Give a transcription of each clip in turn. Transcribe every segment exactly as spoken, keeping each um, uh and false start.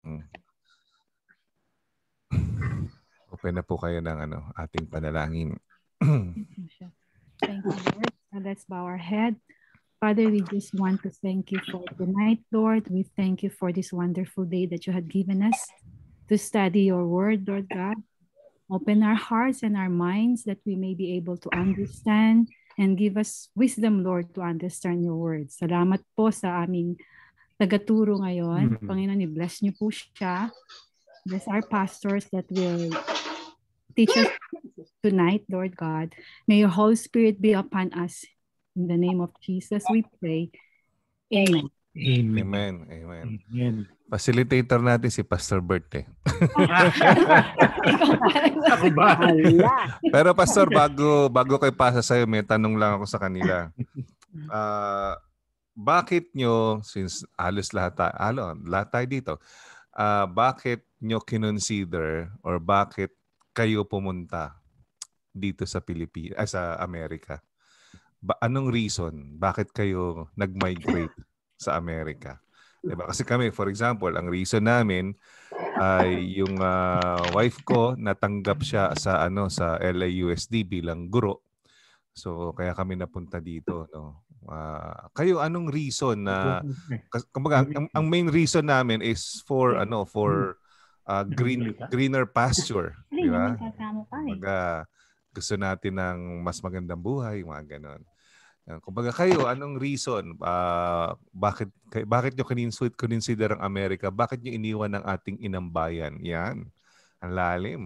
Hmm. Open na po kayo ng ano, ating panalangin. Thank you, Lord. And let's bow our head. Father, we just want to thank you for tonight, Lord. We thank you for this wonderful day that you had given us to study your word, Lord God. Open our hearts and our minds that we may be able to understand and give us wisdom, Lord, to understand your word. Salamat po sa aming tagaturo ngayon. Mm-hmm. Panginoon, i-bless niyo po siya. Bless our pastors that will teach us tonight, Lord God. May your Holy Spirit be upon us. In the name of Jesus, we pray. Amen. Amen. Amen. Amen. Facilitator natin si Pastor Bert eh. Pero Pastor, bago bago kayo pasa sa'yo, may tanong lang ako sa kanila. Uh, bakit nyo, since halos lahat, alo, lahat tayo dito, uh, bakit nyo kinonsider or bakit kayo pumunta dito sa Pilipinas, sa Amerika? Ba, anong reason? Bakit kayo nag-migrate sa Amerika? Diba? Kasi kami, for example, ang reason namin ay yung uh, wife ko natanggap siya sa ano sa L A U S D bilang guro. So kaya kami napunta dito, no. Uh, kayo anong reason na kumbaga ang, ang main reason namin is for ano for uh, green greener pasture, di ba? Kumbaga gusto natin ng mas magandang buhay, mga ganon. Kumbaga kayo, anong reason? Uh, bakit bakit nyo consider ang Amerika? Bakit nyo iniwan ang ating inambayan? Yan. Ang lalim.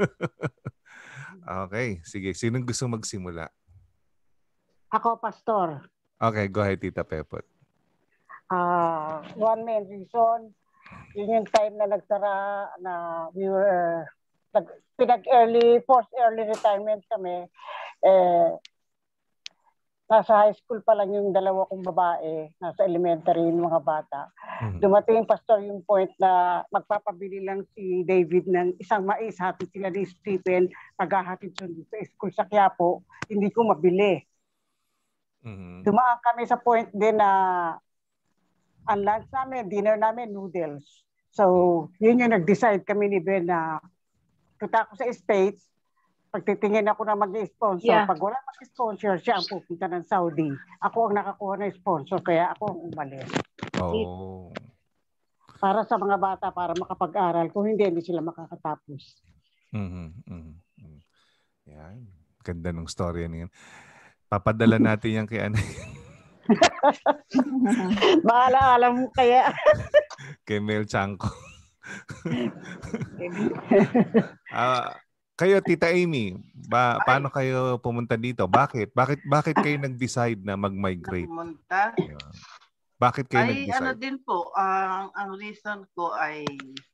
Okay. Sige. Sinong gusto magsimula? Ako, Pastor. Okay. Go ahead, Tita Pepot. Uh, one main reason, yun yung time na nagsara na we were nag, pinag-early, forced early retirement kami. Eh, nasa high school pa lang yung dalawa kong babae, nasa elementary yung mga bata. Mm-hmm. Dumating, Pastor, yung point na magpapabili lang si David ng isang mais, hatid sila ni Stephen, paghahatid sa school sa Quiapo, hindi ko mabili. Mm-hmm. Dumaan kami sa point din na ang lunch namin, dinner namin, noodles. So, yun yung nag-decide kami ni Ben na punta ako sa States, pagtitingin ako na mag-sponsor. Yeah. Pag wala mag-sponsor, siya ang pupunta ng Saudi. Ako ang nakakuha ng sponsor, kaya ako ang umalis. Oh. Para sa mga bata, para makapag-aral. Kung hindi, hindi sila makakatapos. Mm-hmm. Mm-hmm. Yan. Ganda ng story niyan. Papadala natin yan kay Anay. Bahala, alam mo kaya. Kay Mel Chanko. Ah... uh, Kayo, Tita Amy, ba, paano kayo pumunta dito? Bakit? Bakit bakit kayo nag-decide na mag-migrate? Pumunta? Yeah. Bakit kayo ay, nag-decide? Ay, ano din po, ang uh, ang reason ko ay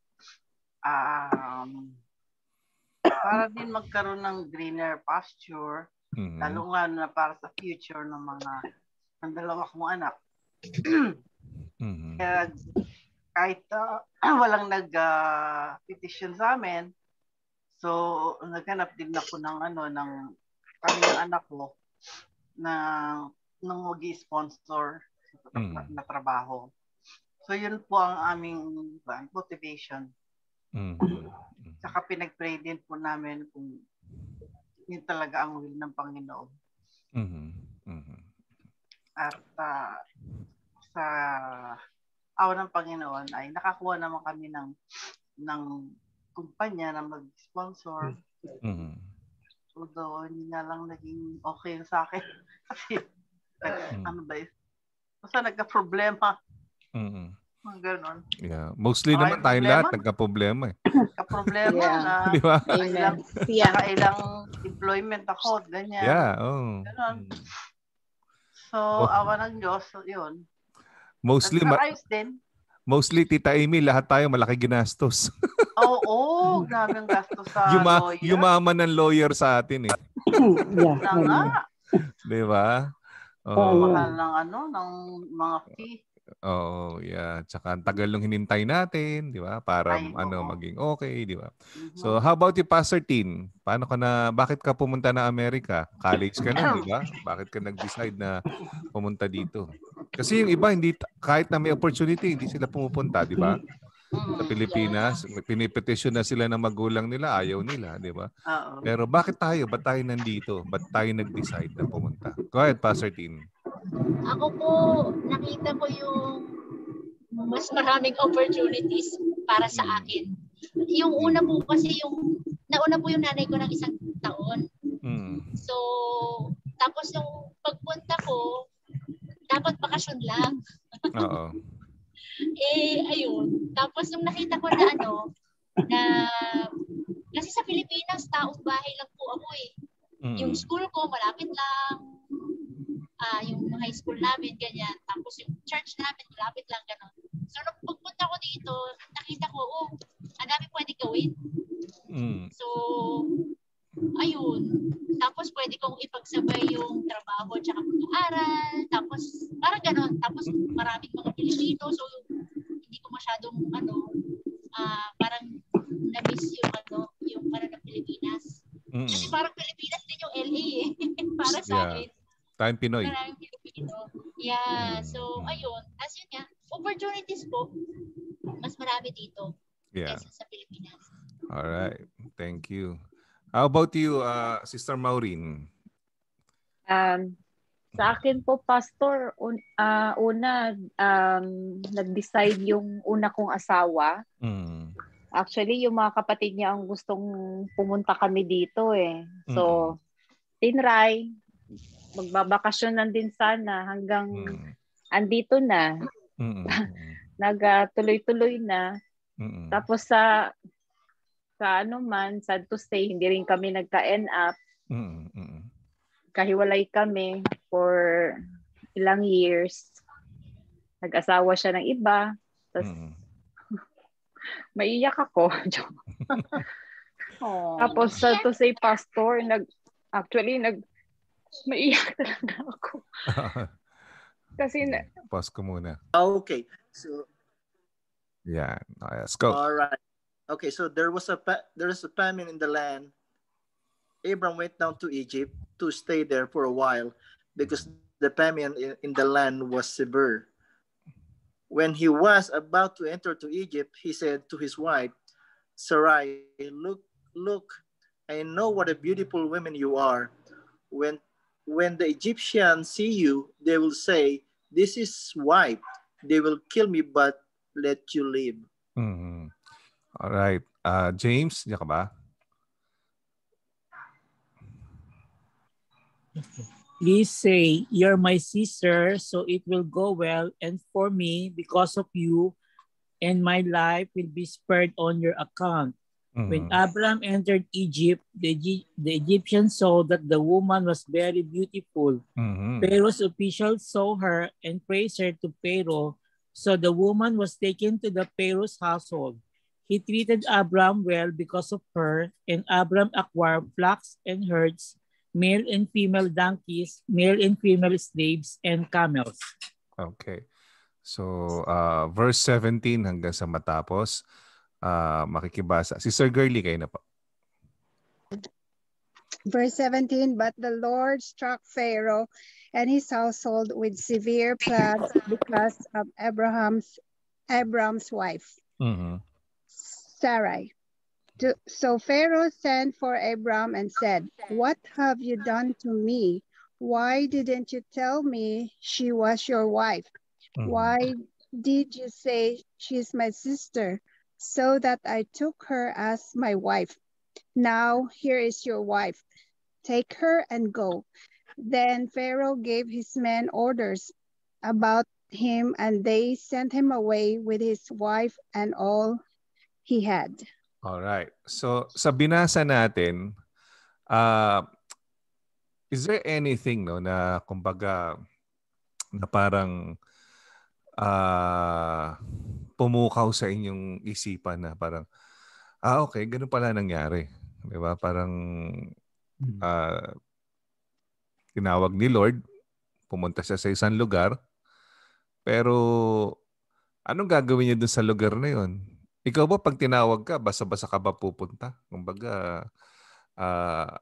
um, para din magkaroon ng greener pasture, mm-hmm. lalo nga na para sa future ng mga ng dalawa kong anak. Mm-hmm. Kaya kahit uh, walang nag-petition uh, sa amin, so, naghanap din ako ng ano, ng kami ng anak ko na nang mag-sponsor mm. na, na trabaho. So, yun po ang aming ba, motivation. Mm-hmm. Saka pinag-pray din po namin kung yun talaga ang will ng Panginoon. Mm-hmm. Mm-hmm. At uh, sa awa ng Panginoon ay nakakuha naman kami ng ng kumpanya na mag-sponsor. Mm-hmm. Although, hindi nga lang naging okay sa akin. Kasi, mm-hmm. ano ba yun? Basta nagka-problema. Mm-hmm. Mga ganon. Yeah. Mostly okay, naman tayo lahat nagka-problema eh. Nagka-problema yeah. na diba? ilang, yeah. ilang employment ako, ganyan. Yeah, oh. Ganon. So, oh. awa ng Diyos, yun. Mostly, ma- din. Mostly, Tita Amy, lahat tayo malaki ginastos. Oo, oh, oh, grabe ang gastos sa Yuma, lawyer. Yumaman ng lawyer sa atin eh. Yeah. Na nga. Di ba? Oh. Mahal ng ano, ng mga fee. Oo, oh, yeah. Tsaka ang tagal nung hinintay natin, di ba? Para Ay, ano, maging okay, di ba? Mm-hmm. So, how about you, Pastor Tin? Paano ka na, bakit ka pumunta na Amerika? College ka na, di ba? Bakit ka nag-decide na pumunta dito? Kasi yung iba, hindi kahit na may opportunity, hindi sila pumupunta, di ba? Sa Pilipinas, yeah. Pinipetisyon na sila ng magulang nila, ayaw nila, di ba? Uh-oh. Pero bakit tayo? Ba't tayo nandito? Ba't tayo nag-decide na pumunta? Go ahead, Pastor Tin. Ako po, nakita ko yung mas maraming opportunities para sa akin. Yung una po kasi yung, nauna po yung nanay ko ng isang taon. Mm. So, tapos yung pagpunta ko, dapat bakasyon lang. Oo. Eh, ayun. Tapos nung nakita ko na ano, na, kasi sa Pilipinas, taong bahay lang po ako eh. Mm. Yung school ko, malapit lang. Ah, yung high school namin, ganyan. Tapos yung church namin, malapit lang, gano'n. So, nung pagpunta ko dito, nakita ko, oh, ang dami pwede gawin. Mm. So, ayun. Tapos pwede kong ipagsabay yung trabaho at saka pag-aaral. Tapos, parang gano'n. Tapos, maraming mga Pilipino. So, hindi ko masyadong, ano, uh, parang na-miss yung, ano, yung parang ng Pilipinas. Mm. Kasi parang Pilipinas din yung L A eh. Para sa yeah. akin. Tayong Pinoy. Maraming Pilipino. Yeah. So, ayun. As yun nga, opportunities po, mas marami dito. Yeah. Kaysa sa Pilipinas. Alright. Thank you. How about you, uh, Sister Maureen? Um, sa akin po, Pastor, un, uh, una, um, nag-decide yung una kong asawa. Mm. Actually, yung mga kapatid niya ang gustong pumunta kami dito eh. So, mm. tinry, magbabakasyon lang din sana hanggang mm. andito na. Mm. Nag-tuloy-tuloy na. Mm. Tapos sa sa ano man, sad to say, hindi rin kami nagka-end up. Mm. Kahiwalay kami for ilang years. Nag-asawa siya ng iba. Tapos mm. maiyak ako. Tapos sad to say, Pastor, nag actually nag maiyak talaga ako. Kasi na... Pause ko muna. Okay. So, yeah. Let's go. All right. Okay, so there was a there is a famine in the land. Abram went down to Egypt to stay there for a while because the famine in, in the land was severe. When he was about to enter to Egypt, he said to his wife, Sarai, look, look, I know what a beautiful woman you are. When when the Egyptians see you, they will say, this is wife. They will kill me, but let you live. Mm-hmm. All right. Uh, James, diyan ka ba? Please say, you're my sister, so it will go well. And for me, because of you, and my life will be spared on your account. Mm-hmm. When Abraham entered Egypt, the, the Egyptians saw that the woman was very beautiful. Mm-hmm. Pharaoh's officials saw her and praised her to Pharaoh. So the woman was taken to the Pharaoh's household. He treated Abram well because of her, and Abram acquired flocks and herds, male and female donkeys, male and female slaves, and camels. Okay. So, uh, verse seventeen hanggang sa matapos, uh, makikibasa. Si Sir Girly, kayo na po. Verse seventeen, but the Lord struck Pharaoh and his household with severe plagues because of Abraham's Abram's wife. Mm-hmm. Sarai. So Pharaoh sent for Abram and said, what have you done to me? Why didn't you tell me she was your wife? Mm-hmm. Why did you say she's my sister, so that I took her as my wife? Now here is your wife. Take her and go. Then Pharaoh gave his men orders about him, and they sent him away with his wife and all he had. All right. So sa binasa natin, uh, is there anything no na kumbaga na parang uh, pumukaw sa inyong isipan na parang ah okay, ganun pala nangyari, 'di ba? Parang uh, tinawag ni Lord, pumunta siya sa isang lugar, pero anong gagawin niya doon sa lugar na 'yon? Ikaw ba pag tinawag ka, basa-basa ka ba pupunta? Kumbaga, uh,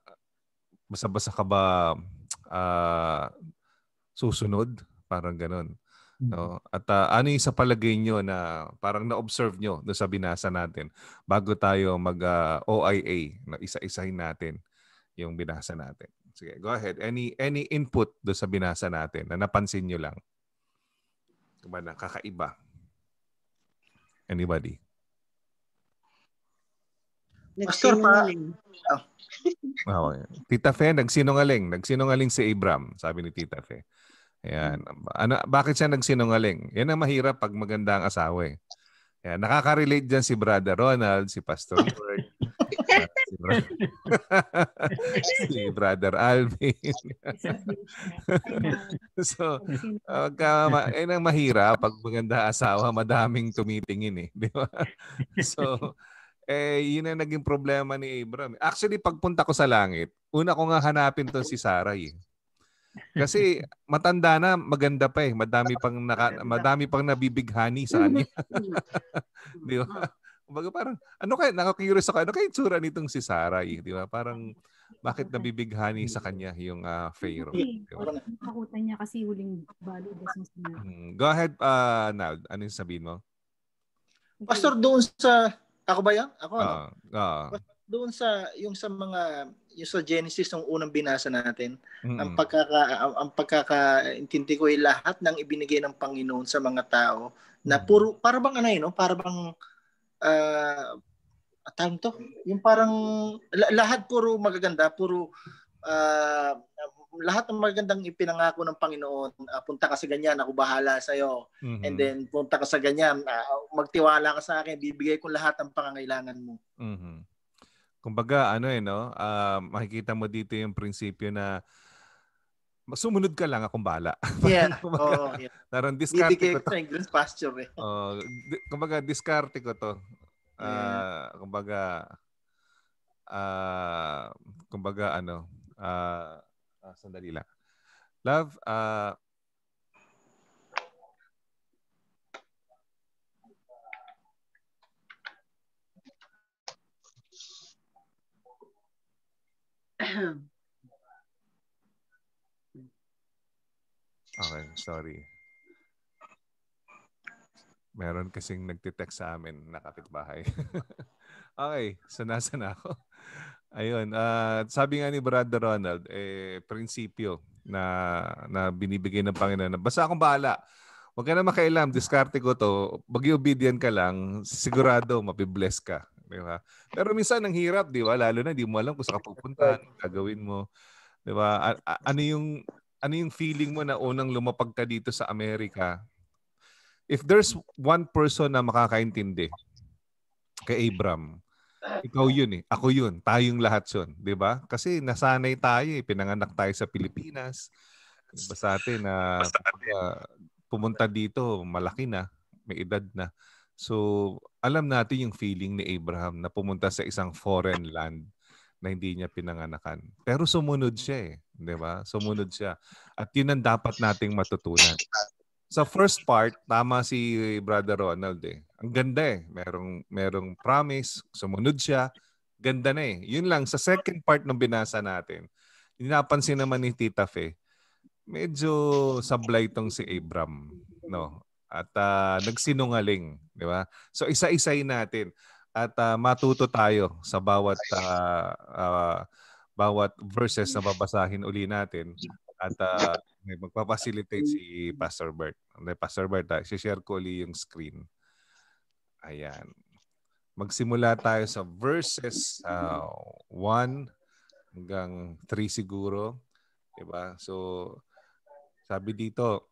basa-basa ka ba uh, susunod? Parang ganun. No? At uh, ano yung sa palagay nyo na parang na-observe nyo doon sa binasa natin bago tayo mag-O I A uh, na isa-isahin natin yung binasa natin. Sige, go ahead. Any any input doon sa binasa natin na napansin nyo lang? Diba na kakaiba? Anybody? Nagsinungaling. Oh. Okay. Tita Fe, nagsinungaling. Nagsinungaling si Abram, sabi ni Tita Fe. Ayan. Ano, bakit siya nagsinungaling? Yan ang mahirap pag maganda ang asawa eh. Ayan. Nakaka-relate dyan si Brother Ronald, si Pastor Bert, si, Bro- si Brother Alvin. So, uh, yan ang mahirap pag maganda asawa, madaming tumitingin eh. Di ba? So, eh, yun ang naging problema ni Abram. Actually, pagpunta ko sa langit, una ko nga hanapin to si Sarai eh. Kasi matanda na, maganda pa eh. Madami pang naka, madami pang nabibighani sa kanya. Di ba? Kumbaga parang ano kaya nakaka-curious ako, ano kaya itsura nitong si Sarai, di ba? Parang bakit nabibighani sa kanya yung uh, Pharaoh? Diba? Nakakutan niya kasi huling balo. Hmm. Go ahead, uh, Nald. Ano yung sabihin mo? Pastor, doon sa ako ba yan? Ako ano? Uh, uh, doon sa yung sa mga yung sa Genesis ng unang binasa natin, mm-hmm. ang pagkaka ang, ang pagkakaintindi ko ay lahat ng ibinigay ng Panginoon sa mga tao na puro para bang ano yun, no? Para bang uh, tawag to, yung parang lahat puro magaganda, puro uh, lahat ng magagandang ipinangako ng Panginoon, uh, punta ka sa ganyan, ako bahala sa iyo. Mm-hmm. And then punta ka sa ganyan, uh, magtiwala ka sa akin, bibigay ko lahat ng pangangailangan mo. Mm-hmm. Kumbaga, ano eh, no? Uh, makikita mo dito yung prinsipyo na sumunod ka lang, akong bahala. Yeah. Kumbaga, oh, yeah. Naroon, diskarte bibigay ko to. Bibigay ko sa green pasture eh. Uh, di- kumbaga, diskarte ko to. Uh, yeah. Kumbaga, uh, kumbaga, ano, uh, uh, sandali lang. Love, uh, okay, sorry. Meron kasing nagtitext sa amin na kapitbahay. Okay, so nasa na ako. Ayun, uh, sabi nga ni Brother Ronald, eh, prinsipyo na, na binibigay ng Panginoon. Basta akong bahala. Huwag ka na makailam, diskarte ko to. Bagi-obedient ka lang, sigurado mapibless ka. Di ba? Pero minsan ang hirap, di ba? Lalo na di mo alam kung saan ka pupunta, gagawin mo. Di ba? A- a- ano yung ano yung feeling mo na unang lumapag ka dito sa Amerika? If there's one person na makakaintindi kay Abram, ikaw yun eh. Ako yun. Tayong lahat yun. Di ba? Kasi nasanay tayo eh. Pinanganak tayo sa Pilipinas. Diba sa atin na uh, pumunta dito, malaki na. May edad na. So, alam natin yung feeling ni Abraham na pumunta sa isang foreign land na hindi niya pinanganakan. Pero sumunod siya eh. Di ba? Sumunod siya. At yun ang dapat nating matutunan. Sa first part, tama si Brother Ronald eh. Ang ganda eh. Merong, merong promise, sumunod siya. Ganda na eh. Yun lang, sa second part ng binasa natin, napansin naman ni Tita Fe, medyo sablay itong si Abram. No? At uh, nagsinungaling. Di ba? So isa-isayin natin. At uh, matuto tayo sa bawat, uh, uh, bawat verses na babasahin uli natin. At uh, may magpapacilitate si Pastor Bert. Pastor Bert, uh, share ko uli yung screen. Ayan. Magsimula tayo sa verses uh, one hanggang three siguro. Diba? So, sabi dito,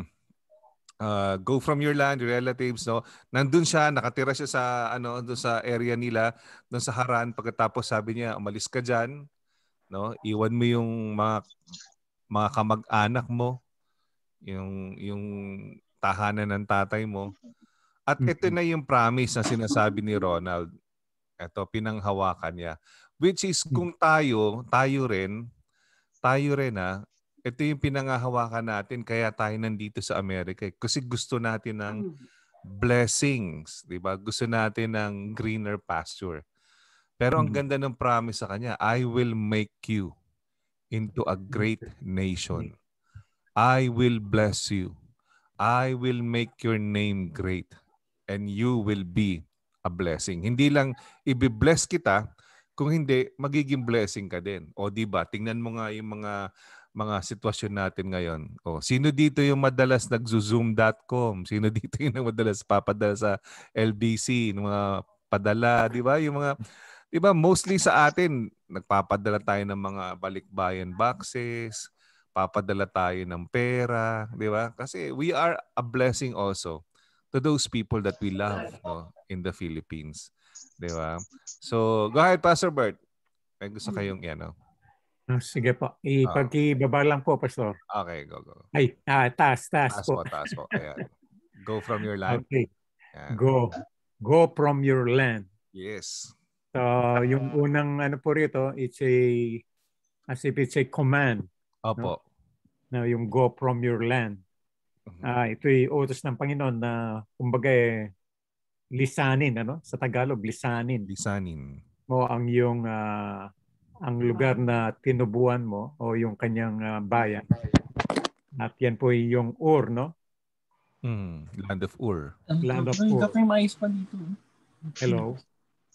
uh, go from your land, your relatives, no? Nandun siya, nakatira siya sa ano, doon sa area nila, doon sa Haran. Pagkatapos sabi niya, umalis ka diyan, no? Iwan mo yung mga mga kamag-anak mo, yung yung tahanan ng tatay mo. At ito na yung promise na sinasabi ni Ronald. Ito, pinanghawakan niya. Which is kung tayo, tayo rin, tayo rin ha, ito yung pinanghahawakan natin kaya tayo nandito sa Amerika. Kasi gusto natin ng blessings, di ba? Gusto natin ng greener pasture. Pero ang ganda ng promise sa kanya, I will make you into a great nation. I will bless you. I will make your name great and you will be a blessing. Hindi lang i-bless kita, kung hindi, magiging blessing ka din. O di ba? Tingnan mo nga yung mga mga sitwasyon natin ngayon. O, sino dito yung madalas nagzo-zoom dot com? Sino dito yung madalas papadala sa L B C, ng mga padala, di ba? Yung mga, di ba, mostly sa atin, nagpapadala tayo ng mga balikbayan boxes, papadala tayo ng pera, di ba? Kasi we are a blessing also to those people that we love, no, in the Philippines. Di ba? So, go ahead, Pastor Bert. May gusto kayong ano? Sige po. Ipagkibaba lang po, Pastor. Okay, go, go. Ay, ah, taas, taas, taas po. po. Taas po. Ayan. Go from your land. Okay. Ayan. Go. Go from your land. Yes. So, yung unang ano po rito, it's a, as if it's a command. Opo. No? Na yung go from your land. Uh-huh. Ah, ito'y utos ng Panginoon na kumbaga eh, lisanin, ano? Sa Tagalog, lisanin. Lisanin. Mo ang yung uh, ang lugar na tinubuan mo o yung kanyang uh, bayan. At yan po yung Ur, no? Mm, land of Ur. Land of Ur. Hello.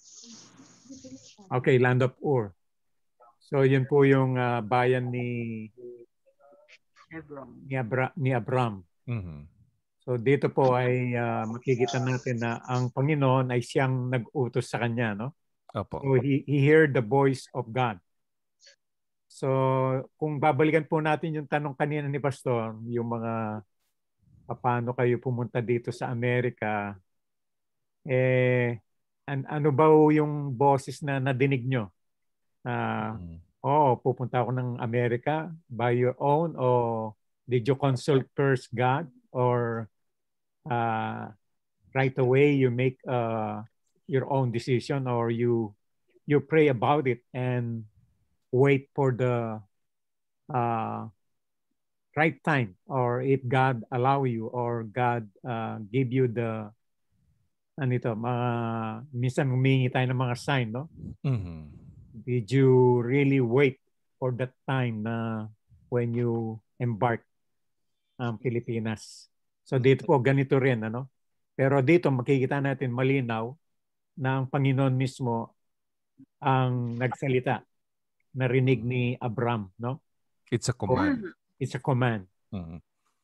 Okay, land of Ur. So yun po yung uh, bayan ni ni, Abra, ni Abram. Mm-hmm. So dito po ay uh, makikita natin na ang Panginoon ay siyang nag-utos sa kanya, no? Opo. So he, he heard the voice of God. So kung babalikan po natin yung tanong kanina ni Pastor, yung mga paano kayo pumunta dito sa Amerika, eh an, ano ba yung boses na nadinig nyo? Uh, mm. Oh, pupunta ako ng Amerika by your own, or did you consult first God, or uh, right away you make uh, your own decision, or you you pray about it and wait for the uh, right time, or if God allow you, or God uh, give you the ano ito, mga minsan humingi tayo ng mga sign, no? Mm-hmm. Did you really wait for that time na when you embark ang um, Pilipinas? So dito po ganito rin, ano? Pero dito makikita natin malinaw na ang Panginoon mismo ang nagsalita, narinig ni Abram, no? It's a command. Or, it's a command. Mm-hmm.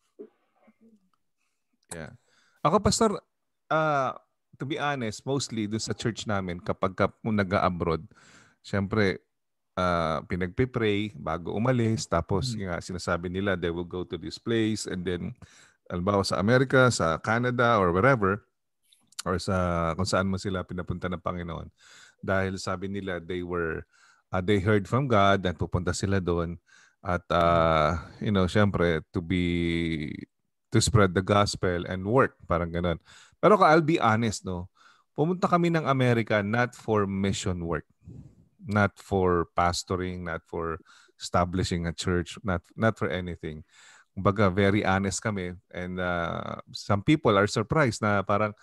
Yeah. Ako, Pastor, uh, to be honest, mostly dun sa church namin, kapag ka nag-abroad, syempre, uh, pinagpipray bago umalis, tapos mm-hmm. yung, sinasabi nila, they will go to this place, and then, albawa sa Amerika, sa Canada, or wherever, or sa kung saan mo sila pinapunta ng Panginoon. Dahil sabi nila, they were, uh, they heard from God, at pupunta sila doon. At, uh, you know, syempre, to be, to spread the gospel and work, parang ganun. Pero I'll be honest, no, pumunta kami ng Amerika not for mission work, not for pastoring, not for establishing a church, not not for anything. Kumbaga, very honest kami. And uh, some people are surprised na parang,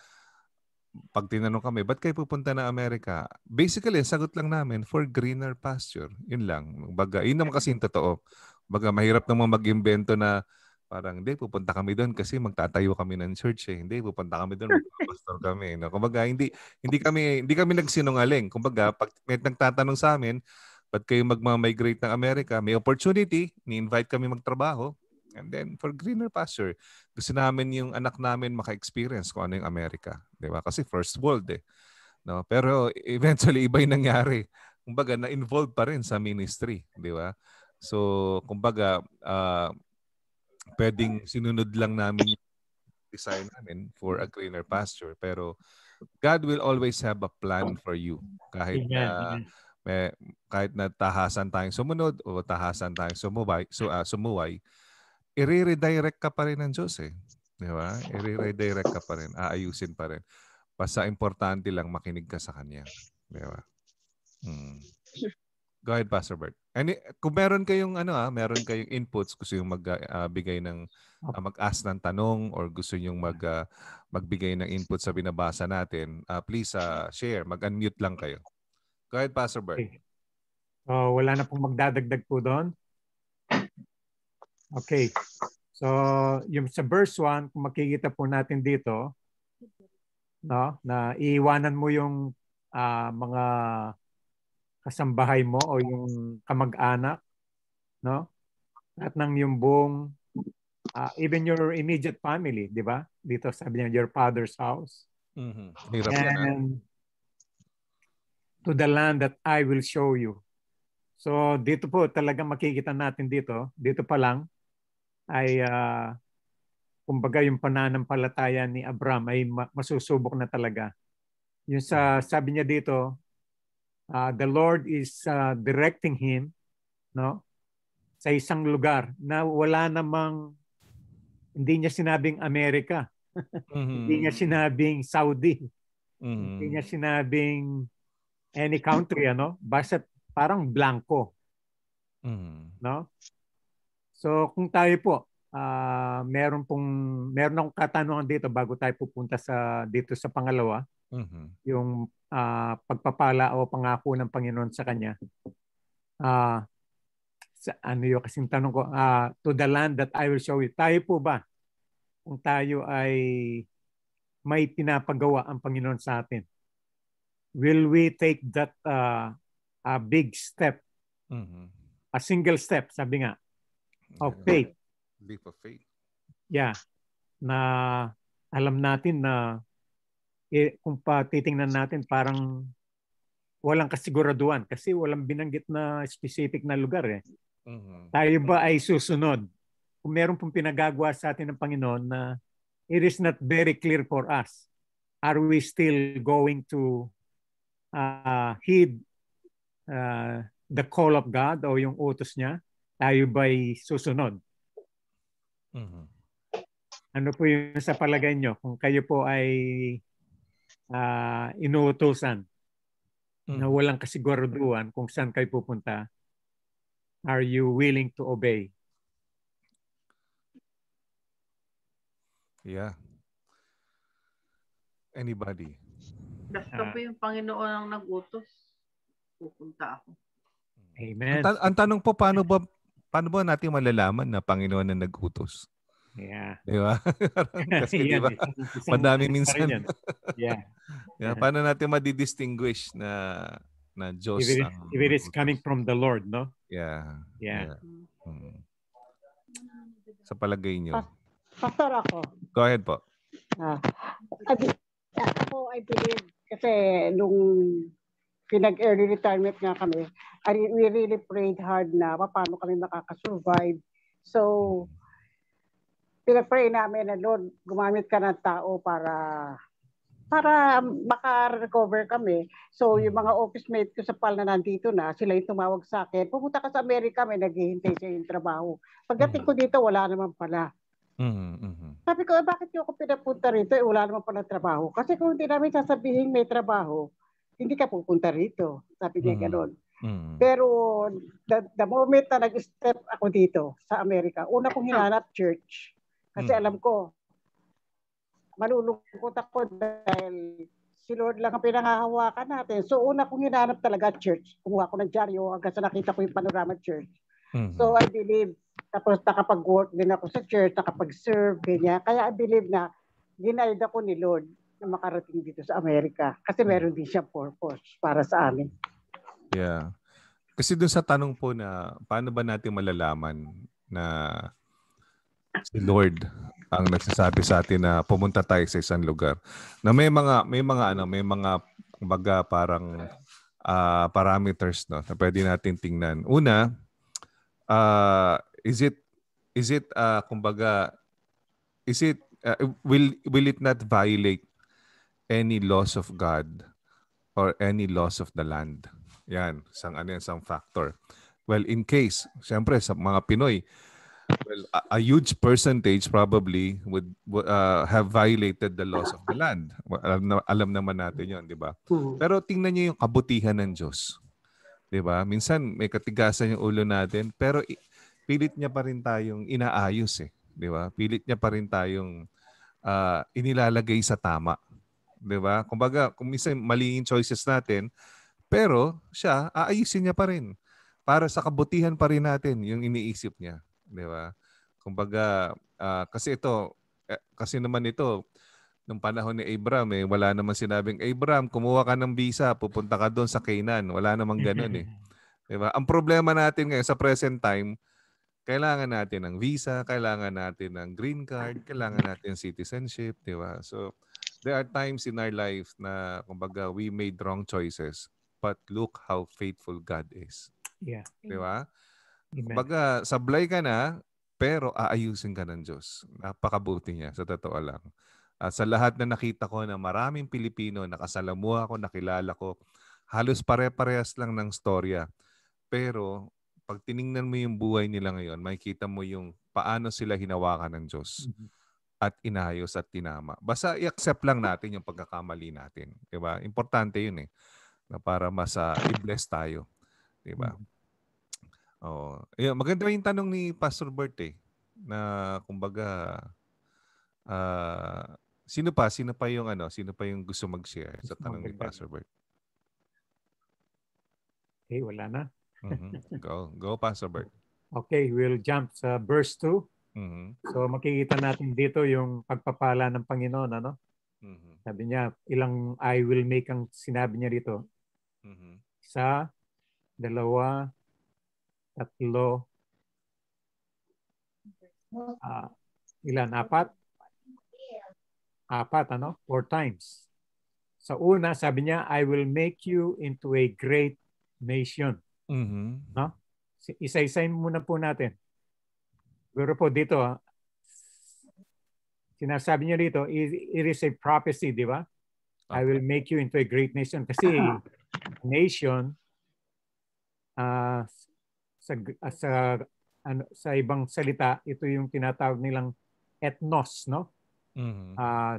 pag tinanong kami, ba't kayo pupunta na Amerika? Basically, sagot lang namin, for greener pasture. Yun lang. Baga, yun naman kasi yung totoo. Baga, mahirap naman mag-invento na parang, hindi, pupunta kami doon kasi magtatayo kami ng church eh. Hindi, pupunta kami doon, magpapastor kami. No? Kumbaga, hindi, hindi kami, hindi kami nagsinungaling. Kumbaga, pag may nagtatanong sa amin, ba't kayo mag-migrate ng Amerika? May opportunity, ni-invite kami magtrabaho. And then, for greener pasture, gusto namin yung anak namin maka-experience kung ano yung Amerika. Di ba? Kasi first world eh. No? Pero eventually, iba yung nangyari. Kumbaga, na-involved pa rin sa ministry. Di ba? So, kumbaga, uh, pwedeng sinunod lang namin yung design namin for a greener pasture. Pero God will always have a plan for you. Kahit na, may, kahit na tahasan tayong sumunod o tahasan tayong sumuway, so, uh, sumuway, i-redirect ka pa rin ng Diyos eh. Di ba? I-redirect ka pa rin. Aayusin pa rin. Basta importante lang makinig ka sa Kanya. Di ba? Hmm. Go ahead, Pastor Bert. And kung meron kayong ano ah, meron kayong inputs, gusto yung magbigay uh, ng uh, mag-ask ng tanong, or gusto yung mag uh, magbigay ng input sa binabasa natin, uh, please uh, share. Mag-unmute lang kayo. Go ahead, Pastor Bert. Okay. Uh, wala na pong magdadagdag po doon. Okay. So, yung sa verse one, kung makikita po natin dito, no, na iiwanan mo yung uh, mga kasambahay mo o yung kamag-anak, no? At nang yung buong, uh, even your immediate family, di ba? Dito sabi niya, your father's house. Mm-hmm. Hirap and yan, ha? To the land that I will show you. So dito po talagang makikita natin dito, dito pa lang ay uh, kumbaga yung pananampalataya ni Abraham ay masusubok na talaga. Yung sa sabi niya dito, uh, the Lord is uh, directing him, no, sa isang lugar na wala namang, hindi niya sinabing Amerika. Mm-hmm. Hindi niya sinabing Saudi. Mm-hmm. Hindi niya sinabing any country, ano? Basta parang blanco. Mm-hmm. No? So kung tayo po, uh, meron pong meron akong katanungan dito bago tayo pupunta sa dito sa pangalawa. Mm-hmm. Yung uh, pagpapala o pangako ng Panginoon sa kanya. Ah, uh, sa ano yung kasing tanong ko, uh, to the land that I will show you. Tayo po ba, kung tayo ay may pinapagawa ang Panginoon sa atin, will we take that uh, a big step, mm-hmm. a single step, sabi nga, of faith. Leap of faith. Yeah. Na alam natin na eh, kung pa titingnan natin parang walang kasiguraduhan kasi walang binanggit na specific na lugar eh. Mm-hmm. Tayo ba ay susunod? Kung meron pong pinagagawa sa atin ng Panginoon na it is not very clear for us, are we still going to uh, heed uh, the call of God o yung utos niya? Tayo ba ay susunod? Mm-hmm. Ano po yung sa palagay nyo? Kung kayo po ay uh, inuutosan mm-hmm. na walang kasiguraduhan kung saan kayo pupunta, are you willing to obey? Yeah. Anybody? Basta po yung Panginoon ang nag-utos, pupunta ako. Amen. Ang, ta- ang tanong po, paano ba paano ba natin malalaman na Panginoon ang nag-utos? Yeah. Di ba? Kasi di ba? Madami minsan. Yeah. Yeah. Paano natin madidistinguish na na Diyos if it is, ang if it is coming from the Lord, no? Yeah. Yeah. yeah. Hmm. Sa palagay nyo. Pastor ako. Go ahead po. Ah, ako, I believe, kasi nung pinag-early retirement nga kami, we really prayed hard na paano kami makakasurvive. So, pinag-pray namin na, Lord, gumamit ka ng tao para para maka-recover kami. So, yung mga office mate ko sa P A L na nandito na, sila yung tumawag sa akin, pumunta ka sa Amerika, may naghihintay sa yung trabaho. Pagdating ko dito, wala naman pala. Mm-hmm. Sabi ko, eh, bakit yung ako pinapunta rito? Eh, wala naman pala trabaho. Kasi kung hindi namin sasabihin may trabaho, hindi ka pupunta rito. Sabi niya mm-hmm. gano'n. Mm-hmm. Pero the, the moment na nag-step ako dito sa Amerika, una kong hinanap church. Kasi mm-hmm. alam ko, malulungkot ako dahil si Lord lang ang pinangahawakan natin. So una kong hinanap talaga church. Kumuha ko ng dyaryo hanggang sa nakita ko yung Panorama Church. Mm-hmm. So I believe, tapos nakapag-work din ako sa church, nakapag-serve, ganyan. Kaya I believe na ginaid ako ni Lord na makarating dito sa Amerika. Kasi meron din siyang purpose para sa amin. Yeah. Kasi dun sa tanong po na paano ba natin malalaman na si Lord ang nagsasabi sa atin na pumunta tayo sa isang lugar. Na may mga may mga ano, may mga baga parang uh, parameters no na pwede natin tingnan. Una, uh, is it is it uh, kumbaga is it uh, will will it not violate any laws of God or any laws of the land? Yan, isang ano yan, isang factor. Well, in case, siyempre sa mga Pinoy, well, a, a huge percentage probably would uh, have violated the laws of the land. Alam, na, alam naman natin yun, di ba? Pero tingnan niyo yung kabutihan ng Diyos. Di ba? Minsan may katigasan yung ulo natin, pero pilit niya pa rin tayong inaayos eh. Di ba? Pilit niya pa rin tayong uh, inilalagay sa tama. Di ba? Kumbaga, kung minsan mali yung choices natin, pero siya, aayusin niya pa rin. Para sa kabutihan pa rin natin yung iniisip niya. Di ba? Kumbaga, uh, kasi ito, eh, kasi naman ito, nung panahon ni Abraham, eh, wala naman sinabing, Abraham, kumuha ka ng visa, pupunta ka doon sa Canaan. Wala namang ganun eh. Diba? Ang problema natin ngayon sa present time, kailangan natin ng visa, kailangan natin ng green card, kailangan natin citizenship, di ba? So, there are times in our life na, kumbaga, we made wrong choices, but look how faithful God is. Yeah. Di ba? Amen. Kumbaga, sablay ka na, pero aayusin ka ng Diyos. Napakabuti niya, sa totoo lang. At sa lahat na nakita ko na maraming Pilipino, nakasalamuha ko, nakilala ko, halos pare-parehas lang ng storya. Pero, pag tiningnan mo yung buhay nila ngayon, makikita mo yung paano sila hinawakan ng Diyos at inayos at tinama. Basta i-accept lang natin yung pagkakamali natin. Diba? Importante yun eh. Na para mas uh, i-bless tayo. Diba? Oh, yeah, maganda yung tanong ni Pastor Bert eh. Na kumbaga, uh, sino pa? Sino pa yung ano? Sino pa yung gusto mag-share sa tanong ni Pastor Bert? Okay, wala na. Mm-hmm. Go, go Pastor Bert. Okay, we'll jump sa verse two. Mm-hmm. So makikita natin dito yung pagpapala ng Panginoon, ano? Mm-hmm. Sabi niya, ilang I will make ang sinabi niya dito. Mm-hmm. Isa, dalawa, tatlo, uh, ilan? Apat? Apat, ano? Four times. Sa una, sabi niya, I will make you into a great nation. Mm-hmm. No? Isa-isayin muna po natin. Pero po dito, sinasabi niya dito, it is a prophecy, di ba? Okay. I will make you into a great nation. Kasi nation, uh, sa, sa, ano, sa ibang salita, ito yung tinatawag nilang ethnos, no? Mm-hmm. Uh,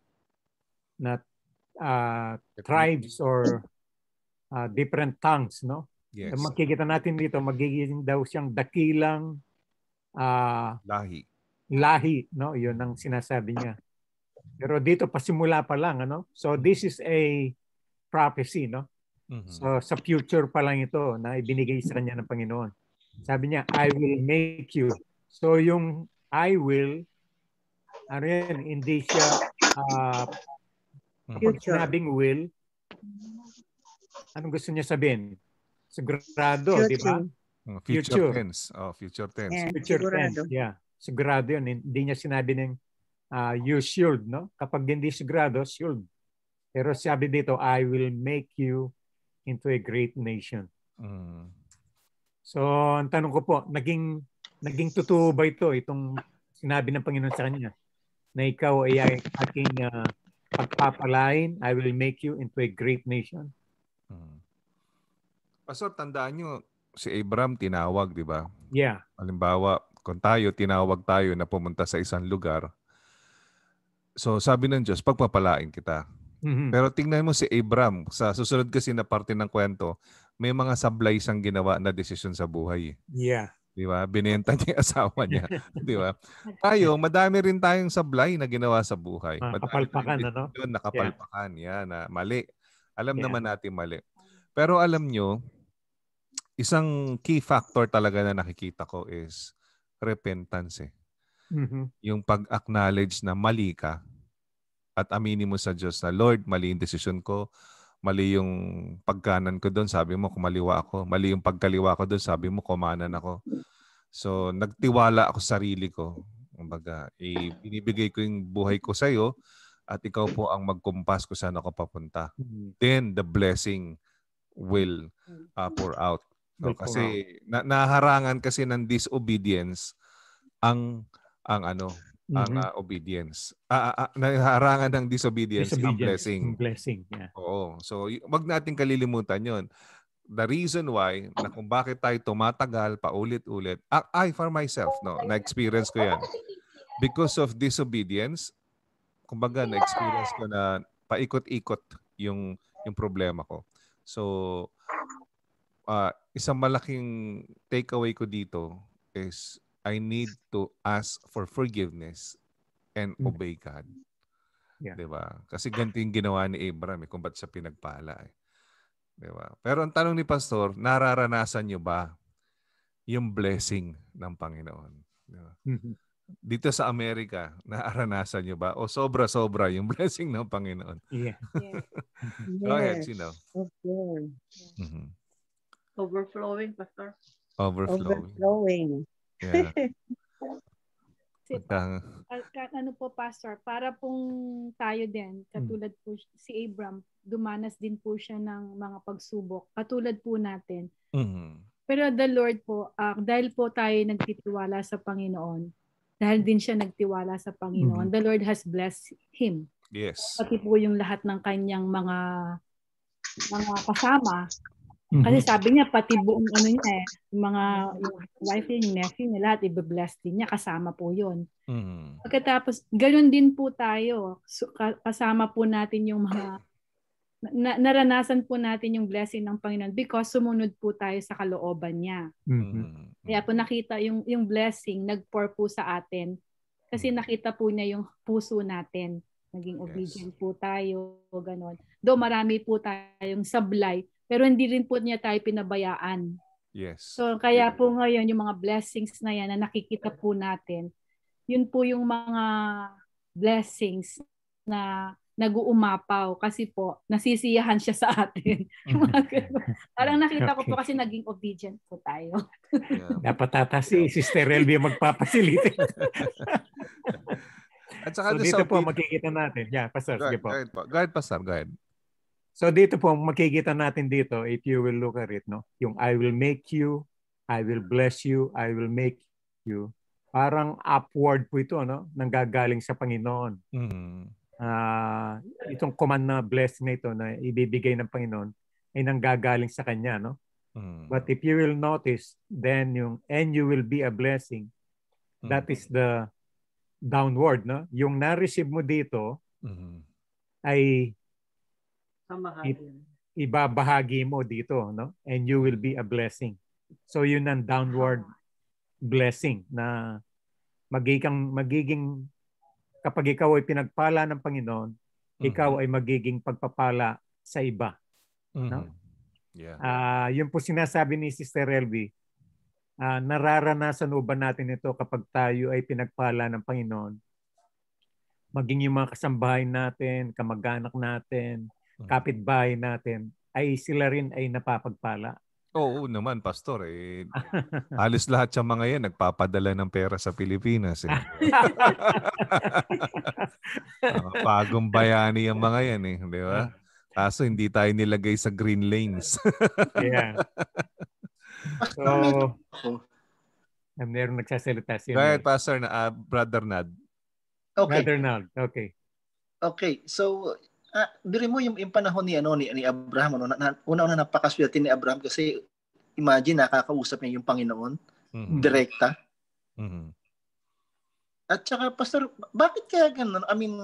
na uh, tribes or uh, different tongues, no? Yes. Makikita natin dito, magiging daw siyang dakilang uh, lahi. Lahi, no? Yun ang sinasabi niya. Pero dito, pasimula pa lang, ano? So this is a prophecy, no? Mm-hmm. So sa future pa lang ito na ibinigay sa kanya ng Panginoon. Sabi niya, I will make you. So yung I will, ano yan, hindi siya, uh, kapag sinabing will, anong gusto niya sabihin? Sigurado, di ba? Future, future tense. Oh, future tense. Yeah, future sigurado. tense, yeah. Sigurado yun. Hindi niya sinabi ng uh, you should, no? Kapag hindi sigurado, should. Pero sabi dito, I will make you into a great nation. Mm. So, ang tanong ko po, naging naging totoo ba ito, itong sinabi ng Panginoon sa kanya, na ikaw ay aking uh, pagpapalain, I will make you into a great nation? Mm. Pastor, tandaan nyo, si Abraham tinawag, di ba? Yeah. Halimbawa, kung tayo, tinawag tayo na pumunta sa isang lugar, so sabi ng Diyos, pagpapalain kita. Mm-hmm. Pero tingnan mo si Abraham, sa susunod kasi na parte ng kwento, may mga sablay siyang ginawa na desisyon sa buhay. Yeah. Di ba? Binenta niya yung asawa niya. Di ba? Tayo, madami rin tayong sablay na ginawa sa buhay. Nakapalpakan, ano? Yun, nakapalpakan. Yeah. Yan, na mali. Alam yeah. naman natin mali. Pero alam nyo, isang key factor talaga na nakikita ko is repentance eh. Mm-hmm. Yung pag-acknowledge na mali ka at aminin mo sa Diyos na, Lord, mali yung desisyon ko, mali yung pagkanan ko doon, sabi mo kumaliwa ako, mali yung pagkaliwa ko doon, sabi mo kumanan ako. So, nagtiwala ako sa sarili ko. Kumbaga, ibinibigay ko yung buhay ko sa iyo at ikaw po ang magkumpas kung saan ako papunta. Mm-hmm. Then, the blessing will uh, pour out. No, kasi na, naharangan kasi ng disobedience ang ang ano mm-hmm. ang uh, obedience. Ah, ah, ah, naharangan ng disobedience, disobedience ang blessing. Blessing, yeah. Oo. So wag nating kalilimutan 'yon. The reason why na kung bakit tayo tumatagal paulit-ulit. I, I for myself no, na-experience ko 'yan. Because of disobedience, kumbaga na-experience ko na paikot-ikot yung yung problema ko. So Uh, isang malaking takeaway ko dito is I need to ask for forgiveness and obey God. Yeah. Diba? Kasi ganito yung ginawa ni Abraham eh, kung ba't siya pinagpala eh. Diba? Pero ang tanong ni Pastor, nararanasan nyo ba yung blessing ng Panginoon? Diba? Dito sa Amerika, naaranasan nyo ba? O sobra-sobra yung blessing ng Panginoon? Yeah. Yes. Go ahead, Yes, Sino. of course. Mm-hmm. Overflowing, Pastor. Overflowing. Overflowing. Yeah. Kasi pa, ka- ano po, Pastor, para pong tayo din, katulad po si Abram, dumanas din po siya ng mga pagsubok, katulad po natin. Mm-hmm. Pero the Lord po, uh, dahil po tayo nagtitiwala sa Panginoon, dahil din siya nagtiwala sa Panginoon, mm-hmm. the Lord has blessed him. Yes. Pati po yung lahat ng kanyang mga mga kasama. Kasi sabi niya, pati buong ano niya eh, yung mga yung wife niya, yung nephew niya, lahat i-bless din niya, kasama po yun. Mm-hmm. Pagkatapos, ganun din po tayo. So, kasama po natin yung mga, na, naranasan po natin yung blessing ng Panginoon because sumunod po tayo sa kalooban niya. Mm-hmm. Kaya po nakita yung, yung blessing, nag-pour po sa atin. Kasi nakita po niya yung puso natin. Naging obedient yes. po tayo, gano'n. Though marami po tayong sablay, pero hindi rin po niya tayo pinabayaan. Yes. So kaya po ngayon yung mga blessings na yan na nakikita po natin, yun po yung mga blessings na nag-uumapaw kasi po nasisiyahan siya sa atin. Parang nakita ko po kasi naging obedient po tayo. Yeah. Dapat tata si Sister Elvia magpapasilite. At saka so dito po people... makikita natin. Yeah, Pastor. Go ahead, po. Go ahead, go ahead, Pastor. Go ahead. So dito po makikita natin dito, if you will look at it, no? Yung I will make you, I will bless you, I will make you. Parang upward po ito, no? Nanggagaling sa Panginoon. Mm-hmm. Uh, itong command na blessing na ito na ibibigay ng Panginoon ay nanggagaling sa Kanya, no? Mm-hmm. But if you will notice, then yung and you will be a blessing, mm-hmm. that is the downward, no? Yung na-receive mo dito mm-hmm. ay I- ibabahagi mo dito, no? And you will be a blessing. So yun ang downward blessing na magiging magiging kapag ikaw ay pinagpala ng Panginoon, mm-hmm. ikaw ay magiging pagpapala sa iba. Mm-hmm. No? Yeah. Uh, yun po sinasabi ni Sister Elvie, uh, nararanasan ba natin ito kapag tayo ay pinagpala ng Panginoon? Maging yung mga kasambahay natin, kamag-anak natin, kapitbahay natin, ay sila rin ay napapagpala. Oo naman, Pastor. Eh, halos lahat sa mga yan nagpapadala ng pera sa Pilipinas. Eh. uh, bagong bayani yung mga yan. Eh, di ba? Kaso hindi tayo nilagay sa green lanes. Yeah. So, meron nagsasalita siya. Go ahead, Pastor, na, uh, Brother Nad. Okay. Brother Nad, okay. Okay, so Ah, diri mo yung, yung panahon ni ano ni, ni Abraham ano, na, na, una-una napakaswerte ni Abraham kasi imagine nakakausap niya yung Panginoon mm-hmm. direkta. Mm-hmm. At saka Pastor, bakit kaya ganun? I mean,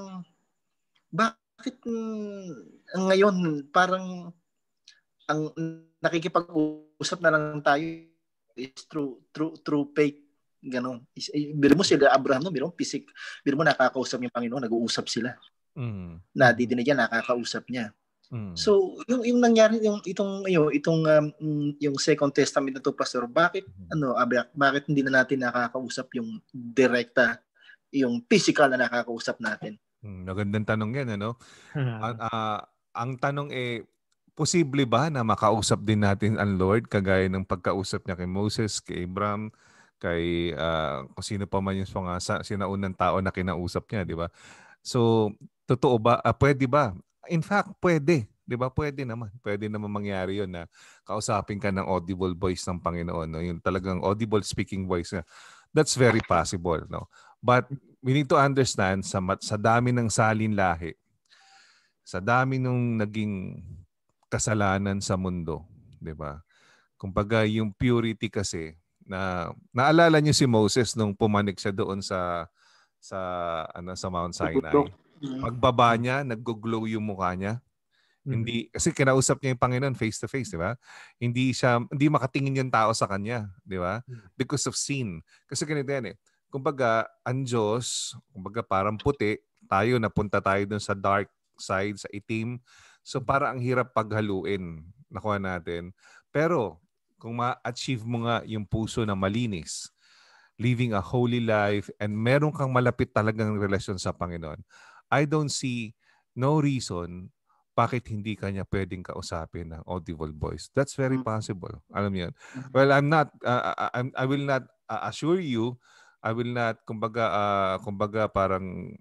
bakit mm, ngayon parang ang nakikipag-usap na lang tayo is through through through fake ganun. Biro mo sila Abraham no, biro mo pisik, biro mo nakakausap yung Panginoon, nag-uusap sila. Mm. Na didinig niya, nakakausap niya. Mm. So, yung yung nangyari yung itong yung itong um, yung Second Testament na to, Pastor, bakit mm. ano, bakit hindi na natin nakakausap yung direkta, yung physical na nakakausap natin? Mm, magandang tanong 'yan, ano? uh, uh, ang tanong eh posible ba na makausap din natin ang Lord kagaya ng pagkausap niya kay Moses, kay Abraham, kay uh, kung sino pa man yung mga sinaunang tao na kinausap niya, di ba? So, totoo ba? Uh, pwede ba? In fact, pwede. Di ba? Pwede naman. Pwede naman mangyari yun na kausapin ka ng audible voice ng Panginoon. No? Yung talagang audible speaking voice. That's very possible. No? But we need to understand sa, sa dami ng salin lahi, sa dami nung naging kasalanan sa mundo. Di ba? Kumbaga yung purity kasi, na naalala niyo si Moses nung pumanik siya doon sa sa ano sa Mount Sinai. Pagbaba niya, nag-glow yung mukha niya. Mm-hmm. Hindi kasi kinausap niya yung Panginoon face to face, di ba? Hindi siya hindi makatingin yung tao sa kanya, di ba? Because of sin. Kasi ganito yan eh. Kumbaga, ang Diyos, kumbaga parang puti, tayo napunta tayo dun sa dark side, sa itim. So para ang hirap paghaluin, nakuha natin. Pero kung ma-achieve mo nga yung puso na malinis, living a holy life, and meron kang malapit talagang relasyon sa Panginoon, I don't see no reason bakit hindi kanya pwedeng kausapin ng audible voice. That's very possible. Alam mo yun? Well, I'm not, uh, I'm, I will not uh, assure you, I will not, kumbaga, uh, kumbaga parang,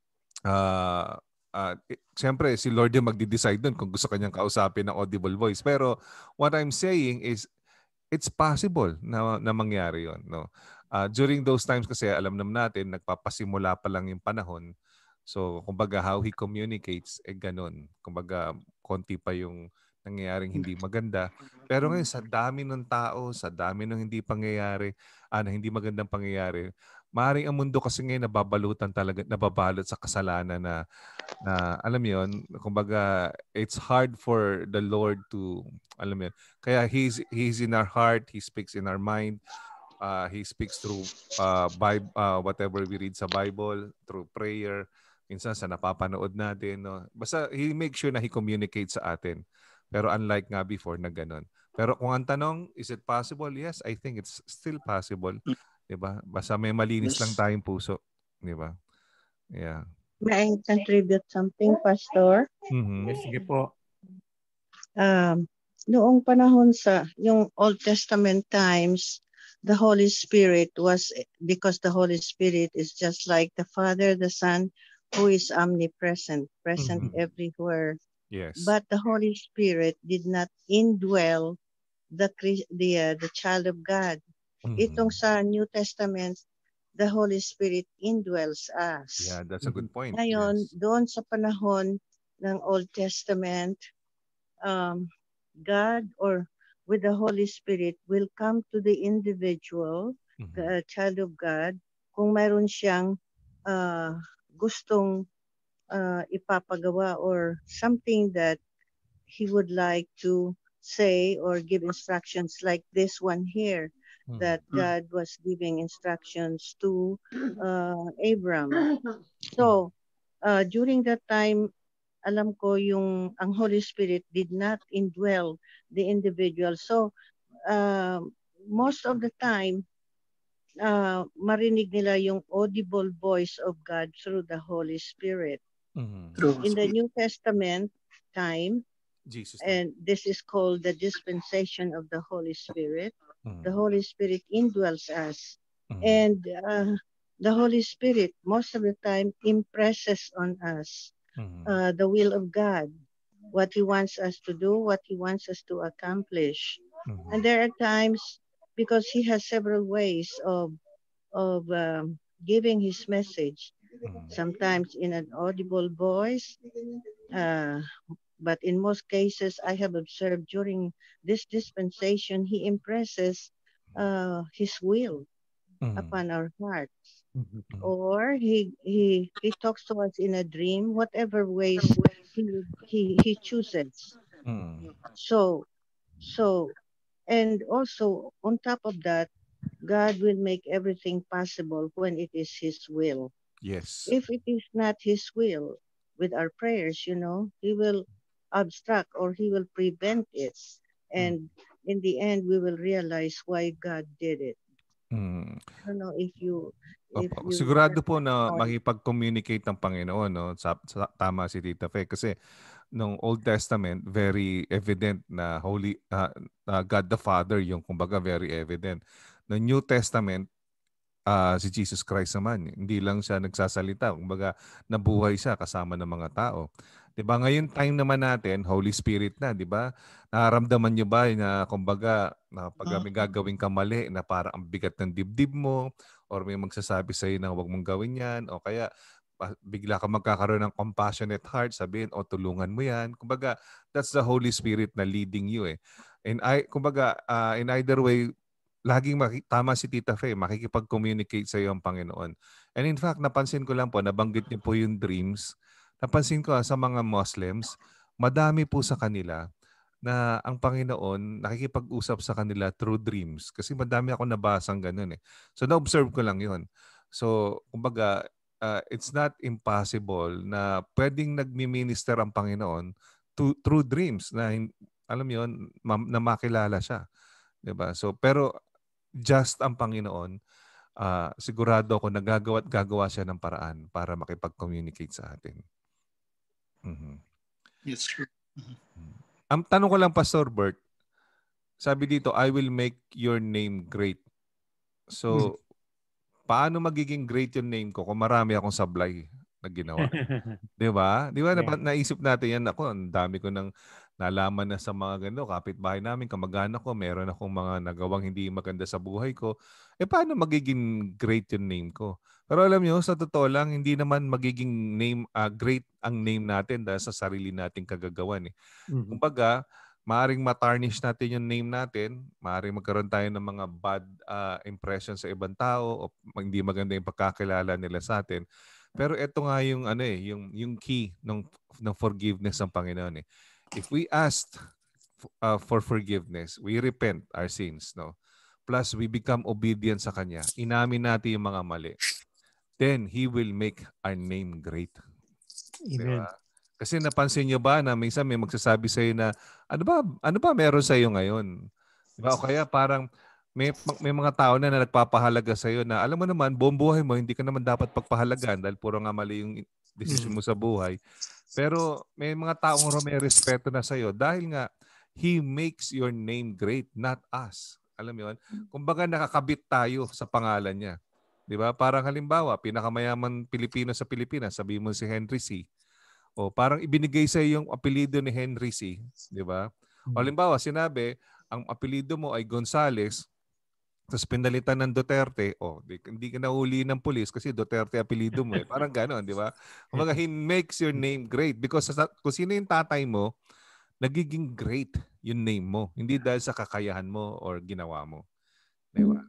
uh, uh, siyempre, si Lord yung magde-decide dun kung gusto kanyang kausapin ng audible voice. Pero what I'm saying is, it's possible na, na mangyari yun. No? Uh, during those times kasi, alam naman natin, nagpapasimula pa lang yung panahon. So, kumbaga, how he communicates, eh ganun. Kumbaga, konti pa yung nangyayaring hindi maganda. Pero ngayon, sa dami ng tao, sa dami ng hindi pangyayari, ah, na hindi magandang pangyayari, maaaring ang mundo kasi ngayon nababalutan talaga, nababalot sa kasalanan na, na alam mo yun, kumbaga, it's hard for the Lord to, alam mo yun, kaya he's, he's in our heart, he speaks in our mind, uh, he speaks through uh, Bible, uh, whatever we read sa Bible, through prayer, minsan sa napapanood natin. No? Basta he makes sure na he communicates sa atin. Pero unlike nga before na ganun. Pero kung ang tanong, is it possible? Yes, I think it's still possible. Diba? Basta may malinis Yes. lang tayong puso. Diba? Yeah. May I contribute something, Pastor? Mm-hmm. Yes, sige po. Um, noong panahon sa yung Old Testament times, the Holy Spirit was, because the Holy Spirit is just like the Father, the Son, who is omnipresent, present Mm-hmm. everywhere. Yes. But the Holy Spirit did not indwell the the uh, the child of God. Mm-hmm. Itong sa New Testament, the Holy Spirit indwells us. Yeah, that's a good point. Ngayon, Yes. doon sa panahon ng Old Testament, um, God or with the Holy Spirit will come to the individual, Mm-hmm. the child of God, kung mayroon siyang uh, gustong uh, ipapagawa or something that he would like to say or give instructions like this one here, Mm-hmm. that God was giving instructions to uh, Abram. So, uh, during that time, alam ko yung ang Holy Spirit did not indwell the individual. So, uh, most of the time, uh, marinig nila yung audible voice of God through the Holy Spirit. Mm-hmm. True. In the New Testament time, Jesus. and this is called the dispensation of the Holy Spirit, Mm-hmm. the Holy Spirit indwells us. Mm-hmm. And uh, the Holy Spirit, most of the time, impresses on us Mm-hmm. uh, the will of God, what He wants us to do, what He wants us to accomplish. Mm-hmm. And there are times, because He has several ways of of um, giving His message, Mm-hmm. sometimes in an audible voice, uh, but in most cases I have observed during this dispensation, He impresses uh, His will Mm-hmm. upon our hearts. Mm-hmm. Or he he he talks to us in a dream, whatever ways he he he chooses. Mm-hmm. So so and also on top of that, God will make everything possible when it is His will. Yes. If it is not His will, with our prayers, you know, He will obstruct or He will prevent it, and mm. in the end, we will realize why God did it. Mm. I don't know if you if Opo. you Sigurado po na makipag-communicate ng Panginoon, no? Sa, sa, tama si Tita Fe. Kasi nung Old Testament, very evident na Holy uh, uh, God the Father, yung kumbaga very evident. No New Testament, uh, si Jesus Christ naman, hindi lang siya nagsasalita. Kumbaga, nabuhay siya kasama ng mga tao. Diba? Ngayon time naman natin, Holy Spirit na, di ba? Nararamdaman niyo ba na kumbaga na pag may gagawin ka mali na parang ang bigat ng dibdib mo or may magsasabi sa iyo na huwag mong gawin yan o kaya bigla ka magkakaroon ng compassionate heart, sabihin o tulungan mo yan. Kumbaga, that's the Holy Spirit na leading you eh. And I kumbaga uh, in either way, laging maki- tama si Tita Faye, makikipag-communicate sa iyo ang Panginoon. And in fact, napansin ko lang po, nabanggit niyo po yung dreams. Napansin ko sa mga Muslims, madami po sa kanila na ang Panginoon nakikipag-usap sa kanila through dreams. Kasi madami ako nabasang ganun eh. So na-observe ko lang yun. So kumbaga, uh, it's not impossible na pwedeng nagmi-minister ang Panginoon to, through dreams na alam yun, ma- na makilala siya. Diba? So pero just ang Panginoon uh, sigurado ako nagagawa at gagawa siya ng paraan para makipag-communicate sa atin. Mm-hmm. Yes, true. Mm-hmm. Ang tanong ko lang, Pastor Bert, sabi dito, I will make your name great. So, mm-hmm. paano magiging great yung name ko kung marami akong sablay na ginawa? Di ba? Di ba? Yeah. Naisip natin yan. Ako, ang dami ko nang nalaman na sa mga gano, kapitbahay namin, kamag-anak ko, meron akong mga nagawang hindi maganda sa buhay ko. Eh, paano magiging great yung name ko? Pero alam nyo, sa totoo lang, hindi naman magiging name uh, great ang name natin dahil sa sarili nating kagagawan. Eh. Mm-hmm. Kumbaga, maaring matarnish natin yung name natin, maaring magkaroon tayo ng mga bad uh, impression sa ibang tao o hindi maganda yung pagkakilala nila sa atin. Pero ito nga yung ano eh, yung yung key ng ng forgiveness ng Panginoon eh. If we ask uh, for forgiveness, we repent our sins, no? Plus we become obedient sa kanya. Inamin natin yung mga mali. Then he will make our name great. Amen. Diba? Kasi napansin niyo ba na minsan may magsasabi sa iyo na ano ba ano ba meron sa iyo ngayon? Diba? O kaya parang may may mga tao na, na nagpapahalaga sa iyo na alam mo naman buong buhay mo hindi ka naman dapat pagpahalagan dahil puro nga mali yung desisyon mo sa buhay. Pero may mga taong may respeto na sa iyo dahil nga he makes your name great, not us. Alam mo 'yon? Kumbaga nakakabit tayo sa pangalan niya. 'Di ba? Parang halimbawa, pinakamayaman Pilipino sa Pilipinas, sabi mo si Henry C. O parang ibinigay sa iyo yung apelyido ni Henry C, 'di ba? O halimbawa, sinabi, ang apelyido mo ay Gonzales, tapos pinalitan ng Duterte, o di, hindi ka nahuli ng pulis kasi Duterte apelyido mo eh. Parang gano'n, 'di ba? Kumbaga, he makes your name great because sa, kung sino yung tatay mo, nagiging great yung name mo, hindi dahil sa kakayahan mo or ginawa mo. 'Di ba?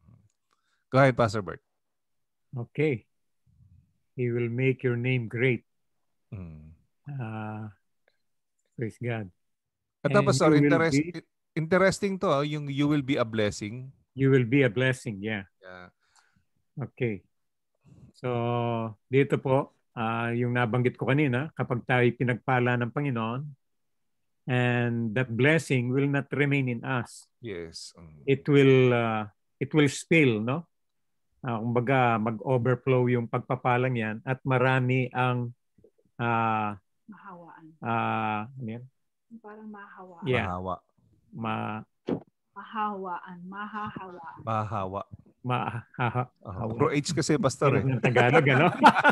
Go ahead, Pastor Bert. Okay. He will make your name great. Mm. Uh, praise God. At tapos, sorry, interest, be, interesting to, yung you will be a blessing. You will be a blessing, yeah. Yeah. Okay. So, dito po, uh, yung nabanggit ko kanina, kapag tayo pinagpala ng Panginoon, and that blessing will not remain in us. Yes. Um, it will, uh, it will spill, no? Uh, kumbaga, mag-overflow yung pagpapalang yan at marami ang Uh, mahawaan. Uh, ano yan? Parang mahawaan. Yeah. Mahawa. Ma mahawaan. Mahahawaan. Mahawa. Mahawa. Uh, puro H kasi, Pastor. Hirap ng Tagalog, ano?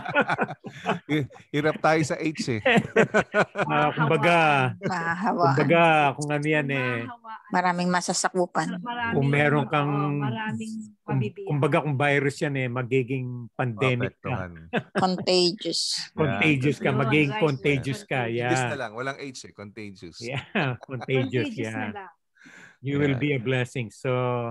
Hirap tayo sa H eh. uh, kumbaga, mahawaan. Kumbaga, kung ano yan eh. Maraming masasakupan. Maraming, kung meron kang, oh, maraming pabibiyan. Kumbaga, kung virus yan eh, magiging pandemic ka. Contagious. Contagious ka, magiging contagious ka. Yeah. Contagious na lang, walang H eh, contagious. Yeah, contagious, yeah. You will be a blessing. So,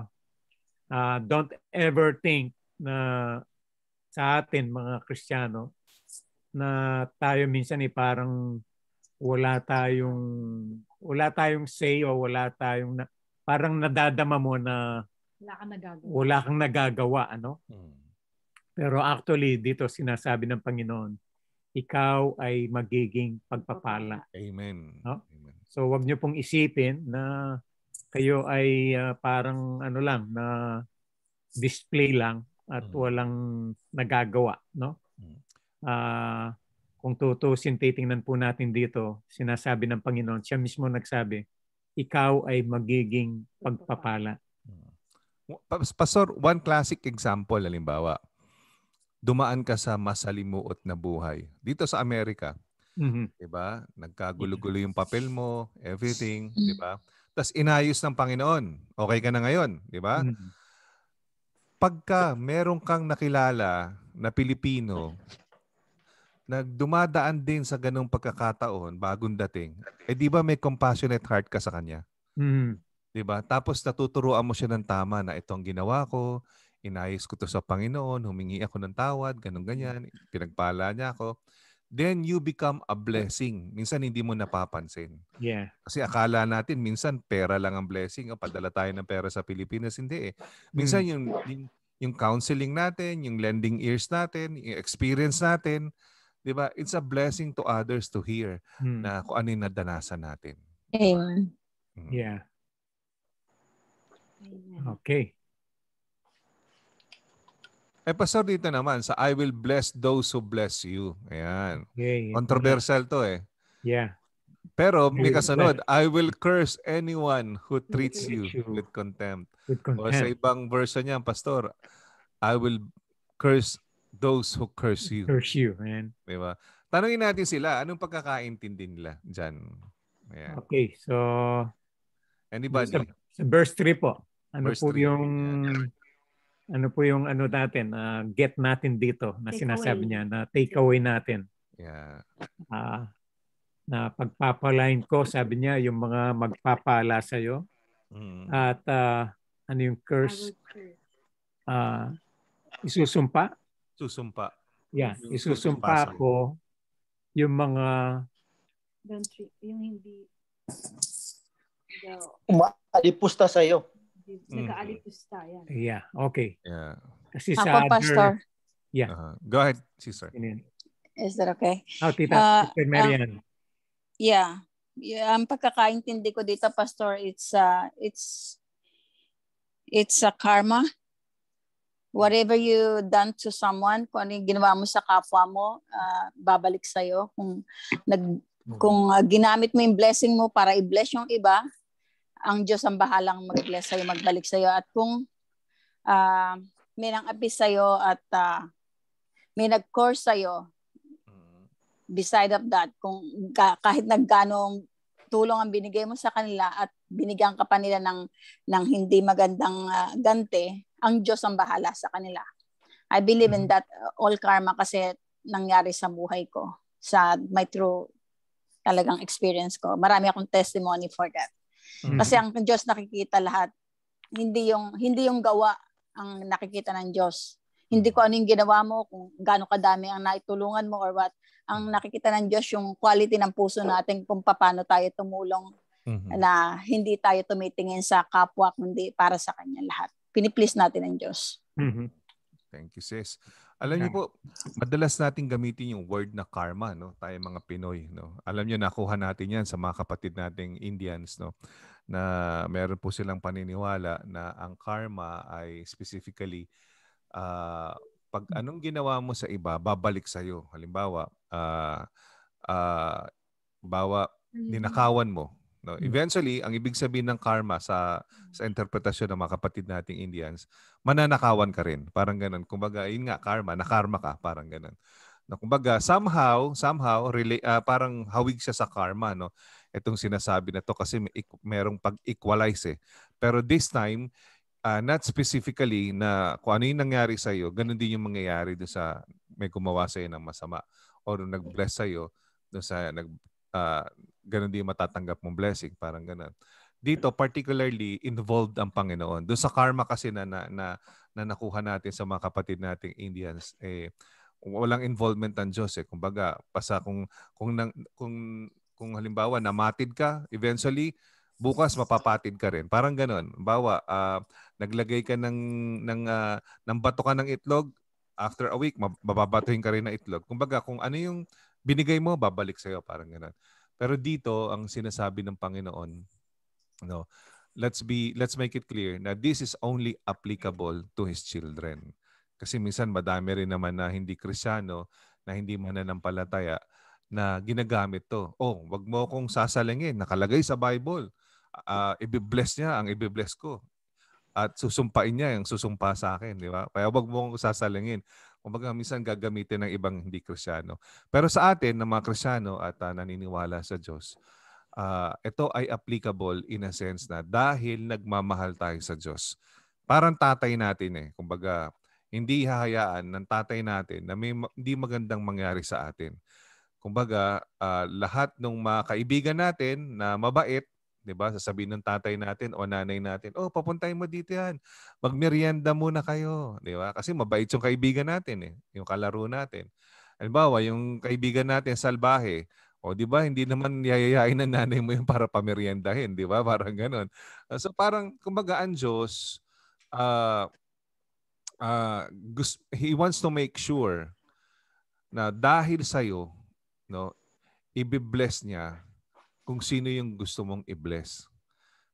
uh, don't ever think na sa atin, mga Kristiyano, na tayo minsan eh parang wala tayong wala tayong say o wala tayong na, parang nadadama mo na wala kang nagagawa. Wala kang nagagawa, ano? Hmm. Pero actually dito sinasabi ng Panginoon, ikaw ay magiging pagpapala. Amen. No? Amen. So wag niyo pong isipin na kayo ay uh, parang ano lang na display lang at hmm. walang nagagawa, no? Hmm. Uh, kung tutusin, titingnan po natin dito, sinasabi ng Panginoon, siya mismo nagsabi, ikaw ay magiging pagpapala. Pastor, one classic example, halimbawa, dumaan ka sa masalimuot na buhay. Dito sa Amerika, mm-hmm. diba? Nagkagulo-gulo yung papel mo, everything, diba? Tapos inayos ng Panginoon. Okay ka na ngayon, diba? Mm-hmm. Pagka meron kang nakilala na Pilipino, nagdumadaan din sa ganung pagkakataon, bagong dating, eh di ba may compassionate heart ka sa kanya? Mm. Di ba? Tapos natuturuan mo siya ng tama na itong ginawa ko, inayos ko to sa Panginoon, humingi ako ng tawad, ganun ganyan, pinagpala niya ako. Then you become a blessing. Minsan hindi mo napapansin. Yeah. Kasi akala natin minsan pera lang ang blessing, o padala tayo ng pera sa Pilipinas, hindi eh. Minsan mm. yung, yung yung counseling natin, yung lending ears natin, yung experience natin, diba? It's a blessing to others to hear hmm. na kung ano yung nadanasan natin. Amen. Hmm. Yeah. Amen. Okay. Eh, pastor, dito naman, sa I will bless those who bless you. Ayan. Okay, Controversial to eh. Yeah. Pero I may will kasunod, bless. I will curse anyone who treats Treat you you with contempt. with O sa contempt. ibang version niya, pastor, I will curse those who curse you. Curse you, man. Diba? Tanungin natin sila, anong pagkakaintindi nila dyan? Ayan. Okay, so Anybody? Sa, sa verse three po. Ano Verse po three. yung Yeah. ano po yung ano natin, uh, get natin dito na Take sinasabi away. niya na take away natin. Yeah. Uh, na pagpapalain ko, sabi niya, yung mga magpapala sa iyo. Mm. At uh, ano yung curse? Uh, isusumpa? Susumpa. Yeah, Yung isusumpa susumpa ko yung mga Don't treat, yung hindi Umaalipusta sa iyo. Nag-aalipusta yan. Yeah, okay. Yeah. Kasi Ako, sa Pastor. other, yeah. Uh-huh. Go ahead, sister. Is that okay? Oh, tita, Uh, Sister Marian. Uh, yeah. yeah. Ang pagkakaintindi ko dito, Pastor, it's uh, it's it's a karma. Whatever you done to someone, kung ano yung ginawa mo sa kapwa mo, uh, babalik sa'yo. Kung, nag, kung uh, ginamit mo yung blessing mo para i-bless yung iba, ang Diyos ang bahalang mag-bless sa'yo, magbalik sa'yo. At kung uh, may nang-apis sa'yo at uh, may nag-curse sa'yo, beside of that, kung ka, kahit nagganong tulong ang binigay mo sa kanila at binigyan ka pa nila ng, ng hindi magandang uh, gante, ang Diyos ang bahala sa kanila. I believe in that uh, all karma kasi nangyari sa buhay ko, sa my true talagang experience ko. Marami akong testimony for that. Mm-hmm. Kasi ang Diyos nakikita lahat. Hindi yung hindi yung gawa ang nakikita ng Diyos. Hindi ko ano yung ginawa mo, kung gaano kadami ang naitulungan mo or what. Ang nakikita ng Diyos yung quality ng puso natin kung paano tayo tumulong, mm-hmm. na hindi tayo tumitingin sa kapwa kundi para sa Kanya lahat. Piniplease natin ang Diyos. Mm-hmm. Thank you, sis. Alam niyo po, madalas natin gamitin yung word na karma, no? Tayo mga Pinoy, no? Alam niyo, nakuha natin yan sa mga kapatid nating Indians, no? Na meron po silang paniniwala na ang karma ay specifically uh, pag anong ginawa mo sa iba, babalik sa'yo. Halimbawa, uh, uh, bawa, ninakawan mo. No, eventually, ang ibig sabihin ng karma sa sa interpretasyon ng mga kapatid nating Indians, mananakawan ka rin. Parang ganun. Kumbaga, yun nga, karma, nakarma ka. Parang ganun. No, kumbaga, somehow, somehow, relate, uh, parang hawig siya sa karma. No? Itong sinasabi na to kasi may, merong pag-equalize eh. Pero this time, uh, not specifically na kung ano yung nangyari sa'yo, ganun din yung mangyayari doon sa may gumawa sa'yo ng masama. O nag-bless sa'yo, doon sa nag... Uh, ganun din matatanggap mong blessing, parang ganun. Dito, particularly, involved ang Panginoon. Doon sa karma kasi na, na, na, na nakuha natin sa mga kapatid nating Indians, eh, walang involvement ng Diyos. Eh. Kumbaga, pasa kung, kung, kung, kung halimbawa, namatid ka, eventually, bukas mapapatid ka rin. Parang ganun. Bawa, uh, naglagay ka ng, ng, uh, ng bato ka ng itlog, after a week, mababatuhin ka rin ng itlog. Kumbaga, kung ano yung binigay mo, babalik sa'yo. Parang ganun. Pero dito, ang sinasabi ng Panginoon, no, let's be, let's make it clear na this is only applicable to His children. Kasi minsan madami rin naman na hindi Kristyano, na hindi mananampalataya, na ginagamit to. Oh, wag mo akong sasalangin. Nakalagay sa Bible. Uh, ibibless niya ang ibibless ko. At susumpain niya yung susumpa sa akin, di ba? Kaya wag mo akong sasalangin. Kumbaga, minsan gagamitin ng ibang hindi Kristyano. Pero sa atin, ng mga Kristyano at uh, naniniwala sa Diyos, uh, ito ay applicable in a sense na dahil nagmamahal tayo sa Diyos. Parang tatay natin eh. Kumbaga, hindi hahayaan ng tatay natin na may hindi magandang mangyari sa atin. Kumbaga, uh, lahat ng mga kaibigan natin na mabait, diba? Sasabihin ng tatay natin o nanay natin, oh, papuntahin mo dito yan. Magmerienda muna kayo. Diba? Kasi mabait yung kaibigan natin eh. Yung kalaro natin. Halimbawa, yung kaibigan natin, salbahe. O diba, hindi naman yayayain ng nanay mo yung para pameriendahin. Diba? Parang ganun. So parang, kumbaga, ang Diyos, uh, uh, gusto, He wants to make sure na dahil sa'yo, no, i-bless niya kung sino yung gusto mong i-bless.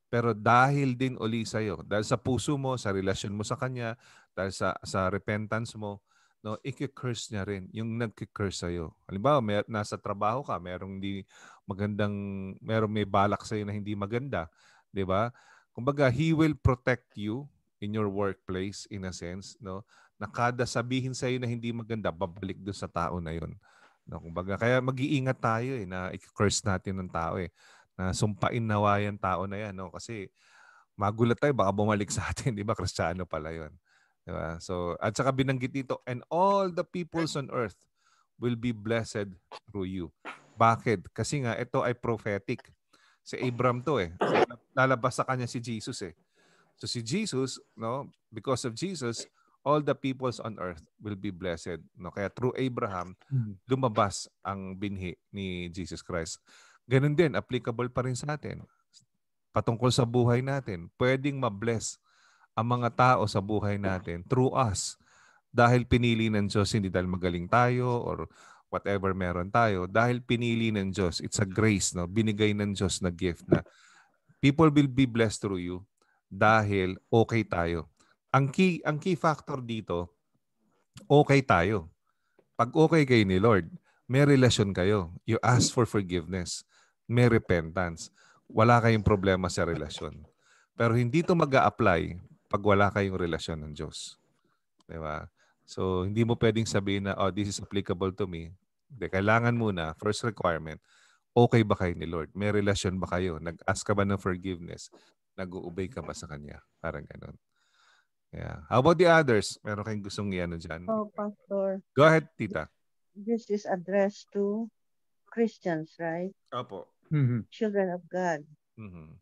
Pero dahil din uli sa'yo, dahil sa puso mo, sa relasyon mo sa Kanya, dahil sa, sa repentance mo, no, i-curse niya rin yung nag-curse sa'yo. Halimbawa, may, nasa trabaho ka, merong di magandang, merong may balak sa'yo na hindi maganda. Di ba? Kumbaga, He will protect you in your workplace in a sense, no? Na kada sabihin sa'yo na hindi maganda, babalik doon sa tao na yun. No, kumbaga, kaya mag-iingat tayo eh, na i-curse natin ng tao eh. Na sumpain nawa yung tao na yan. No? Kasi magulat tayo, baka bumalik sa atin. Di ba? Kristiyano pala yun. Di ba? So, at saka binanggit dito, and all the peoples on earth will be blessed through you. Bakit? Kasi nga, ito ay prophetic. Si Abram to eh. Lalabas sa kanya si Jesus eh. So si Jesus, no, because of Jesus, all the peoples on earth will be blessed. No? Kaya through Abraham, lumabas ang binhi ni Jesus Christ. Ganun din, applicable pa rin sa atin. Patungkol sa buhay natin, pwedeng ma-bless ang mga tao sa buhay natin through us. Dahil pinili ng Diyos, hindi dahil magaling tayo or whatever meron tayo. Dahil pinili ng Diyos, it's a grace, no? Binigay ng Diyos na gift na people will be blessed through you dahil okay tayo. Ang key, ang key factor dito, okay tayo. Pag okay kayo ni Lord, may relasyon kayo. You ask for forgiveness. May repentance. Wala kayong problema sa relasyon. Pero hindi ito mag-a-apply pag wala kayong relasyon ng Diyos. Diba? So, hindi mo pwedeng sabihin na, oh, this is applicable to me. Hindi, kailangan muna, first requirement, okay ba kayo ni Lord? May relasyon ba kayo? Nag-ask ka ba ng forgiveness? Nag-uubay ka ba sa Kanya? Parang ganun. Yeah. How about the others? Meron kayong gustong i-ano dyan? Oh, Pastor. Go ahead, Tita. This is addressed to Christians, right? Opo. Mm-hmm. Children of God. Mm-hmm.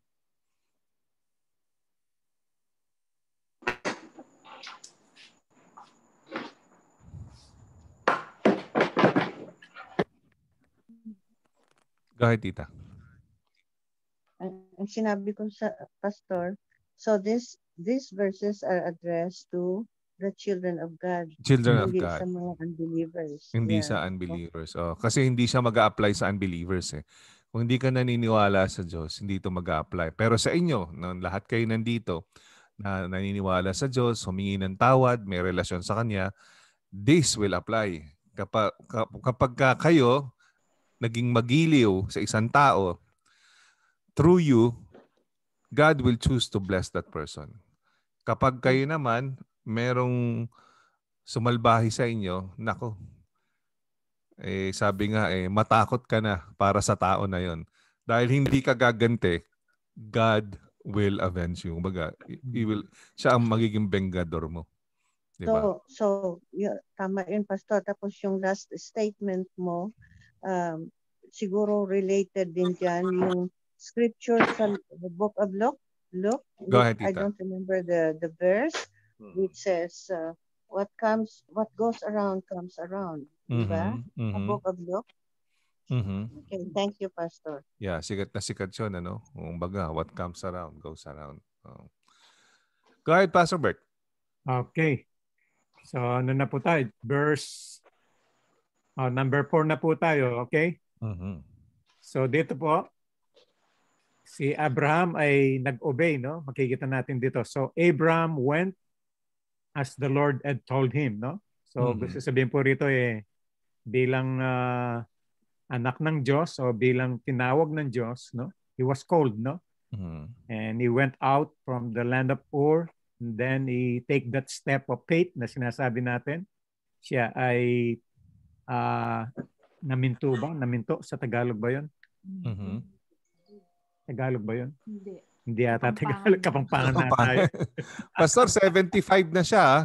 Go ahead, Tita. Ang, ang sinabi ko sa Pastor, so this these verses are addressed to the children of God. Children of hindi God. Sa mga unbelievers. Hindi yeah. sa unbelievers. Oh, kasi hindi siya mag-a-apply sa unbelievers eh. Kung hindi ka naniniwala sa Diyos, hindi ito mag-a-apply. Pero sa inyo, no, lahat kayo nandito na naniniwala sa Diyos, humingi ng tawad, may relasyon sa Kanya, this will apply. Kapag, kapag kayo naging magiliw sa isang tao, through you, God will choose to bless that person. Kapag kayo naman, merong sumalbahi sa inyo, nako, eh, sabi nga, eh, matakot ka na para sa tao na yon. Dahil hindi ka gaganti, God will avenge you. Baga, he will, siya ang magiging bengador mo. Diba? So, so y- tama yun, Pastor. Tapos yung last statement mo, um, siguro related din dyan yung scripture sa the book of Luke. Luke, Go ahead, I Tita. don't remember the, the verse, which says, uh, what comes, what goes around comes around. Diba? Mm-hmm, mm-hmm. The book of Luke. Mm-hmm. Okay, thank you, Pastor. Yeah, sikat na sikat yun, ano? Kumbaga, what comes around, goes around. Oh. Go ahead, Pastor Bert. Okay. So, ano na po tayo? Verse oh, number four na po tayo, okay? Mm-hmm. So, dito po, si Abraham ay nag-obey, no? Makikita natin dito. So, Abraham went as the Lord had told him, no? So, Mm-hmm. gusto sabihin po rito eh, bilang uh, anak ng Diyos o bilang tinawag ng Diyos, no? He was called, no? Mm-hmm. And he went out from the land of Ur, and then he take that step of faith na sinasabi natin. Siya ay uh, naminto ba? Naminto sa Tagalog ba yun? Mm-hmm. Tagalog ba yun? Hindi. Hindi yata Tagalog. Kapampangan na tayo. Pastor, seventy-five na siya.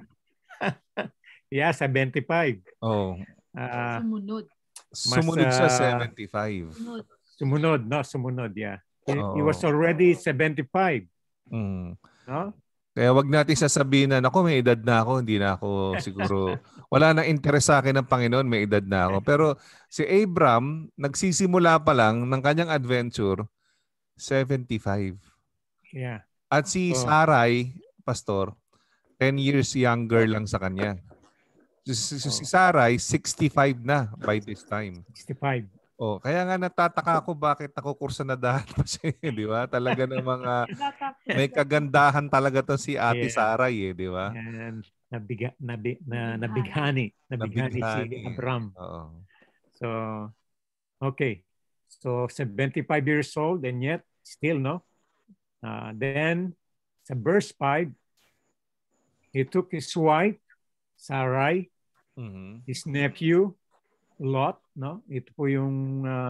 Yeah, seventy-five. Oh. Uh, Sumunod. Sumunod mas, siya uh, seventy-five. Sumunod. Sumunod, no? Sumunod, yeah. He, oh. he was already seventy-five. Mm. No? Kaya wag natin sasabihin na, ako may edad na ako, hindi na ako siguro, wala nang interes sa akin ng Panginoon, may edad na ako. Pero si Abram, nagsisimula pa lang ng kanyang adventure, seventy-five. Yeah. At si oh. Sarai, Pastor, ten years younger lang sa kanya. Si, si, si Sarai, sixty-five na by this time. sixty-five. Oh, kaya nga natataka ako bakit nakukursa na dahan pa siya, di ba? Talaga ng mga may kagandahan talaga to si Ate Yeah. Saray, eh, di ba? And nabiga, nabi, na, nabighani. Nabighani si Nabighani. Abram. Oo. So, okay. So, seventy-five years old and yet still, no? Uh, then, sa verse five, he took his wife, Sarai, Mm-hmm. his nephew, Lot, no? Ito po yung uh,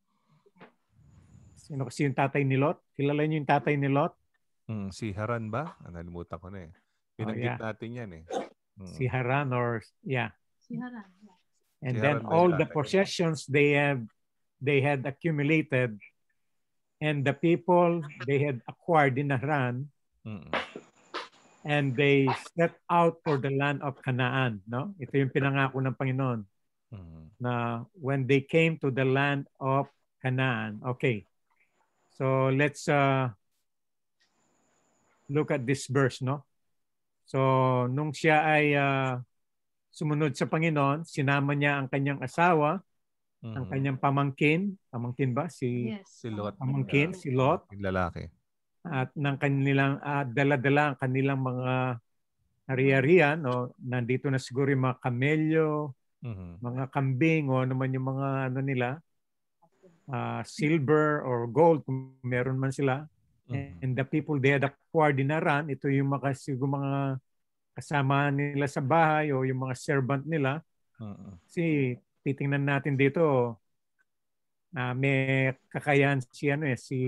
sino kasi yung tatay ni Lot? Kilala niyo yung tatay ni Lot? Mm, si Haran ba? Ah, nalimutan ko na eh. Binanggit oh, yeah. natin yan eh. Mm. Si Haran or yeah. Si Haran. Yeah. And si then Haran all the possessions they have they had accumulated and the people they had acquired in Haran. Mm-mm. And they set out for the land of Canaan, no? Ito yung pinangako ng Panginoon. Mm-hmm. Na when they came to the land of Canaan. Okay. So let's uh, look at this verse, no? So nung siya ay uh, sumunod sa Panginoon, sinama niya ang kanyang asawa, mm-hmm. ang kanyang pamangkin, pamangkin ba? Si, yes. si Lot. Pamangkin, yeah. si Lot. Yung lalaki. At ng kanilang uh, dala-dala ang kanilang mga ari-arian, no? Nandito na siguro yung mga kamelyo, mm-hmm. mga kambing, o ano man yung mga ano nila, uh, silver or gold, kung meron man sila. Mm-hmm. And the people they had acquired in Haran, ito yung mga, siguro mga kasama nila sa bahay o yung mga servant nila. Uh-uh. Kasi titingnan natin dito, uh, may kakayahan si ano eh, si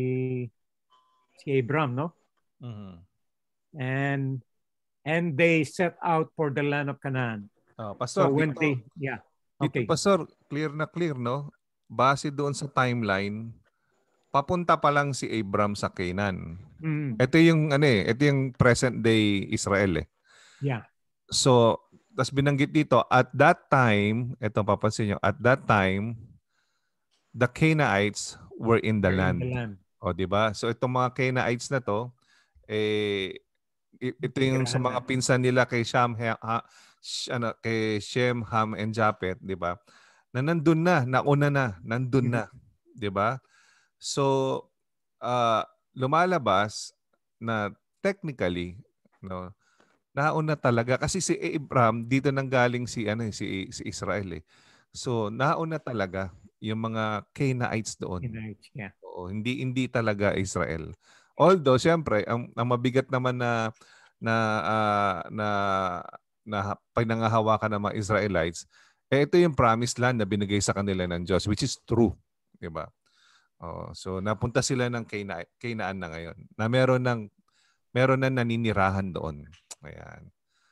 si Abram, no? Uh-huh. And and they set out for the land of Canaan. Oh, Pastor, so when dito, they yeah. Okay. Dito, Pastor, clear na clear, no? Base doon sa timeline, papunta pa lang si Abram sa Canaan. Mm. Ito yung ano eh, ito yung present day Israel eh. Yeah. So, tas binanggit dito, at that time, ito papansin nyo, at that time, the Canaanites were in the, land. in the land. O, diba? So, itong mga Canaanites na to, eh, ito yung sa mga pinsan nila kay Shem, ha, ano, kay Shem, Ham, and Japhet, diba? Na nandun na, nauna na, nandun na. Diba? So, uh, lumalabas na technically, no, nauna talaga kasi si Abraham dito nang galing si ano si si Israel eh. So nauna talaga yung mga Canaanites doon. Canaanites, yeah. Oo, hindi hindi talaga Israel. Although siyempre ang, ang mabigat naman na na uh, na na pinangahawakan ng mga Israelites, eh ito yung promised land na binigay sa kanila ng Diyos, which is true, 'di ba? Oh, so napunta sila ng Canaan, Canaan na ngayon. Na meron ng meron na naninirahan doon. Ayan.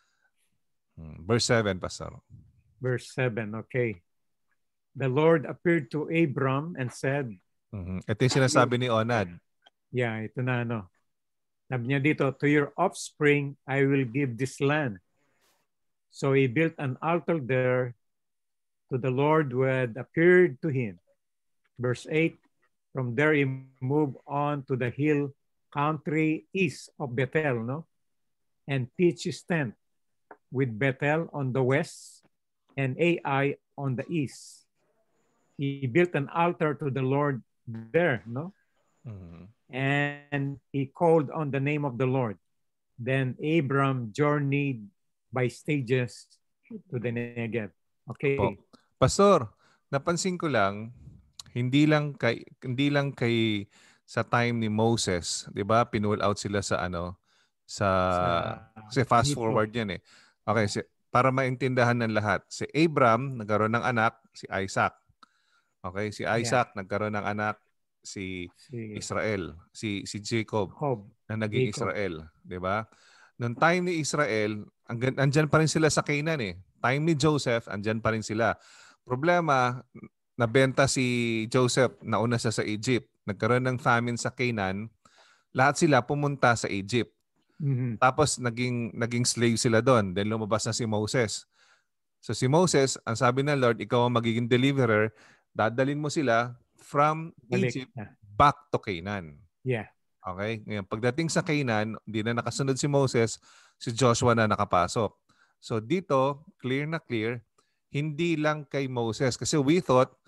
Verse seven, Pastor. Verse seven, okay. The Lord appeared to Abram and said, mm-hmm. Ito yung sinasabi ni Onad. Yeah, ito na ano. Sabi niya dito, to your offspring, I will give this land. So he built an altar there to the Lord who had appeared to him. Verse eight, from there he moved on to the hill country east of Bethel, no? And pitched his tent with Bethel on the west and Ai on the east. He built an altar to the Lord there, no? Mm-hmm. And he called on the name of the Lord. Then Abram journeyed by stages to the Negev. Okay. Po. Pastor, napansin ko lang, hindi lang kay hindi lang kay sa time ni Moses, 'di ba? Pinull out sila sa ano sa, sa kasi fast Hito. Forward 'yan eh. Okay, si, para maintindihan ng lahat. Si Abram nagkaroon ng anak, si Isaac. Okay, si Isaac yeah. nagkaroon ng anak, si, si Israel, si si Jacob Jacob. na naging Jacob. Israel, 'di ba? Noong time ni Israel, andyan pa rin sila sa Canaan eh. Time ni Joseph, andyan pa rin sila. Problema, nabenta si Joseph, nauna siya sa Egypt. Nagkaroon ng famine sa Canaan. Lahat sila pumunta sa Egypt. Mm-hmm. Tapos naging naging slave sila doon. Then lumabas na si Moses. So si Moses, ang sabi ng Lord, ikaw ang magiging deliverer. Dadalhin mo sila from Balik. Egypt back to Canaan. Yeah. Okay? Ngayon, pagdating sa Canaan, hindi na nakasunod si Moses, si Joshua na nakapasok. So dito, clear na clear, hindi lang kay Moses. Kasi we thought,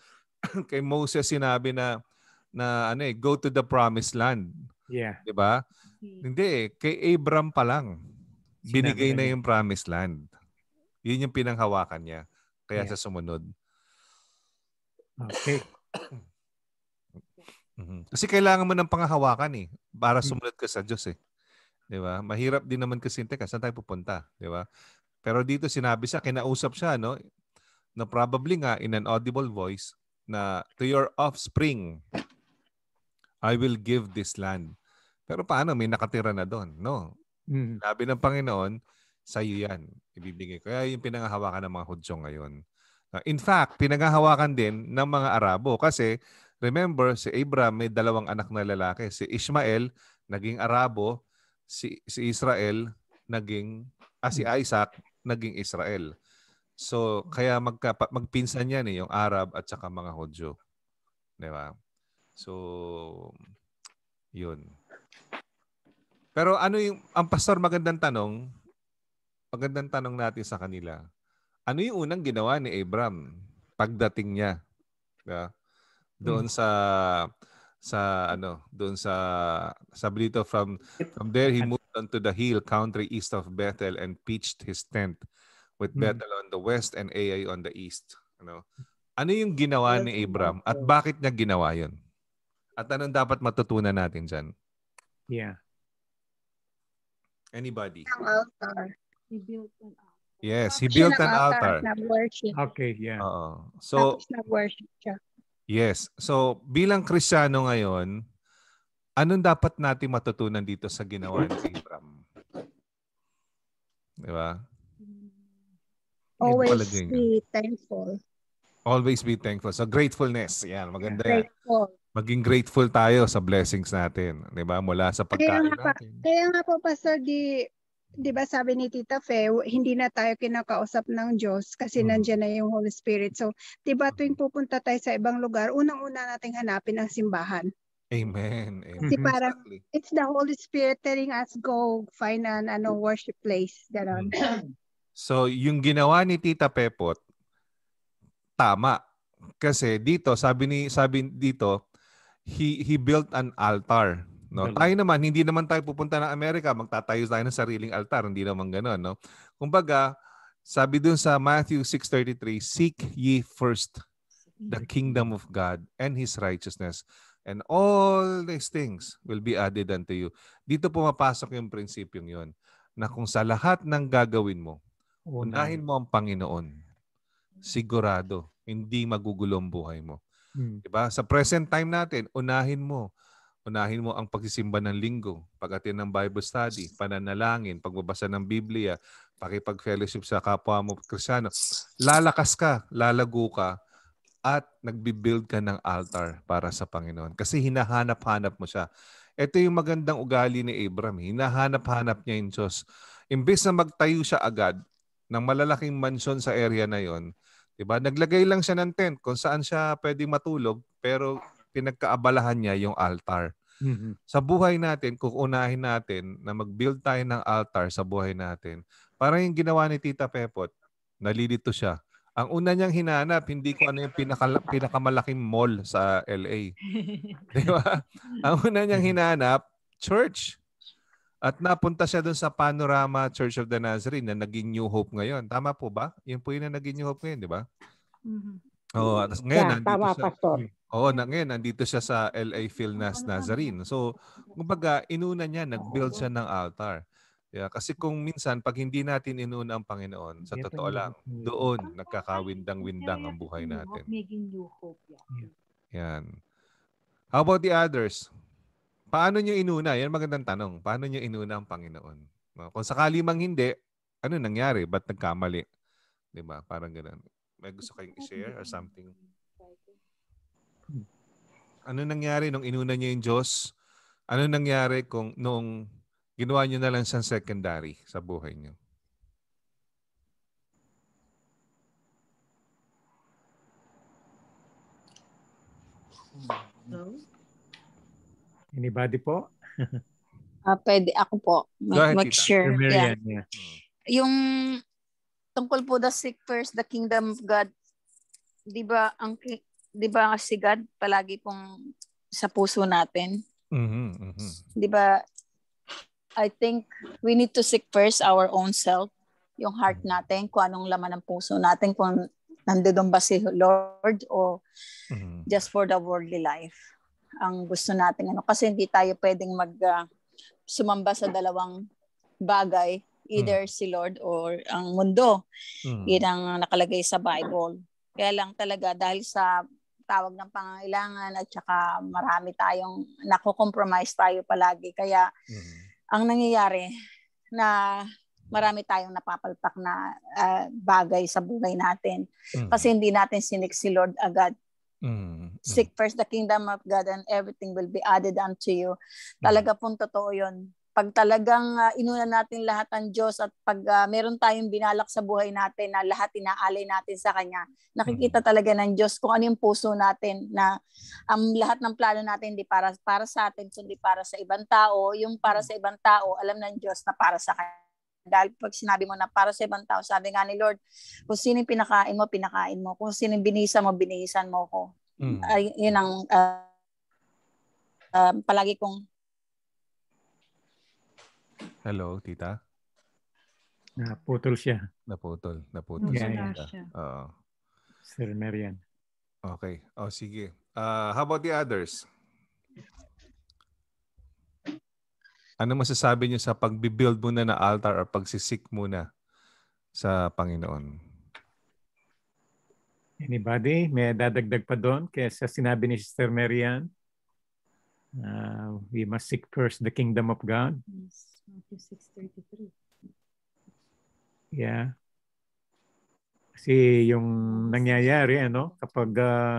kay Moses sinabi na na ano eh, go to the promised land. Yeah. 'Di ba? Hindi eh, kay Abram pa lang binigay na yung promised land. Yun yung pinanghawakan niya. Kaya Yeah. sa sumunod. Okay. Mm-hmm. Kasi kailangan mo ng panghahawakan eh para sumunod ka sa Diyos eh. 'Di ba? Mahirap din naman kasi teka, saan tayo pupunta, 'di ba? Pero dito sinabi siya, kinausap siya, no? Na probably nga in an audible voice na to your offspring I will give this land. Pero paano? May nakatira na doon. No. Mm. Sabi ng Panginoon, sa iyo yan. Ibibigay ko. Kaya yung pinanghahawakan ng mga Hudyo ngayon. In fact, pinanghahawakan din ng mga Arabo. Kasi, remember, si Abraham may dalawang anak na lalaki. Si Ishmael, naging Arabo. Si, si Israel, naging, ah, si Isaac, naging Israel. So, kaya magka, magpinsan yan eh, yung Arab at saka mga Hudyo. Di ba? So, yun. Pero ano yung, ang pastor, magandang tanong, magandang tanong natin sa kanila. Ano yung unang ginawa ni Abram pagdating niya? Yeah? Doon sa, sa ano, doon sa, sabi dito, from, from there he moved on to the hill country east of Bethel and pitched his tent with Bethel on the west and Ai on the east. Ano, ano yung ginawa ni Abram at bakit niya ginawa yun? At anong dapat matutunan natin dyan? Yeah. Ang Anybody? altar. He built an altar. Yes, he Siya built an altar. Nag-worship. Okay, yeah. Oo. So, Tapos nag-worship siya. yes. So, bilang Kristiyano ngayon, anong dapat natin matutunan dito sa ginawa ni Abram? Di ba? Always be thankful. Always be thankful. So, gratefulness. Yan, maganda yan. Grateful. Maging grateful tayo sa blessings natin. Di ba? Mula sa pagkain kaya nga, natin. Kaya nga po, Pastor, di, di ba sabi ni Tita Fe, hindi na tayo kinakausap ng Diyos kasi hmm. nandiyan na yung Holy Spirit. So, di ba tuwing pupunta tayo sa ibang lugar, unang-una nating hanapin ang simbahan. Amen. Amen. Kasi parang, exactly. It's the Holy Spirit telling us, go find an ano, worship place. Ganon. Hmm. So, yung ginawa ni Tita Pepot, tama. Kasi dito, sabi ni sabi dito, he he built an altar. No? Tayo naman, hindi naman tayo pupunta ng Amerika, magtatayo tayo ng sariling altar. Hindi naman gano'n. No? Kumbaga, sabi dun sa Matthew six thirty-three, seek ye first the kingdom of God and His righteousness, and all these things will be added unto you. Dito pumapasok yung prinsipyong yon na kung sa lahat ng gagawin mo, unahin mo ang Panginoon, sigurado, hindi magugulo ang buhay mo. Hmm. Diba? Sa present time natin, unahin mo. Unahin mo ang pagsisimba ng linggo, pag-attend ng Bible study, pananalangin, pagbabasa ng Biblia, pakipag-fellowship sa kapwa mo Kristiyano. Lalakas ka, lalago ka, at nagbibuild ka ng altar para sa Panginoon. Kasi hinahanap-hanap mo siya. Ito yung magandang ugali ni Abram. Hinahanap-hanap niya yung Diyos. Imbes na magtayo siya agad ng malalaking mansyon sa area na yon, diba? Naglagay lang siya ng tent kung saan siya pwedeng matulog, pero pinagkaabalahan niya yung altar. Mm-hmm. Sa buhay natin, kung unahin natin na mag-build tayo ng altar sa buhay natin, parang yung ginawa ni Tita Pepot, nalilito siya. Ang una niyang hinanap, hindi ko ano yung pinaka, pinakamalaking mall sa L A. Diba? Ang una niyang hinanap, church. At napunta siya doon sa Panorama Church of the Nazarene na naging New Hope ngayon. Tama po ba? Yun po yun na naging New Hope ngayon, di ba? Mm-hmm. Oo, at ngayon, yeah, nandito tama, siya. Pastor. Oo, na, ngayon, nandito siya sa L A Philnas Nazarene. So, kumbaga, inuna niya, nag-build siya ng altar. Yeah, kasi kung minsan, pag hindi natin inuna ang Panginoon, sa totoo lang, doon, nagkakawindang-windang ang buhay natin. Making New Hope. Yan. How about the others? Paano nyo inuna? Yan magandang tanong. Paano nyo inuna ang Panginoon? Kung sakali mang hindi, ano nangyari? Ba't nagkamali? Diba? Parang ganun. May gusto kayong i-share or something? Ano nangyari nung inuna nyo yung Diyos? Ano nangyari kung nung ginawa nyo na lang siyang secondary sa buhay nyo? No? Anybody po? uh, pwede ako po. Make sure. Yeah. Yeah. Yung tungkol po the seek first the kingdom of God, di ba, ang di ba si God palagi pong sa puso natin? Mm-hmm, mm-hmm. Di ba, I think we need to seek first our own self, yung heart natin, kung anong laman ng puso natin, kung nandoon ba si Lord o mm-hmm. just for the worldly life. Ang gusto natin, ano, kasi hindi tayo pwedeng mag uh, sumamba sa dalawang bagay, either mm. si Lord or ang mundo. Mm. Yan ang nakalagay sa Bible. Kaya lang talaga dahil sa tawag ng pangangailangan at saka marami tayong nako-compromise tayo palagi. Kaya mm. ang nangyayari na marami tayong napapalpak na uh, bagay sa buhay natin. Mm. Kasi hindi natin sinik si Lord agad. Mm. Seek first the kingdom of God and everything will be added unto you. Talaga pong totoo yun. Pag talagang uh, inuna natin lahat ng Diyos at pag uh, meron tayong binalak sa buhay natin na lahat inaalay natin sa Kanya, nakikita talaga ng Diyos kung ano yung puso natin na ang um, lahat ng plano natin hindi para, para sa atin, kundi para sa ibang tao. Yung para sa ibang tao, alam ng Diyos na para sa Kanya. Dahil pag sinabi mo na para sa ibang tao, sabi nga ni Lord, kung sino yung pinakain mo, pinakain mo. Kung sino yung binisa mo, binihisan mo ko. Mm. Ay, yun ang uh, uh, palagi kong Hello, tita? Naputol siya. Naputol. Naputol yeah, siya. Oo. Sir Marian. Okay. O, oh, sige. Uh, how about the others? Ano masasabi niyo sa pag-build muna na altar or pagsisik muna sa Panginoon? Anybody? May dadagdag pa doon kaysa sinabi ni Sister Marian? Uh, we must seek first the kingdom of God. Yes, Matthew six thirty-three. Yeah. Kasi yung nangyayari, ano, kapag, uh,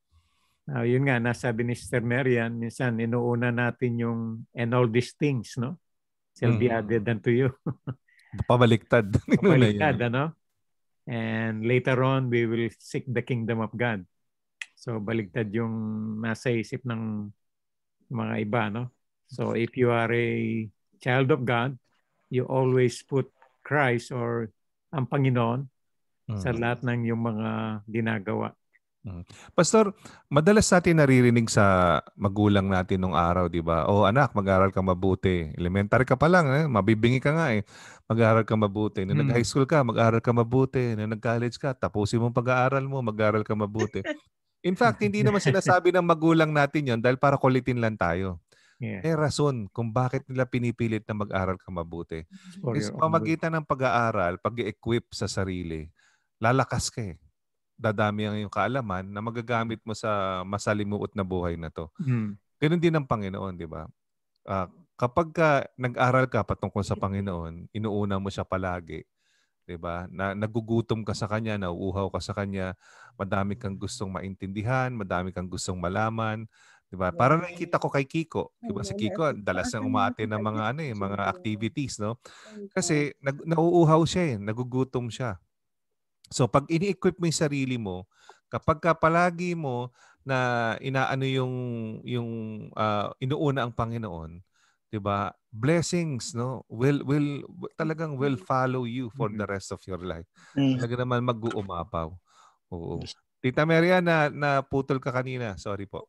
uh, yun nga, nasabi ni Sister Marian, minsan inuuna natin yung, and all these things, no? Shall be added unto you. Pabaliktad. Pabaliktad, ano? And later on, we will seek the kingdom of God. So, baligtad yung nasa isip ng mga iba, no? So, if you are a child of God, you always put Christ or ang Panginoon mm. sa lahat ng yung mga ginagawa. Mm. Pastor, madalas natin naririnig sa magulang natin nung araw, di ba? Oh, anak, mag-aral ka mabuti. Elementary ka pa lang, eh? Mabibingi ka nga eh. Mag-aral ka mabuti. Nung mm. nag-high school ka, mag-aral ka mabuti. Nung nag-college ka, tapusin mo pag-aaral mo, mag-aral ka mabuti. In fact, hindi naman sinasabi ng magulang natin yon dahil para kulitin lang tayo. Yeah. Eh, rason kung bakit nila pinipilit na mag-aral ka mabuti. Kasi pamagitan ng pag-aaral, pag-equip sa sarili, lalakas ka eh. Dadami ang iyong kaalaman na magagamit mo sa masalimuot na buhay na to. Mm. Ganun din ang Panginoon, di ba? Uh, kapag ka nag-aral ka patungkol sa Panginoon, inuuna mo siya palagi. Diba? Na nagugutom ka sa kanya, nauuhaw ka sa kanya, madami kang gustong maintindihan, madami kang gustong malaman, diba? Para nakikita ko kay Kiko, diba si Kiko, dalas nang umate ng mga ano eh, mga activities, no? Kasi nag nauuhaw siya eh, nagugutom siya. So pag ini-equip mo 'yung sarili mo, kapag ka palagi mo na inaano yung yung uh, inuuna ang Panginoon, 'di ba? Blessings, no? Will will talagang will follow you for the rest of your life. Talaga naman mag-uumapaw. Oo. Tita Maria, na naputol ka kanina. Sorry po.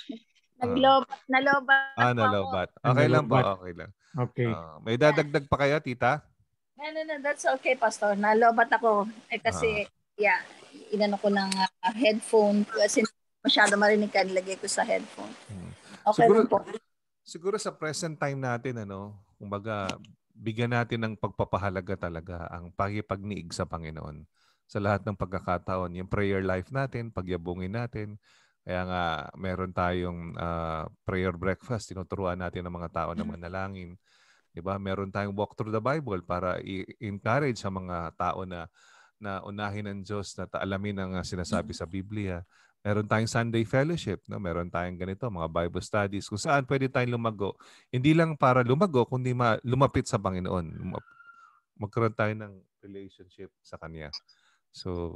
Nalobat, nalobat. Ah, nalobat. Okay lang po, okay lang. Okay. Uh, may dadagdag pa kaya, tita? No, no, no, that's okay, Pastor. Nalobat ako. Eh kasi, uh, yeah, inano ko ng uh, headphone kasi masyado marinig ka, nilagay ko sa headphone. Okay siguro, lang po. Siguro sa present time natin, ano, kumbaga, bigyan natin ng pagpapahalaga talaga ang pakikipagniig sa Panginoon sa lahat ng pagkakataon. Yung prayer life natin, pagyabungin natin. Kaya nga, meron tayong uh, prayer breakfast. Tinuturuan natin ng mga tao na manalangin. Diba? Meron tayong walk through the Bible para i-encourage sa mga tao na, na unahin ng Diyos na alamin ang sinasabi sa Biblia. Meron tayong Sunday fellowship, no? Meron tayong ganito, mga Bible studies, kung saan pwede tayong lumago. Hindi lang para lumago, kundi ma- lumapit sa Panginoon. Magkaroon tayo ng relationship sa Kanya. So,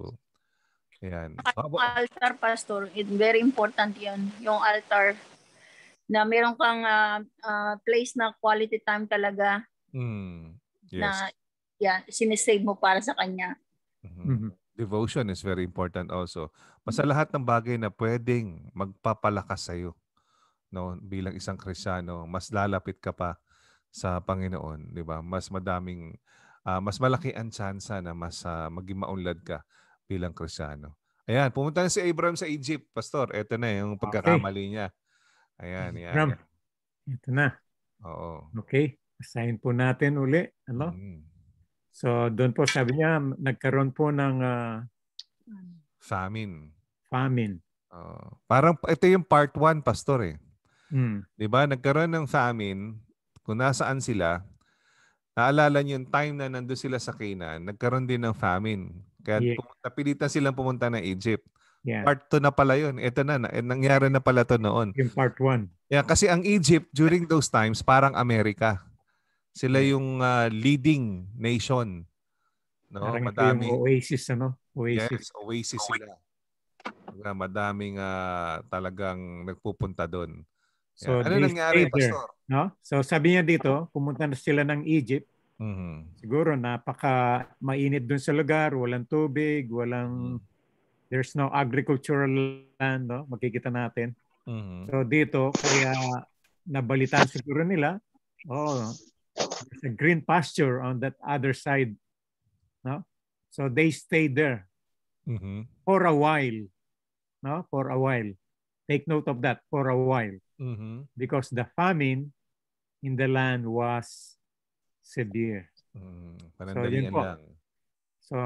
ayan. So, yung altar, Pastor, it's very important yun. Yung altar, na meron kang uh, uh, place na quality time talaga. Mm, yes. Na, yeah, sinisave mo para sa Kanya. Mm-hmm. Devotion is very important also. Basta lahat ng bagay na pwedeng magpapalakas sa iyo, no, bilang isang Kristiyano, mas lalapit ka pa sa Panginoon, 'di ba? Mas madaming uh, mas malaki ang tsansa na mas uh, maging maunlad ka bilang Kristiyano. Ayan, pumunta na si Abraham sa Egypt, Pastor. Ito na yung pagkakamali niya. Ayan, yan. Abraham, ito na. Oo. Okay, assign po natin uli, ano? Mm. So, doon po sabi niya, nagkaroon po ng uh, famine. Famine. Uh, parang ito yung part one, Pastor eh. Mm. 'Di ba? Nagkaroon ng famine kung nasaan sila. Naalala niyo yung time na nandun sila sa Canaan, nagkaroon din ng famine. Kaya yeah. napilitan silang pumunta ng Egypt. Yeah. Part two na pala yun. Ito na, na, nangyari na pala to noon. Yung part one. Yeah, kasi ang Egypt during those times parang Amerika. Sila yeah. yung uh, leading nation. No? Parang madami, ito yung Oasis, ano? Oasis. Yes, Oasis sila. Madaming uh, talagang nagpupunta doon. So, ano nangyari, Pastor? No? So, sabi niya dito, pumunta na sila ng Egypt. Mm-hmm. Siguro, napaka mainit doon sa lugar. Walang tubig, walang... Mm-hmm. There's no agricultural land, no? Makikita natin. Mm-hmm. So, dito, kaya nabalitaan siguro nila, oh, there's a green pasture on that other side. No? So, they stayed there mm-hmm. for a while. No? For a while. Take note of that, for a while. Mm-hmm. Because the famine in the land was severe. Mm, so, yun po. Lang. So,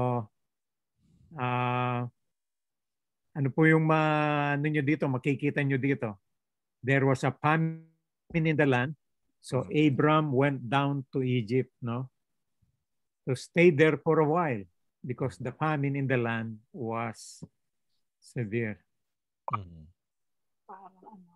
uh, ano po yung ma, ano nyo dito, makikita nyo dito. There was a famine in the land. So, mm-hmm. Abram went down to Egypt, no? To stay there for a while because the famine in the land was severe. Mm-hmm. Parang ano,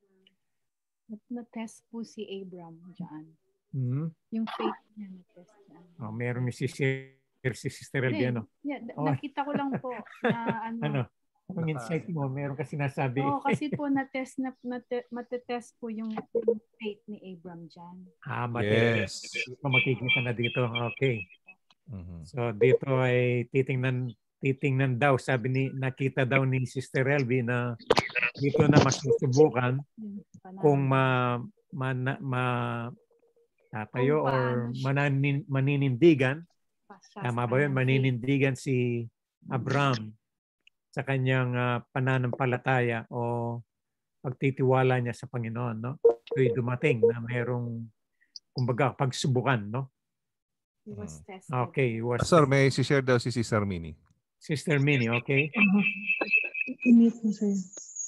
na-test po si Abram dyan. Mm-hmm. Yung faith niya na-test niya. Oh, meron si Sister, si Sister Elviano. Yeah, oh. Nakita ko lang po na ano. ano? Ang insight mo, meron ka sinasabi. Oo, oh, kasi po na-test na, matetest po yung, yung faith ni Abram dyan. Ah, matest. Yes. Makikita na dito. Okay. Mm-hmm. So dito ay titingnan titingnan daw, sabi ni nakita daw ni Sister Elvie na dito na mas susubukan kung ma, ma, ma tatayo or mananin, maninindigan. Tama ba yun? Maninindigan si Abram sa kanyang uh, pananampalataya o pagtitiwala niya sa Panginoon, no? Ito'y dumating na mayroong, kumbaga, pagsubukan, no? He was tested. Okay. He was Pastor, may si-share daw si Sister Minnie. Sister Minnie, okay? Uh-huh.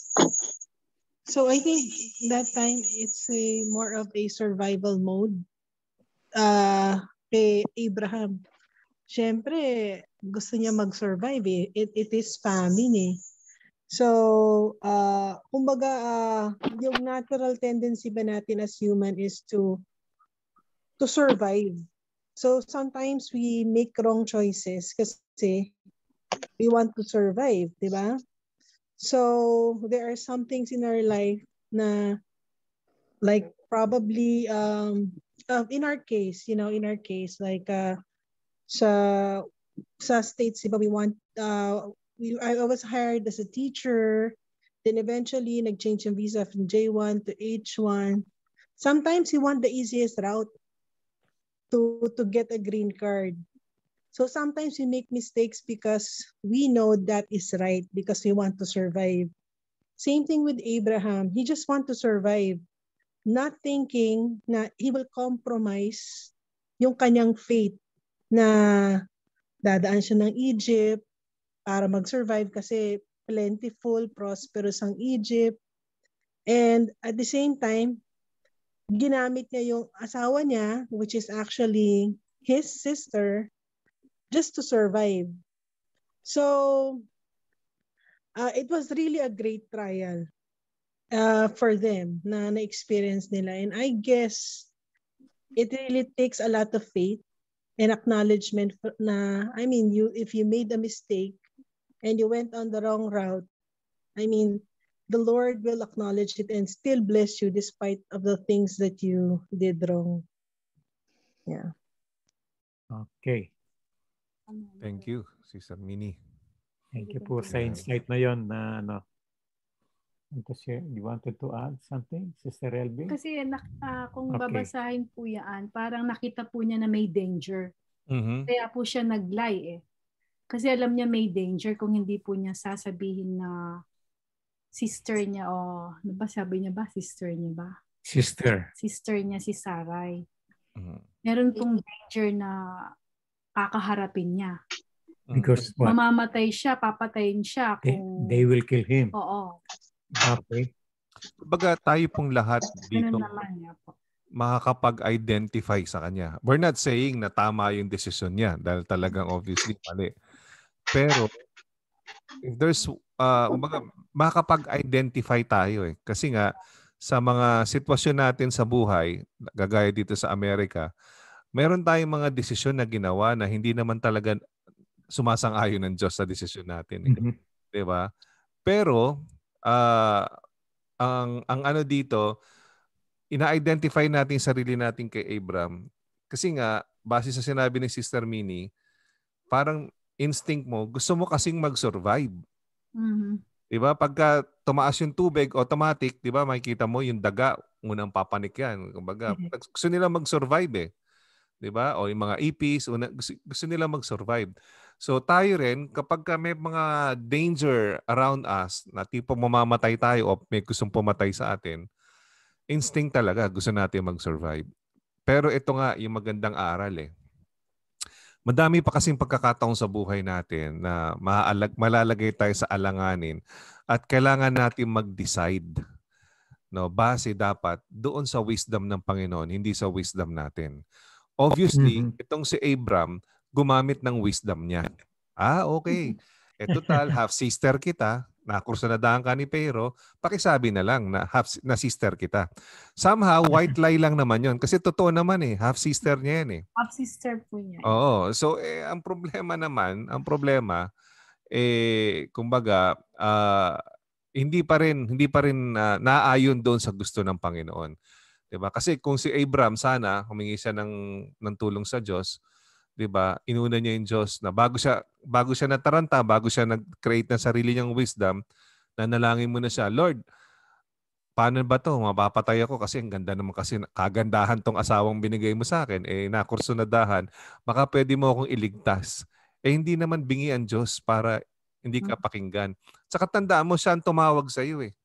So I think that time it's a more of a survival mode uh, kay Abraham. Siyempre, gusto niya mag-survive eh. It, it is famine eh. So, uh, kumbaga, uh, yung natural tendency ba natin as human is to to survive. So, sometimes we make wrong choices kasi we want to survive, di ba? So, there are some things in our life na like probably, um, uh, in our case, you know, in our case, like, uh, sa sa States, diba, we want, uh, we, I was hired as a teacher, then eventually nag-change yung visa from J one to H one. Sometimes you want the easiest route to, to get a green card. So sometimes we make mistakes because we know that is right, because we want to survive. Same thing with Abraham. He just want to survive, not thinking na he will compromise yung kanyang faith na dadaan siya ng Egypt para mag-survive kasi plentiful, prosperous ang Egypt. And at the same time, ginamit niya yung asawa niya, which is actually his sister, just to survive. So, uh, it was really a great trial uh, for them na na-experience nila. And I guess it really takes a lot of faith and acknowledgement na, I mean, you if you made a mistake and you went on the wrong route, I mean, the Lord will acknowledge it and still bless you despite of the things that you did wrong. Yeah. Okay. Thank you, Sister Minnie. Thank you po sa insight na yon na ano. You wanted to add something, Sister Elby? Kasi uh, kung Okay. babasahin po yan, parang nakita po niya na may danger. Mm-hmm. Kaya po siya nag-lie eh. Kasi alam niya may danger kung hindi po niya sasabihin na sister niya o ano ba sabi niya ba? Sister niya ba? Sister. Sister niya si Sarai. Mm-hmm. Meron pong danger na kakaharapin niya. Because what? Mamamatay siya, papatayin siya. Kung... They, they will kill him. Oo. Okay. Kumbaga tayo pong lahat dito naman niya po. makakapag-identify sa kanya. We're not saying na tama yung desisyon niya dahil talagang obviously mali. Pero if there's uh, kumbaga makakapag-identify tayo eh. Kasi nga sa mga sitwasyon natin sa buhay, gagaya dito sa Amerika, meron tayong mga desisyon na ginawa na hindi naman talaga sumasang-ayon ng Diyos sa desisyon natin. Eh. Mm-hmm. 'Di ba? Pero uh, ang ang ano dito, ina-identify natin sarili natin kay Abram kasi nga base sa sinabi ni Sister Minnie, parang instinct mo, gusto mo kasing mag-survive. Mm-hmm. 'Di ba? Pagka tumaas yung tubig, automatic, 'di ba? Makikita mo yung daga, unang papanik 'yan. Kumbaga, gusto nila mag-survive eh. 'Di ba? O yung mga ipis, una, gusto, gusto nila mag-survive. So tayo rin, kapag may mga danger around us, na tipo mamamatay tayo o may gustong pumatay sa atin, instinct talaga, gusto natin mag-survive. Pero ito nga, yung magandang aral eh. Madami pa kasing pagkakataon sa buhay natin na maalag, malalagay tayo sa alanganin at kailangan natin mag-decide. No, base dapat doon sa wisdom ng Panginoon, hindi sa wisdom natin. Obviously, mm-hmm. itong si Abram, gumamit ng wisdom niya. Ah, okay. E total, half-sister kita, nakursunadahan ka ni Pero, pakisabi na lang na half na sister kita. Somehow, white lie lang naman yon kasi totoo naman eh, half-sister niya yan eh. Half-sister po niya. Oo. So, eh, ang problema naman, ang problema, eh, kumbaga, uh, hindi pa rin, hindi pa rin uh, naayon doon sa gusto ng Panginoon. Diba? Kasi kung si Abram sana, humingi siya ng, ng tulong sa Diyos, diba? Inuna niya yung Diyos na bago siya, bago siya nataranta, bago siya nag-create ng sarili niyang wisdom, nanalangin mo na siya, Lord, paano ba to? Mapapatay ako kasi ang ganda naman kasi kagandahan tong asawang binigay mo sa akin, eh nakursunadahan, baka pwede mo akong iligtas. Eh hindi naman bingi ang Diyos para hindi ka pakinggan. Tsaka tandaan mo, siya ang tumawag sa iyo eh.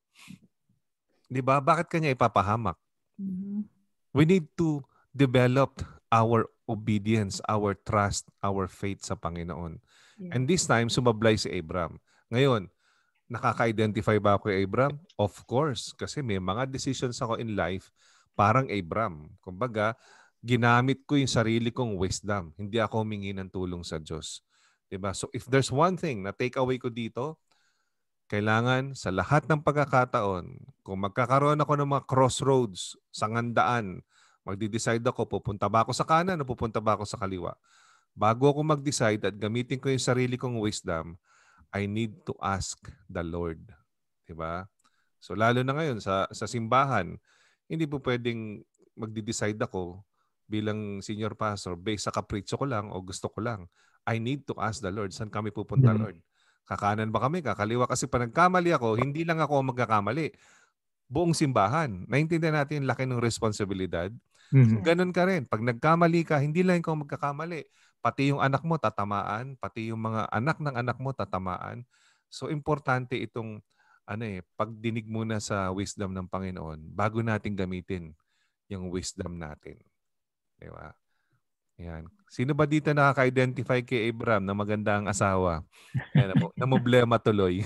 Diba? Bakit kanya ipapahamak? Mm-hmm. We need to develop our obedience, our trust, our faith sa Panginoon. Yeah. And this time, sumablay si Abram. Ngayon, nakaka-identify ba ako kay Abram? Of course, kasi may mga decisions ako in life parang Abram. Kumbaga, ginamit ko yung sarili kong wisdom. Hindi ako humingi ng tulong sa Diyos. Diba? So if there's one thing na take away ko dito, kailangan sa lahat ng pagkakataon, kung magkakaroon ako ng mga crossroads, sangandaan, magdi-decide ako, pupunta ba ako sa kanan o pupunta ba ako sa kaliwa? Bago ako mag-decide at gamitin ko yung sarili kong wisdom, I need to ask the Lord. Diba? So lalo na ngayon sa, sa simbahan, hindi po pwedeng magdi-decide ako bilang senior pastor based sa kapritsyo ko lang o gusto ko lang. I need to ask the Lord, saan kami pupunta, mm-hmm. Lord? Kakanan ba kami? Kakaliwa? Kasi pag nagkamali ako, hindi lang ako magkakamali. Buong simbahan. Naintindihan natin yung laki ng responsibilidad. Mm-hmm. Ganun ka rin. Pag nagkamali ka, hindi lang ikaw magkakamali. Pati yung anak mo tatamaan. Pati yung mga anak ng anak mo tatamaan. So, importante itong ano eh, pagdinig muna sa wisdom ng Panginoon bago natin gamitin yung wisdom natin. Di ba? Yan. Sino ba dito nakaka-identify kay Abram na maganda ang asawa? Yan, namoblema tuloy.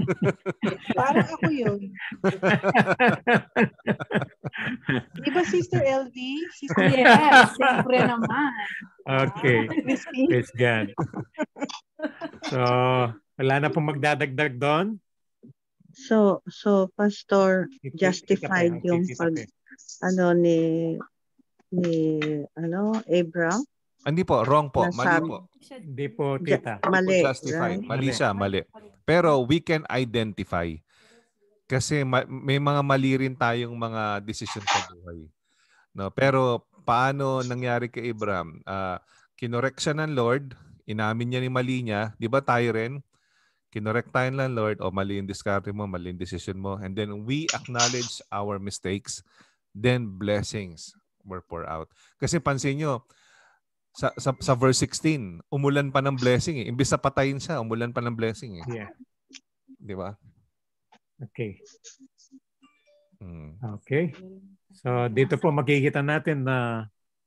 Parang ako yun. Di ba Sister L D? Sister yes, siyempre naman. Okay. Praise God. So, wala na pong magdadagdag doon? So, so Pastor, justified yung pag, ano ni ni ano Abram? Hindi po, wrong po. Nasab- mali po. Hindi po, tita. Ja- mali. Justify. Right? Mali siya, mali. Pero we can identify. Kasi ma- may mga mali rin tayong mga decision sa buhay. No, pero paano nangyari kay Abram? Uh, kinorek siya ng Lord, Inamin niya ni mali niya. Di ba tayo rin? Kinorek tayo ng Lord, o mali yung discarte mo, mali yung decision mo. And then we acknowledge our mistakes. Then blessings were poured out. Kasi pansin nyo, sa, sa, sa verse sixteen, umulan pa ng blessing eh. Imbis na patayin siya, umulan pa ng blessing eh. Yeah. Di ba? Okay. Hmm. Okay. So dito po makikita natin na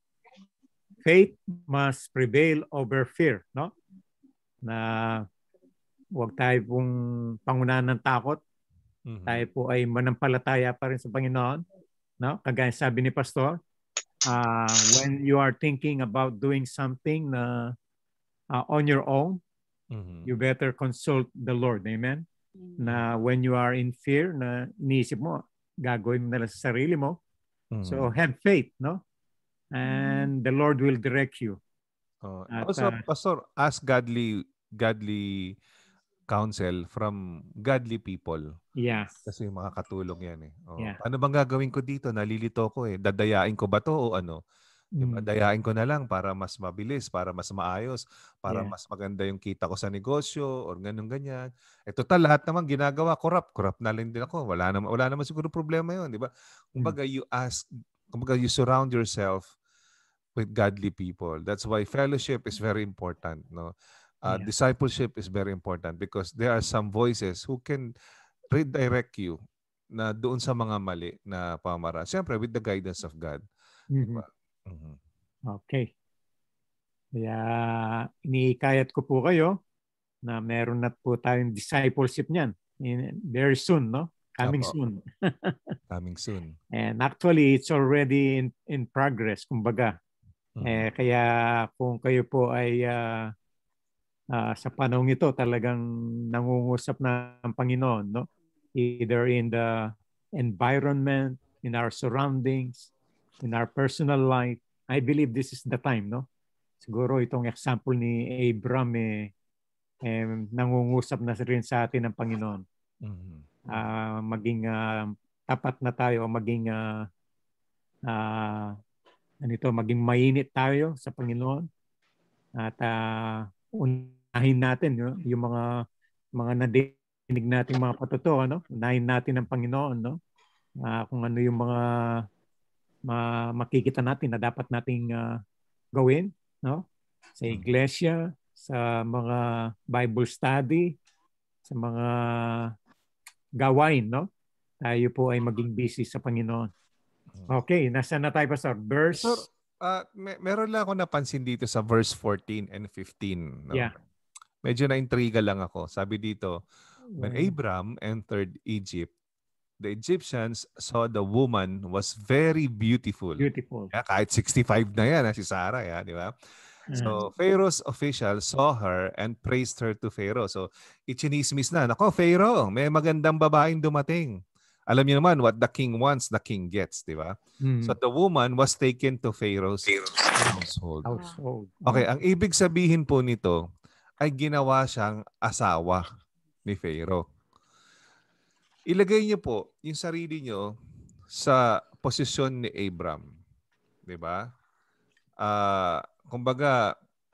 faith must prevail over fear, no? Na huwag tayo pong pangunahan ng takot. Mm-hmm. Tayo po ay manampalataya pa rin sa Panginoon, no? Kagaya sabi ni Pastor, uh, when you are thinking about doing something na uh, on your own, mm-hmm. you better consult the Lord. Amen? Mm-hmm. Na when you are in fear, na iniisip mo, gagawin mo na lang sa sarili mo. Mm-hmm. So have faith, no? And the Lord will direct you. Uh, At, also, uh, Pastor, ask godly godly counsel from godly people. Yeah. Kasi makakatulong yan eh. Oh, yeah. Paano bang gagawin ko dito? Nalilito ko eh. Dadayain ko ba to o ano? Diba? Mm. Dayain ko na lang para mas mabilis, para mas maayos, para yeah. mas maganda yung kita ko sa negosyo or ganun ganyan. Eh total, lahat naman ginagawa, corrupt. Corrupt na lang din ako. Wala naman, wala naman siguro problema yun. Di ba? Kumbaga, mm. you ask, kumbaga, you surround yourself with godly people. That's why fellowship is very important. No, uh, yeah. Discipleship is very important because there are some voices who can redirect you na doon sa mga mali na pamaraan. Siyempre, with the guidance of God. Mm-hmm. Diba? Mm-hmm. Okay. Kaya iniikayat ko po kayo na meron na po tayong discipleship niyan. In, very soon, no? Coming Apo. soon. Coming soon. And actually, it's already in, in progress, kumbaga. Mm-hmm. Eh, kaya kung kayo po ay uh, uh, sa panahon ito talagang nangungusap na ng Panginoon, no? Either in the environment, in our surroundings, in our personal life, I believe this is the time, no? Siguro itong example ni Abraham eh, eh nangungusap na rin sa atin ng Panginoon. Mm-hmm. Uh, maging uh, tapat na tayo o maging uh, uh, anito, maging mainit tayo sa Panginoon at uh, unahin natin no? yung mga mga nadinig nating mga patutuo, no? Unahin natin ang Panginoon, no? Uh, kung ano yung mga ma- makikita natin na dapat nating uh, gawin, no? Sa iglesia, sa mga Bible study, sa mga gawain, no? Tayo po ay maging busy sa Panginoon. Okay, nasa na tayo, Pastor? Verse... Pastor, uh, may, meron lang ako napansin dito sa verse fourteen and fifteen. No? Yeah. Medyo na-intriga lang ako. Sabi dito, when Abram entered Egypt, the Egyptians saw the woman was very beautiful. Beautiful. Yeah, kahit sixty-five na yan, si Sarah, yeah, di ba? So, Pharaoh's officials saw her and praised her to Pharaoh. So, ichinismis na, nako, Pharaoh, may magandang babaeng dumating. Alam niyo naman, what the king wants, the king gets, di ba? Mm. So, the woman was taken to Pharaoh's household. household. Okay, ang ibig sabihin po nito ay ginawa siyang asawa ni Pharaoh. Ilagay niyo po yung sarili niyo sa posisyon ni Abram. Di ba? Uh, kumbaga,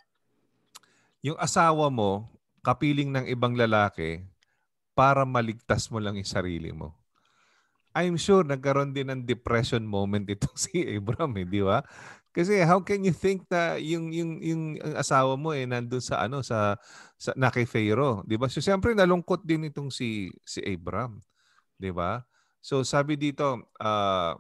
yung asawa mo, kapiling ng ibang lalaki para maligtas mo lang yung sarili mo. I'm sure nagkaroon din ng depression moment itong si Abram, eh, di ba? Kasi how can you think na yung yung yung asawa mo eh nandoon sa ano sa sa na kay Pharaoh, di ba? So siyempre nalungkot din itong si si Abram, di ba? So sabi dito uh,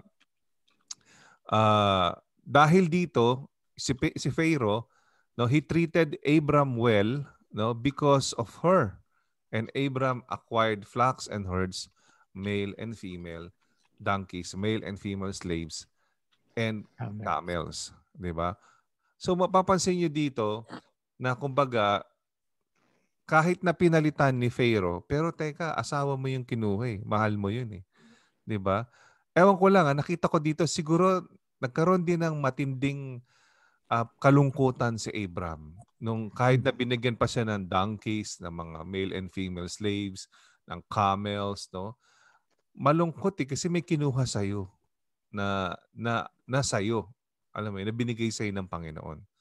uh, dahil dito si si Pharaoh, no, he treated Abram well, no, because of her. And Abram acquired flocks and herds, male and female, donkeys, male and female slaves, and camels, di ba? So mapapansin niyo dito na kumbaga kahit na pinalitan ni Pharaoh, pero teka, asawa mo yung kinuha eh. Mahal mo yun eh. Di ba? Ewan ko lang, ah, nakita ko dito siguro nagkaroon din ng matinding uh, kalungkutan si Abram nung kahit na binigyan pa siya ng donkeys, ng mga male and female slaves, ng camels, no? Malungkot eh kasi may kinuha sa iyo na na na sa iyo. Alam mo, na binigay sa iyo ng Panginoon.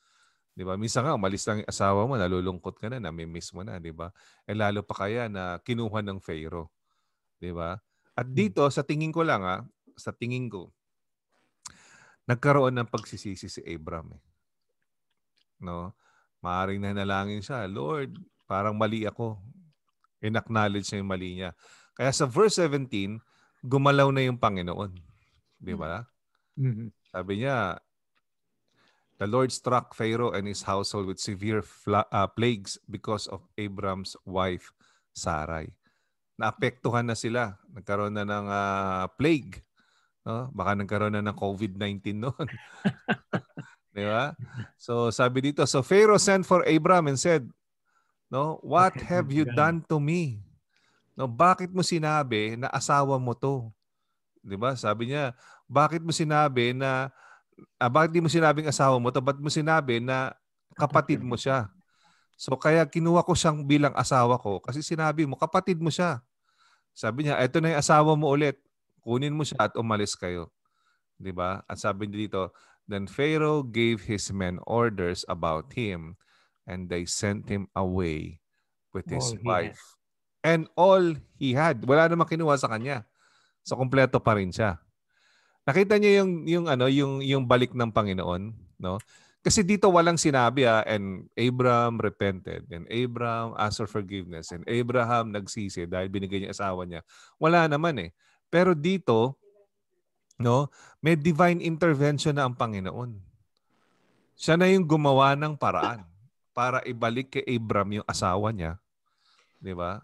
Di ba? Minsan nga, umalis lang yung asawa mo, nalulungkot ka na, nami-miss mo na, di ba? Eh lalo pa kaya na kinuha ng Pharaoh. Di ba? At dito, sa tingin ko lang, ha, sa tingin ko, nagkaroon ng pagsisisi si Abram. Eh. No? Maaring nanalangin siya, Lord, parang mali ako. In-acknowledge niya yung mali niya. Kaya sa verse seventeen, gumalaw na yung Panginoon. Di ba? Mm-hmm. Sabi niya, the Lord struck Pharaoh and his household with severe fla- uh, plagues because of Abram's wife, Sarai. Naapektuhan na sila. Nagkaroon na ng uh, plague. No? Baka nagkaroon na ng COVID nineteen noon. Di ba? So sabi dito, so Pharaoh sent for Abram and said, no, what have you done to me? No, bakit mo sinabi na asawa mo to? Di ba? Sabi niya, bakit mo sinabi na Ah, bakit di mo sinabing asawa mo to? Ba't mo sinabi na kapatid mo siya? So kaya kinuha ko siyang bilang asawa ko kasi sinabi mo, kapatid mo siya. Sabi niya, eto na yung asawa mo ulit. Kunin mo siya at umalis kayo. Diba? At sabi dito, then Pharaoh gave his men orders about him and they sent him away with his All wife. And all he had. Wala namang kinuha sa kanya. So kompleto pa rin siya. Nakita niyo yung yung ano yung yung balik ng Panginoon, no? Kasi dito walang sinabi ah, and Abram repented, and Abram asked for forgiveness, and Abraham nagsisi dahil binigay niya asawa niya. Wala naman eh. Pero dito, no, may divine intervention na ang Panginoon. Siya na yung gumawa ng paraan para ibalik kay Abram yung asawa niya, 'di ba?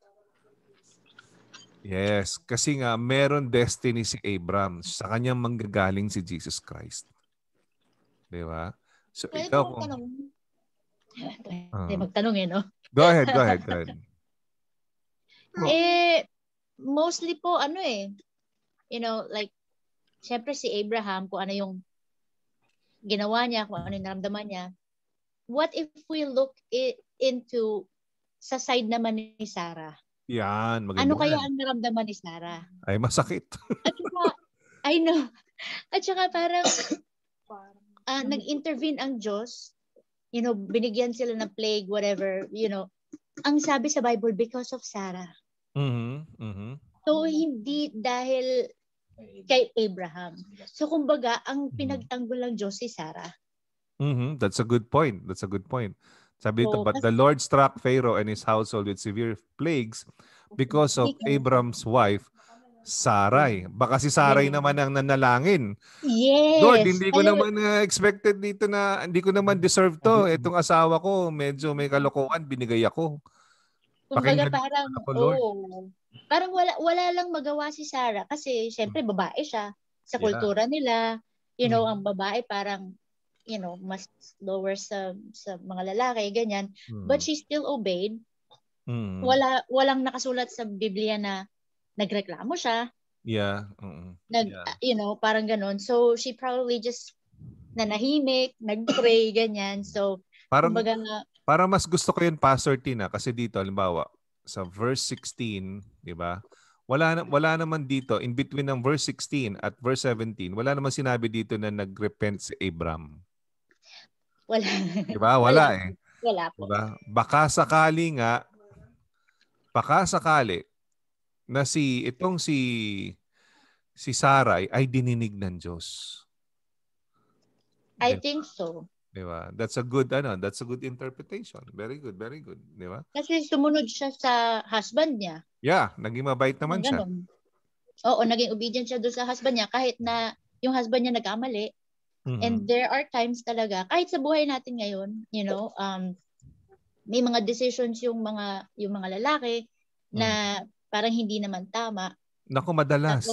Yes, kasi nga meron destiny si Abram. Sa kanyang manggagaling si Jesus Christ. Di ba? So Pwede ikaw po kung... magtanong. Pwede Uh, magtanong eh, no? go ahead, go ahead, go ahead. Eh, mostly po ano eh, you know, like, syempre si Abraham, kung ano yung ginawa niya, kung ano yung naramdaman niya. What if we look it into sa side naman ni Sarah? Yan, maganda. Ano kaya yan. ang naramdaman ni Sarah? Ay, masakit. At saka, I know. At saka parang, uh, nag-intervene ang Diyos. You know, binigyan sila ng plague, whatever, you know. Ang sabi sa Bible, because of Sarah. Mm-hmm. Mm-hmm. So, hindi dahil kay Abraham. So, kumbaga, ang pinagtanggol ng Diyos si Sarah. Mm-hmm. That's a good point. That's a good point. Sabi dito, So, but the Lord struck Pharaoh and his household with severe plagues because of Abram's wife, Sarai. Baka si Sarai yeah. naman ang nanalangin. Yes. Lord, hindi ko Kaya, naman uh, expected dito na, hindi ko naman deserve to. Itong asawa ko, medyo may kalokohan, binigay ako. kumbaga Pakinggan parang, ako, Lord. oh, parang wala, wala lang magawa si Sarah kasi syempre babae siya. Sa Yeah. kultura nila, you know, Mm. ang babae parang, you know, mas lower sa sa mga lalaki, ganyan. Mm. But she still obeyed. Mm. Wala, walang nakasulat sa Biblia na nagreklamo siya. Yeah. Mm. Nag, Yeah. uh, you know, parang ganon. So, she probably just nanahimik, nag-pray, ganyan. So, Parang, kumbaga, parang mas gusto ko yun, Pastor Tina, kasi dito, halimbawa, sa verse sixteen, di ba? Wala, na, wala naman dito, in between ng verse sixteen at verse seventeen, wala naman sinabi dito na nag-repent si Abram. wala. Di ba? Wala, wala eh. Wala po. Diba? Baka sakali nga, baka sakali na si, itong si, si Sarai ay dininig ng Diyos. I Diba? think so. Diba? That's a good, ano, that's a good interpretation. Very good, very good. Diba? Kasi sumunod siya sa husband niya. Yeah, naging mabait naman siya. Ganon. Oo, naging obedient siya doon sa husband niya kahit na yung husband niya nagkamali. Mm-hmm. And there are times talaga, kahit sa buhay natin ngayon, you know, um, may mga decisions yung mga yung mga lalaki na mm. parang hindi naman tama. Naku, madalas.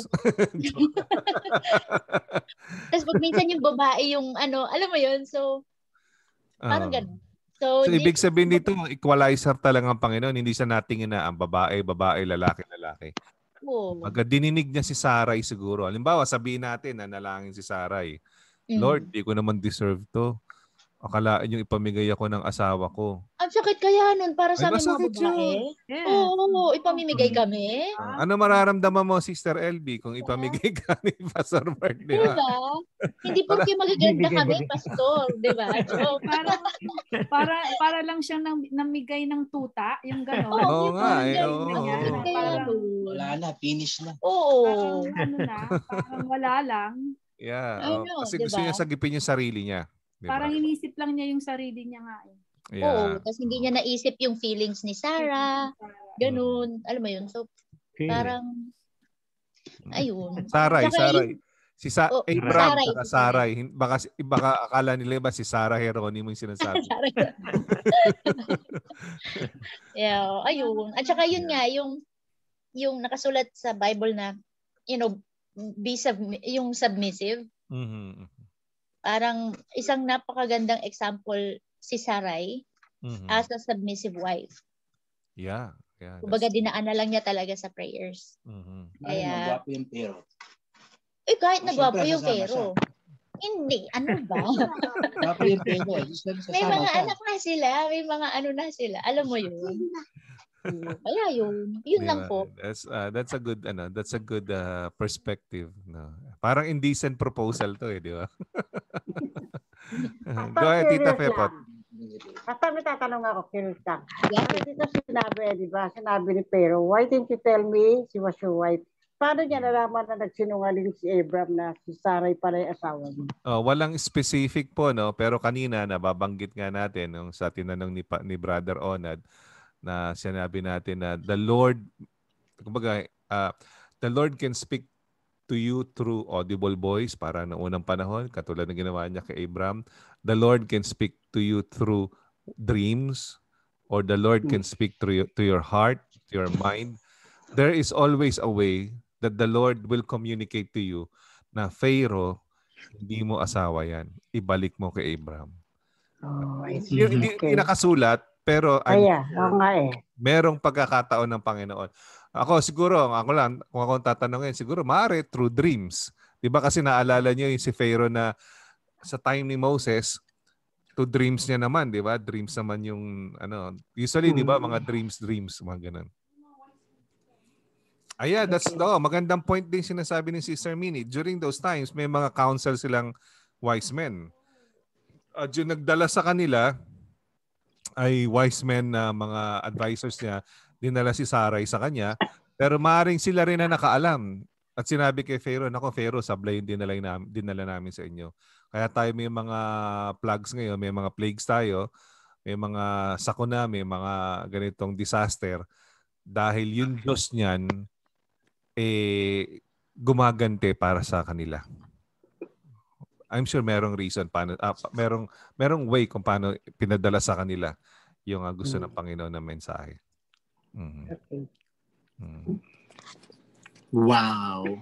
Tapos pag minsan yung babae yung ano, alam mo yun, so parang uh, ganun. So, so ibig sabihin dito, equalizer talaga ang Panginoon. Hindi siya natingin na ang babae, babae, lalaki, lalaki. Oh. Pag dininig niya si Sarai siguro. Halimbawa, sabihin natin na nalangin si Sarai. Mm. Lord, di ko naman deserve to. Akalaan yung ipamigay ako ng asawa ko. Of Ang sakit kaya nun para Ay, sa amin mga masakit babae. yun. Yes. Oo, ipamimigay kami. Uh, ano mararamdaman mo, Sister L B, kung ipamigay ka ni Pastor Bert, di ba? Diba? Hindi porke magaganda kami, pastor, di ba? Joke. Para, para, para lang siyang nam, namigay ng tuta, yung gano'n. Oo, Oo nga eh. ganun. Oo, Ang oo. sakit kaya Parang, nun. Wala na, finish na. Oo. parang ano na, parang wala lang. Yeah. I Oh. know, Kasi diba? gusto niya sagipin yung sarili niya. Diba? Parang inisip lang niya yung sarili niya nga eh. Yeah. Oo, tapos hindi niya naisip yung feelings ni Sarah. Ganun. Mm. Alam mo yun? So, okay. Parang, ayun. Saray, Saka Saray. yung, Si Sa oh, Abraham Saray, saka si Saray. Baka, baka akala nila ba si Sarah Heronimo yung sinasabi? Yeah, ayun. At saka yun nga, yung yung nakasulat sa Bible na, you know, be sub, yung submissive. Mm-hmm. Parang isang napakagandang example si Saray mm-hmm. as a submissive wife. Yeah. Yeah. Kumbaga dinaan na lang niya talaga sa prayers. Mm-hmm. Kaya, ay, magwapo yung pero. Eh, kahit nagwapo yung pero. Hindi, ano ba? Gwapo yung pero. May mga siya. Anak na sila, may mga ano na sila. Alam mo yun? Kaya yun. Yun diba? Lang po. That's uh, that's a good ano, that's a good uh, perspective, no. Parang indecent proposal to eh, di ba? Go ahead, Tita Pepot. Basta may tatanong ako, curious lang. Kasi dito sinabi, di ba? Sinabi ni Pero, why didn't you tell me she was your wife? Paano niya nalaman na nagsinungaling si Abraham na si Sarai pala yung asawa niya? Oh, walang specific po, no? Pero kanina, nababanggit nga natin nung sa tinanong ni, ni Brother Onad na sinabi natin na the Lord, kumbaga, uh, the Lord can speak to you through audible voice para noong unang panahon, katulad ng ginawa niya kay Abraham. The Lord can speak to you through dreams, or the Lord can speak through your, to your heart, to your mind. There is always a way that the Lord will communicate to you na Pharaoh, hindi mo asawa yan. Ibalik mo kay Abraham. Oh, I see. Hindi, okay. Hindi nakasulat, pero I'm Kaya, sure nga eh. merong pagkakataon ng Panginoon. Ako siguro, ako lang, kung ako tatanungin, siguro maaari through dreams. Di ba kasi naalala niyo yung si Pharaoh na sa time ni Moses, to dreams niya naman, di ba? Dreams naman yung, ano, usually, di ba, mga dreams, dreams, mga ganun. Ayan, that's no, magandang point din sinasabi ni Sister Minnie. During those times, may mga council silang wise men. At yung nagdala sa kanila ay wise men na mga advisors niya, dinala si Sarai sa kanya, pero maaaring sila rin na nakaalam. At sinabi kay Pharaoh, nako Pharaoh, sablay yung dinala, namin, dinala namin sa inyo. Kaya tayo may mga plagues ngayon, may mga plagues tayo, may mga sakuna, may mga ganitong disaster. Dahil yung Diyos niyan, eh, gumagante para sa kanila. I'm sure merong reason, paano, ah, merong, merong way kung paano pinadala sa kanila yung uh, gusto ng Panginoon na mensahe. Mm-hmm. Okay. Mm-hmm. Wow.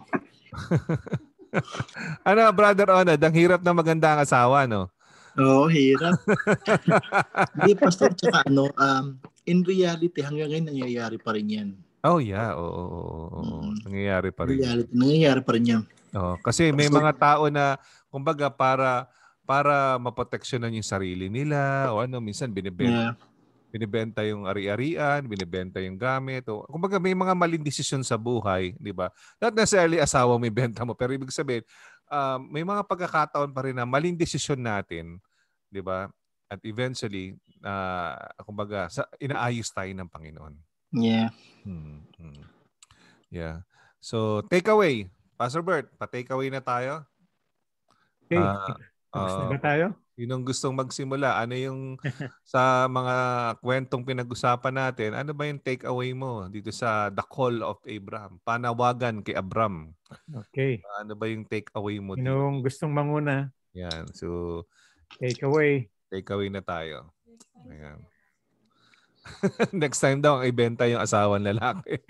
Ano, Brother Onad, ang hirap na maganda ang asawa, no? Oo, oh, hirap. Hindi, Pastor, tsaka ano, um, in reality, hanggang ngayon nangyayari pa rin yan. Oh, yeah. Oo, oh, oh, oh, oh. mm. Nangyayari pa rin. Reality, nangyayari pa rin yan. Oh, kasi may mga tao na, kumbaga, para para maproteksyonan yung sarili nila, o ano, minsan binibenta. Yeah. Binibenta yung ari-arian, binibenta yung gamit. O, kumbaga may mga maling desisyon sa buhay, di ba? Not necessarily asawa may benta mo, pero ibig sabihin, uh, may mga pagkakataon pa rin na maling desisyon natin, di ba? At eventually, uh, kumbaga, sa, inaayos tayo ng Panginoon. Yeah. Hmm, hmm. Yeah. So, take away. Pastor Bert, pa-take away na tayo. Okay. Uh, Tapos uh, na ba tayo? Yun ang gustong magsimula. Ano yung sa mga kwentong pinag-usapan natin, ano ba yung take away mo dito sa The Call of Abraham? Panawagan kay Abram. Okay. Uh, ano ba yung take away mo dito? Yung gustong manguna. Yan. So, take away. Take away na tayo. Ayan. Next time daw, ang ibenta yung asawang lalaki.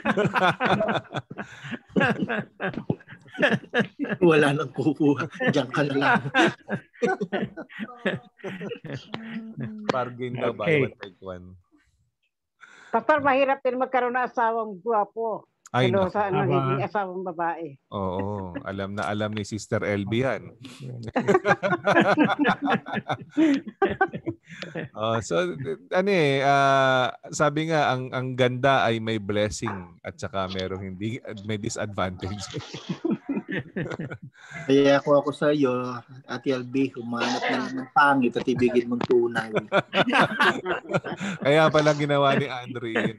Wala nang kukuha. Diyan ka na lang. Bargain daw, buy one, take one. Pastor, mahirap din magkaroon ng asawang guwapo. Ay, Hello naku. sa ano, Aba. naging asawang babae. Oo, alam na alam ni Sister L B yan. Oh, so ano eh, ah, sabi nga ang ang ganda ay may blessing at saka merong hindi may disadvantage. Kaya ako ako sa iyo, Ate L B, humanap na lang ng pangit at ibigin mong tunay. Kaya pala ginawa ni Andre yun.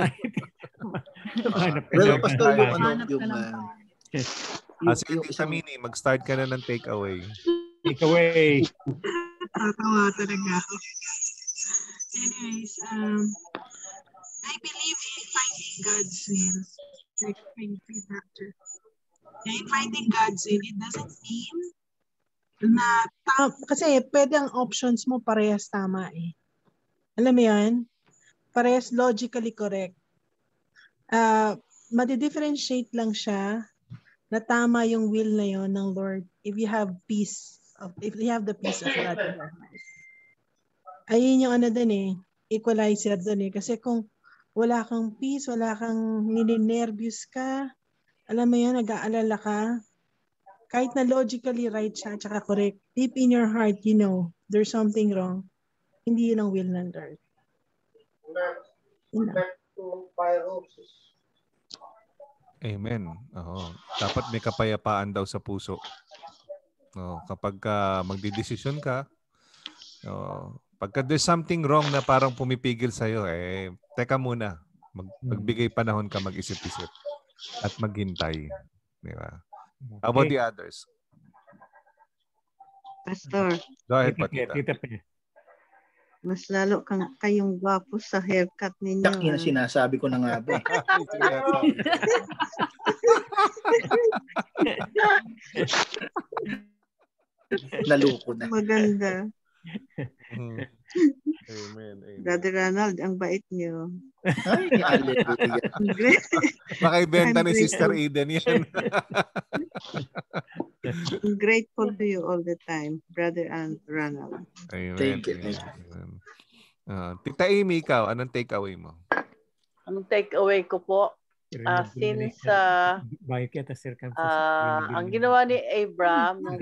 Well, Pastor, yung ano, yung Ah, sige, Tita Mini, mag-start ka na ng takeaway. Takeaway. Tatawa talaga ako. Anyways, um, I believe in finding God's will. Like finding factor. In finding God's will, it doesn't mean na tam- kasi pwede ang options mo parehas tama eh. Alam mo yan? Parehas logically correct. Uh, madi-differentiate lang siya na tama yung will na yon ng Lord if you have peace of if you have the peace of God in your heart. Ayun yung ano dun eh, equalizer dun eh. Kasi kung wala kang peace, wala kang nininervyos ka, alam mo yun, nag-aalala ka, kahit na logically right siya, tsaka correct, deep in your heart, you know, there's something wrong. Hindi yun ang will ng Lord. Amen. Oo. Dapat may kapayapaan daw sa puso. Oh, kapag ka magdidesisyon ka, oh, pagka there's something wrong na parang pumipigil sa'yo, eh, teka muna. Mag, magbigay panahon ka mag-isip-isip at maghintay. Di ba? How about the others? Pastor. Go ahead, Patita. Tita Pe. Mas lalo kang kayong gwapo sa haircut ninyo. Yak yan sinasabi ko na nga ba. Naluko na. Maganda. Hmm. Amen, amen. Brother Ronald, ang bait niyo. Ay, hallelujah. Baka ibenta ni I'm Sister grateful. Eden yan. I'm grateful to you all the time, Brother and Ronald. Amen. Thank you. Amen. Amen. Uh, Tita Amy, ikaw, anong takeaway mo? Anong takeaway ko po? Uh, since uh, uh, ang ginawa ni Abraham nung,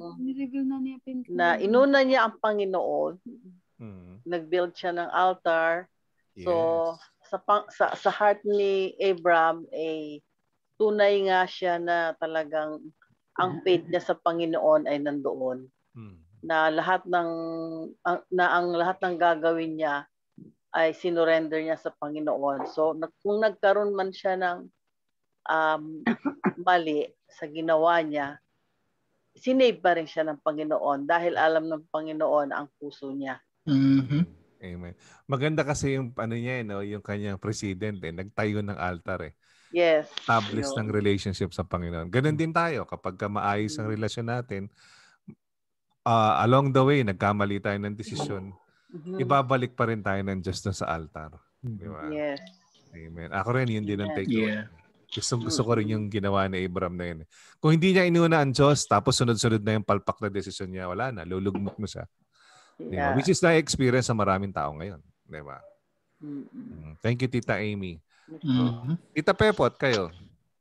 na inuna niya ang Panginoon, hmm. nag-build siya ng altar. Yes. So sa, sa sa heart ni Abraham ay eh, tunay nga siya na talagang ang faith niya sa Panginoon ay nandoon. Hmm. Na lahat ng ang, na ang lahat ng gagawin niya ay sinurrender niya sa Panginoon. So kung nagkaroon man siya ng um, mali sa ginawa niya, sinave pa rin siya ng Panginoon dahil alam ng Panginoon ang puso niya. Mm-hmm. Amen. Maganda kasi yung ano niya, no, yung kanyang president eh, nagtayo ng altar eh. Yes. Establish ng relationship sa Panginoon. Ganun din tayo kapag ka maayos ang relasyon natin, uh, along the way nagkamali tayo ng desisyon. Mm-hmm. Ibabalik pa rin tayo ng Diyos na sa altar. Di ba? Yes. Amen. Ako rin, yun din ang takeaway. Yeah. Gusto, gusto ko rin yung ginawa ni Abraham na yun. Kung hindi niya inuna ang Diyos, tapos sunod-sunod na yung palpak na desisyon niya, wala na. Lulugmok mo siya. Yeah. Diba? Which is the experience sa maraming tao ngayon. Di ba? Mm-hmm. Thank you, Tita Amy. Mm-hmm. Tita Pepot, kayo?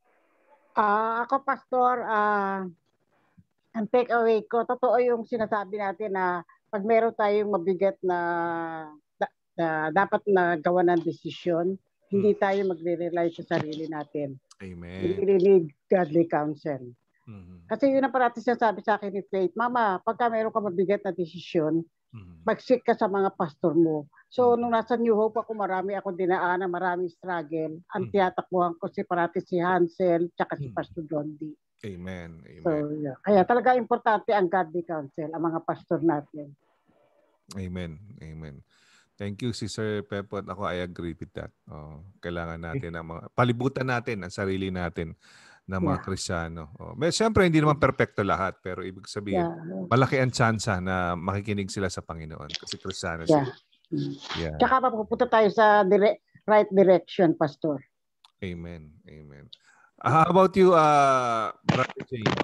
Uh, ako, Pastor, uh, ang takeaway ko, totoo yung sinasabi natin na pag meron tayong mabigat na, na, na dapat na gawa ng desisyon, hmm. hindi tayo magre-rely sa sarili natin. Amen. We really need godly counsel. Mm-hmm. Kasi yun ang parati sinasabi sa akin ni Faith, Mama, pagka meron ka mabigat na desisyon, mm-hmm. mag-seek ka sa mga pastor mo. So, mm-hmm. nung nasa New Hope ako, marami akong dinaanan, maraming struggle. Ang mm-hmm. tiyatakbuhan ko si parati si Hansel, tsaka si mm-hmm. Pastor Blondie. Amen. Amen. So, yeah. Kaya talaga importante ang godly counsel, ang mga pastor natin. Amen. Amen. Thank you, Sister Pepot. Ako, I agree with that. Oh, kailangan natin ang mga, palibutan natin ang sarili natin ng mga yeah. Kristiyano. Oh, may, siyempre, hindi naman perfecto lahat, pero ibig sabihin, yeah. malaki ang tsansa na makikinig sila sa Panginoon kasi Kristiyano yeah. sila. Yeah. Tsaka mapupunta tayo sa dire- right direction, Pastor. Amen. Amen. Uh, how about you, uh, Brother James?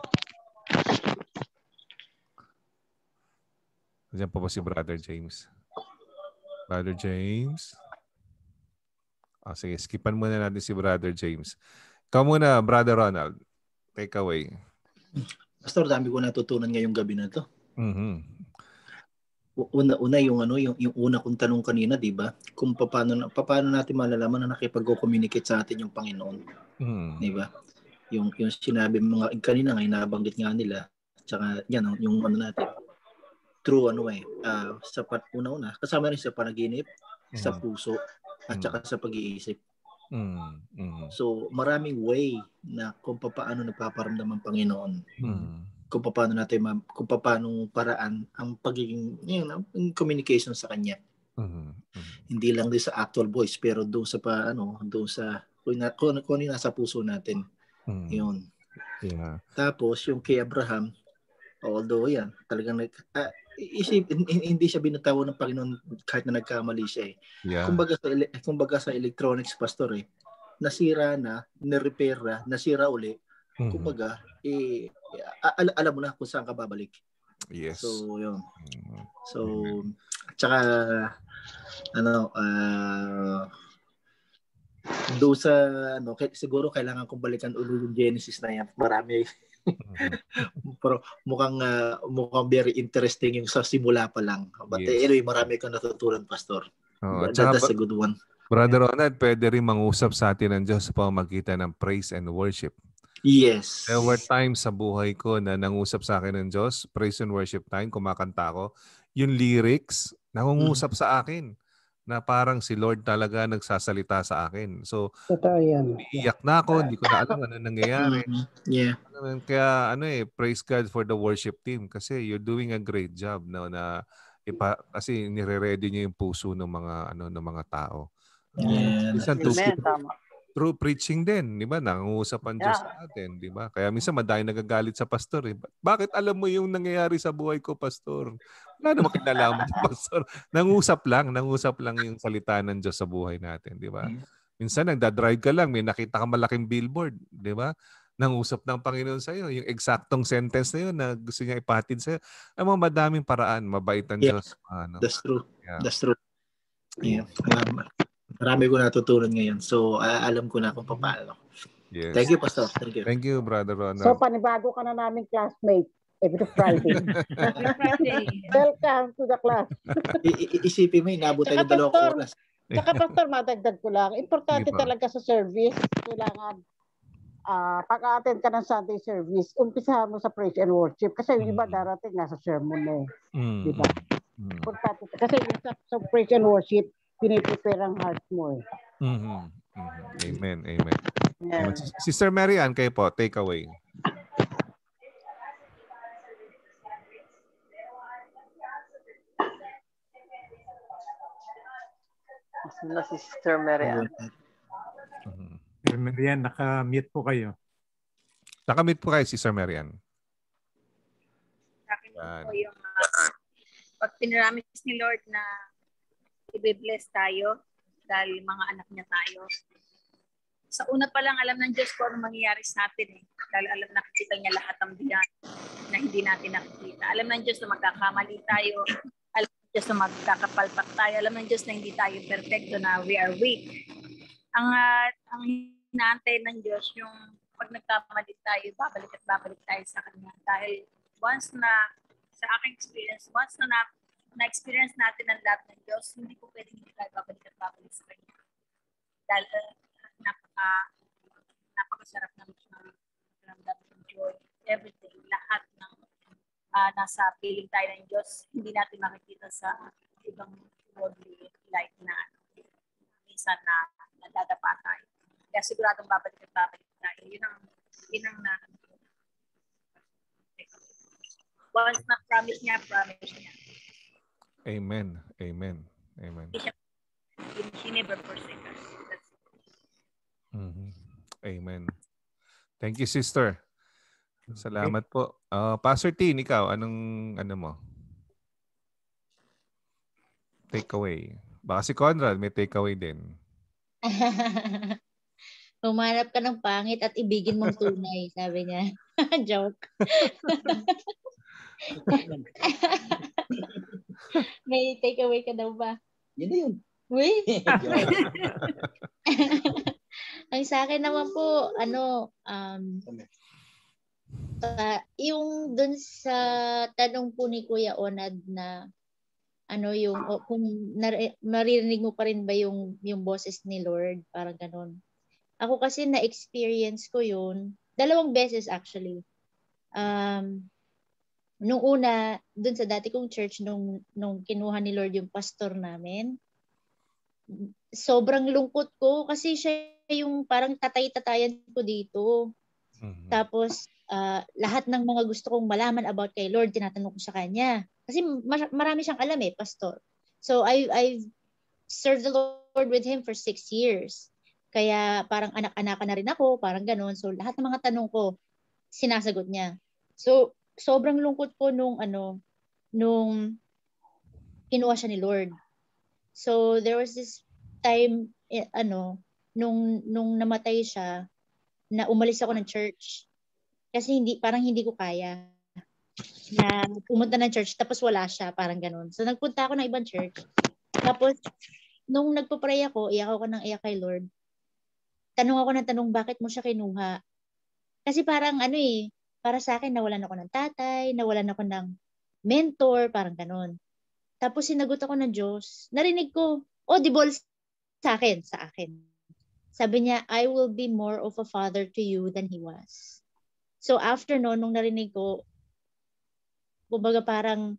Diyan po ba si Brother James? Brother James? Oh, sige, skipan muna natin si Brother James. Ikaw muna, Brother Ronald. Take away. Pastor, dami ko natutunan ngayong gabi na to. Mm-hmm. Una-una yung ano, yung, yung una kong tanong kanina, 'di ba? Kung paano paano natin malalaman na nakipag-communicate sa atin yung Panginoon. Mm. 'Di ba? Yung yung sinabi mga kanina nga nabanggit nga nila, tsaka yan yung ano natin. True ano eh, uh, sa una-una, kasama rin sa panaginip, mm. sa puso, at saka mm. sa pag-iisip. Mm. Mm. So, maraming way na kung paano nagpaparamdam ang Panginoon. Mm. Kung paano natin kung paano paraan ang pagiging yun, ang communication sa kanya. Mm-hmm. Mm-hmm. Hindi lang din sa actual voice pero doon sa pa ano, doon sa kung kung, kung ano nasa puso natin. Mm-hmm. Yun. Yeah. Tapos yung kay Abraham, although yan, talagang uh, isip hindi siya binatawan ng Panginoon kahit na nagkamali siya eh. Yeah. Kumbaga sa kumbaga sa electronics, pastor eh, nasira na, ni-repair na, nasira uli. Mm-hmm. Kumbaga, eh, al- alam mo na kung saan ka babalik. Yes. So, yun. So, tsaka, ano, uh, doon sa, ano, siguro kailangan kong balikan ulit yung Genesis na yan. Marami. Pero mukhang, uh, mukhang very interesting yung sa simula pa lang. But yes. Anyway, marami kang natutunan, Pastor. Oh, That, that's a good one. Brother Ronald, pwede rin mangusap sa atin ng Diyos sa pamamagitan ng praise and worship. Yes. There were times sa buhay ko na nangusap sa akin ng Diyos, praise and worship time, kumakanta ko. Yung lyrics, nangungusap mm. sa akin na parang si Lord talaga nagsasalita sa akin. So, iiyak na ako, hindi ko na alam ano nangyayari. Mm-hmm. Yeah. Kaya ano eh, praise God for the worship team kasi you're doing a great job no, na ipa, kasi nire-ready niyo yung puso ng mga ano ng mga tao. Yeah. Minsan, Amen, tama. True preaching din, di ba? Nangungusap ang Diyos yeah. sa atin, di ba? Kaya minsan madami nagagalit sa pastor. Eh. Bakit alam mo yung nangyayari sa buhay ko, pastor? Wala naman kinalaman ng pastor. Nangusap lang, nangusap lang yung salita ng Diyos sa buhay natin, di ba? Minsan nagda-drive ka lang, may nakita ka malaking billboard, di ba? Nangusap ng Panginoon sa iyo, yung eksaktong sentence na yun na gusto niya ipatid sa iyo. Alam mo, madaming paraan, mabait ang yeah. Diyos. Ano? That's true. Yeah. That's true. Yeah. Um, marami ko natutunan ngayon. So, uh, alam ko na kung paano. Yes. Thank you, Pastor. Thank you. Thank you, Brother Ronald. So, panibago ka na naming classmate every Friday. Every Friday. Welcome to the class. I- isipin mo, inabot tayo ng dalawang oras. Saka, Pastor, madagdag ko lang. Importante talaga sa service. Kailangan, uh, pag-attend ka ng Sunday service, umpisahan mo sa praise and worship. Kasi yung iba darating nasa sermon na eh. Mm. Diba? Mm. Importante. Kasi yung sa, sa praise and worship, piniprepare ang heart mo eh. Mm-hmm. Mm-hmm. Amen. Amen. Yeah. Amen. Sister Mary Ann, kayo po, take away. Na si Sister Mary Ann. Mm-hmm. Sister Mary Ann, naka-mute po kayo. Naka-mute po kayo, Sister Mary Ann. Sa akin po yung uh, pag piniramis ni Lord na i-bless tayo dahil mga anak niya tayo. Sa una pa lang alam ng Diyos kung ano mangyayari sa atin eh. Dahil alam nakikita niya lahat ng biyan na hindi natin nakikita. Alam ng Diyos na magkakamali tayo. Alam ng Diyos na magkakapalpak tayo. Alam ng Diyos na hindi tayo perfecto, na we are weak. Ang, uh, ang hinaantay ng Diyos yung pag nagkamali tayo, babalik at babalik tayo sa Kanya. Dahil once na, sa aking experience, once na na na-experience natin ang love ng Diyos, hindi ko pwedeng hindi tayo babalik at babalik sa Kanya. Dahil uh, napaka, napakasarap ng ramdam ng joy, everything, lahat ng uh, nasa piling tayo ng Diyos, hindi natin makikita sa ibang worldly life na minsan na nadadapa tayo. Kaya siguradong babalik at babalik tayo. Yun ang, yun ang na, once na promise niya, promise niya. Amen. Amen. Amen. He never forsake us. Mm-hmm. Amen. Thank you, sister. Salamat okay. po. Uh, Pastor Tin, ikaw, anong ano mo? Take away. Baka si Conrad may take away din. Humanap ka ng pangit at ibigin mong tunay, sabi niya. Joke. May take away ka daw ba? Yun na yun. Uy. Ang sa akin naman po, ano, um, uh, yung dun sa tanong po ni Kuya Onad na ano yung o, kung nar- maririnig mo pa rin ba yung yung boses ni Lord, parang ganun. Ako kasi na-experience ko yun dalawang beses actually. Um, nung una, dun sa dati kong church, nung, nung kinuha ni Lord yung pastor namin, sobrang lungkot ko kasi siya yung parang tatay-tatayan ko dito. Mm-hmm. Tapos, uh, lahat ng mga gusto kong malaman about kay Lord, tinatanong ko sa kanya. Kasi mar- marami siyang alam eh, pastor. So, I, I've served the Lord with Him for six years. Kaya parang anak-anakan na rin ako, parang ganun. So, lahat ng mga tanong ko, sinasagot niya. So, sobrang lungkot ko nung, ano, nung kinuha siya ni Lord. So, there was this time, eh, ano, nung, nung namatay siya, na umalis ako ng church. Kasi hindi, parang hindi ko kaya na pumunta ng church tapos wala siya, parang ganun. So, nagpunta ako ng ibang church. Tapos, nung nagpo-pray ako, iyak ako ng iyak kay Lord. Tanong ako ng tanong, bakit mo siya kinuha? Kasi parang ano eh, para sa akin, nawalan ako ng tatay, nawalan ako ng mentor, parang ganun. Tapos sinagot ako ng Diyos. Narinig ko, audible sa akin, sa akin. Sabi niya, I will be more of a father to you than he was. So after no, nung narinig ko, kumbaga parang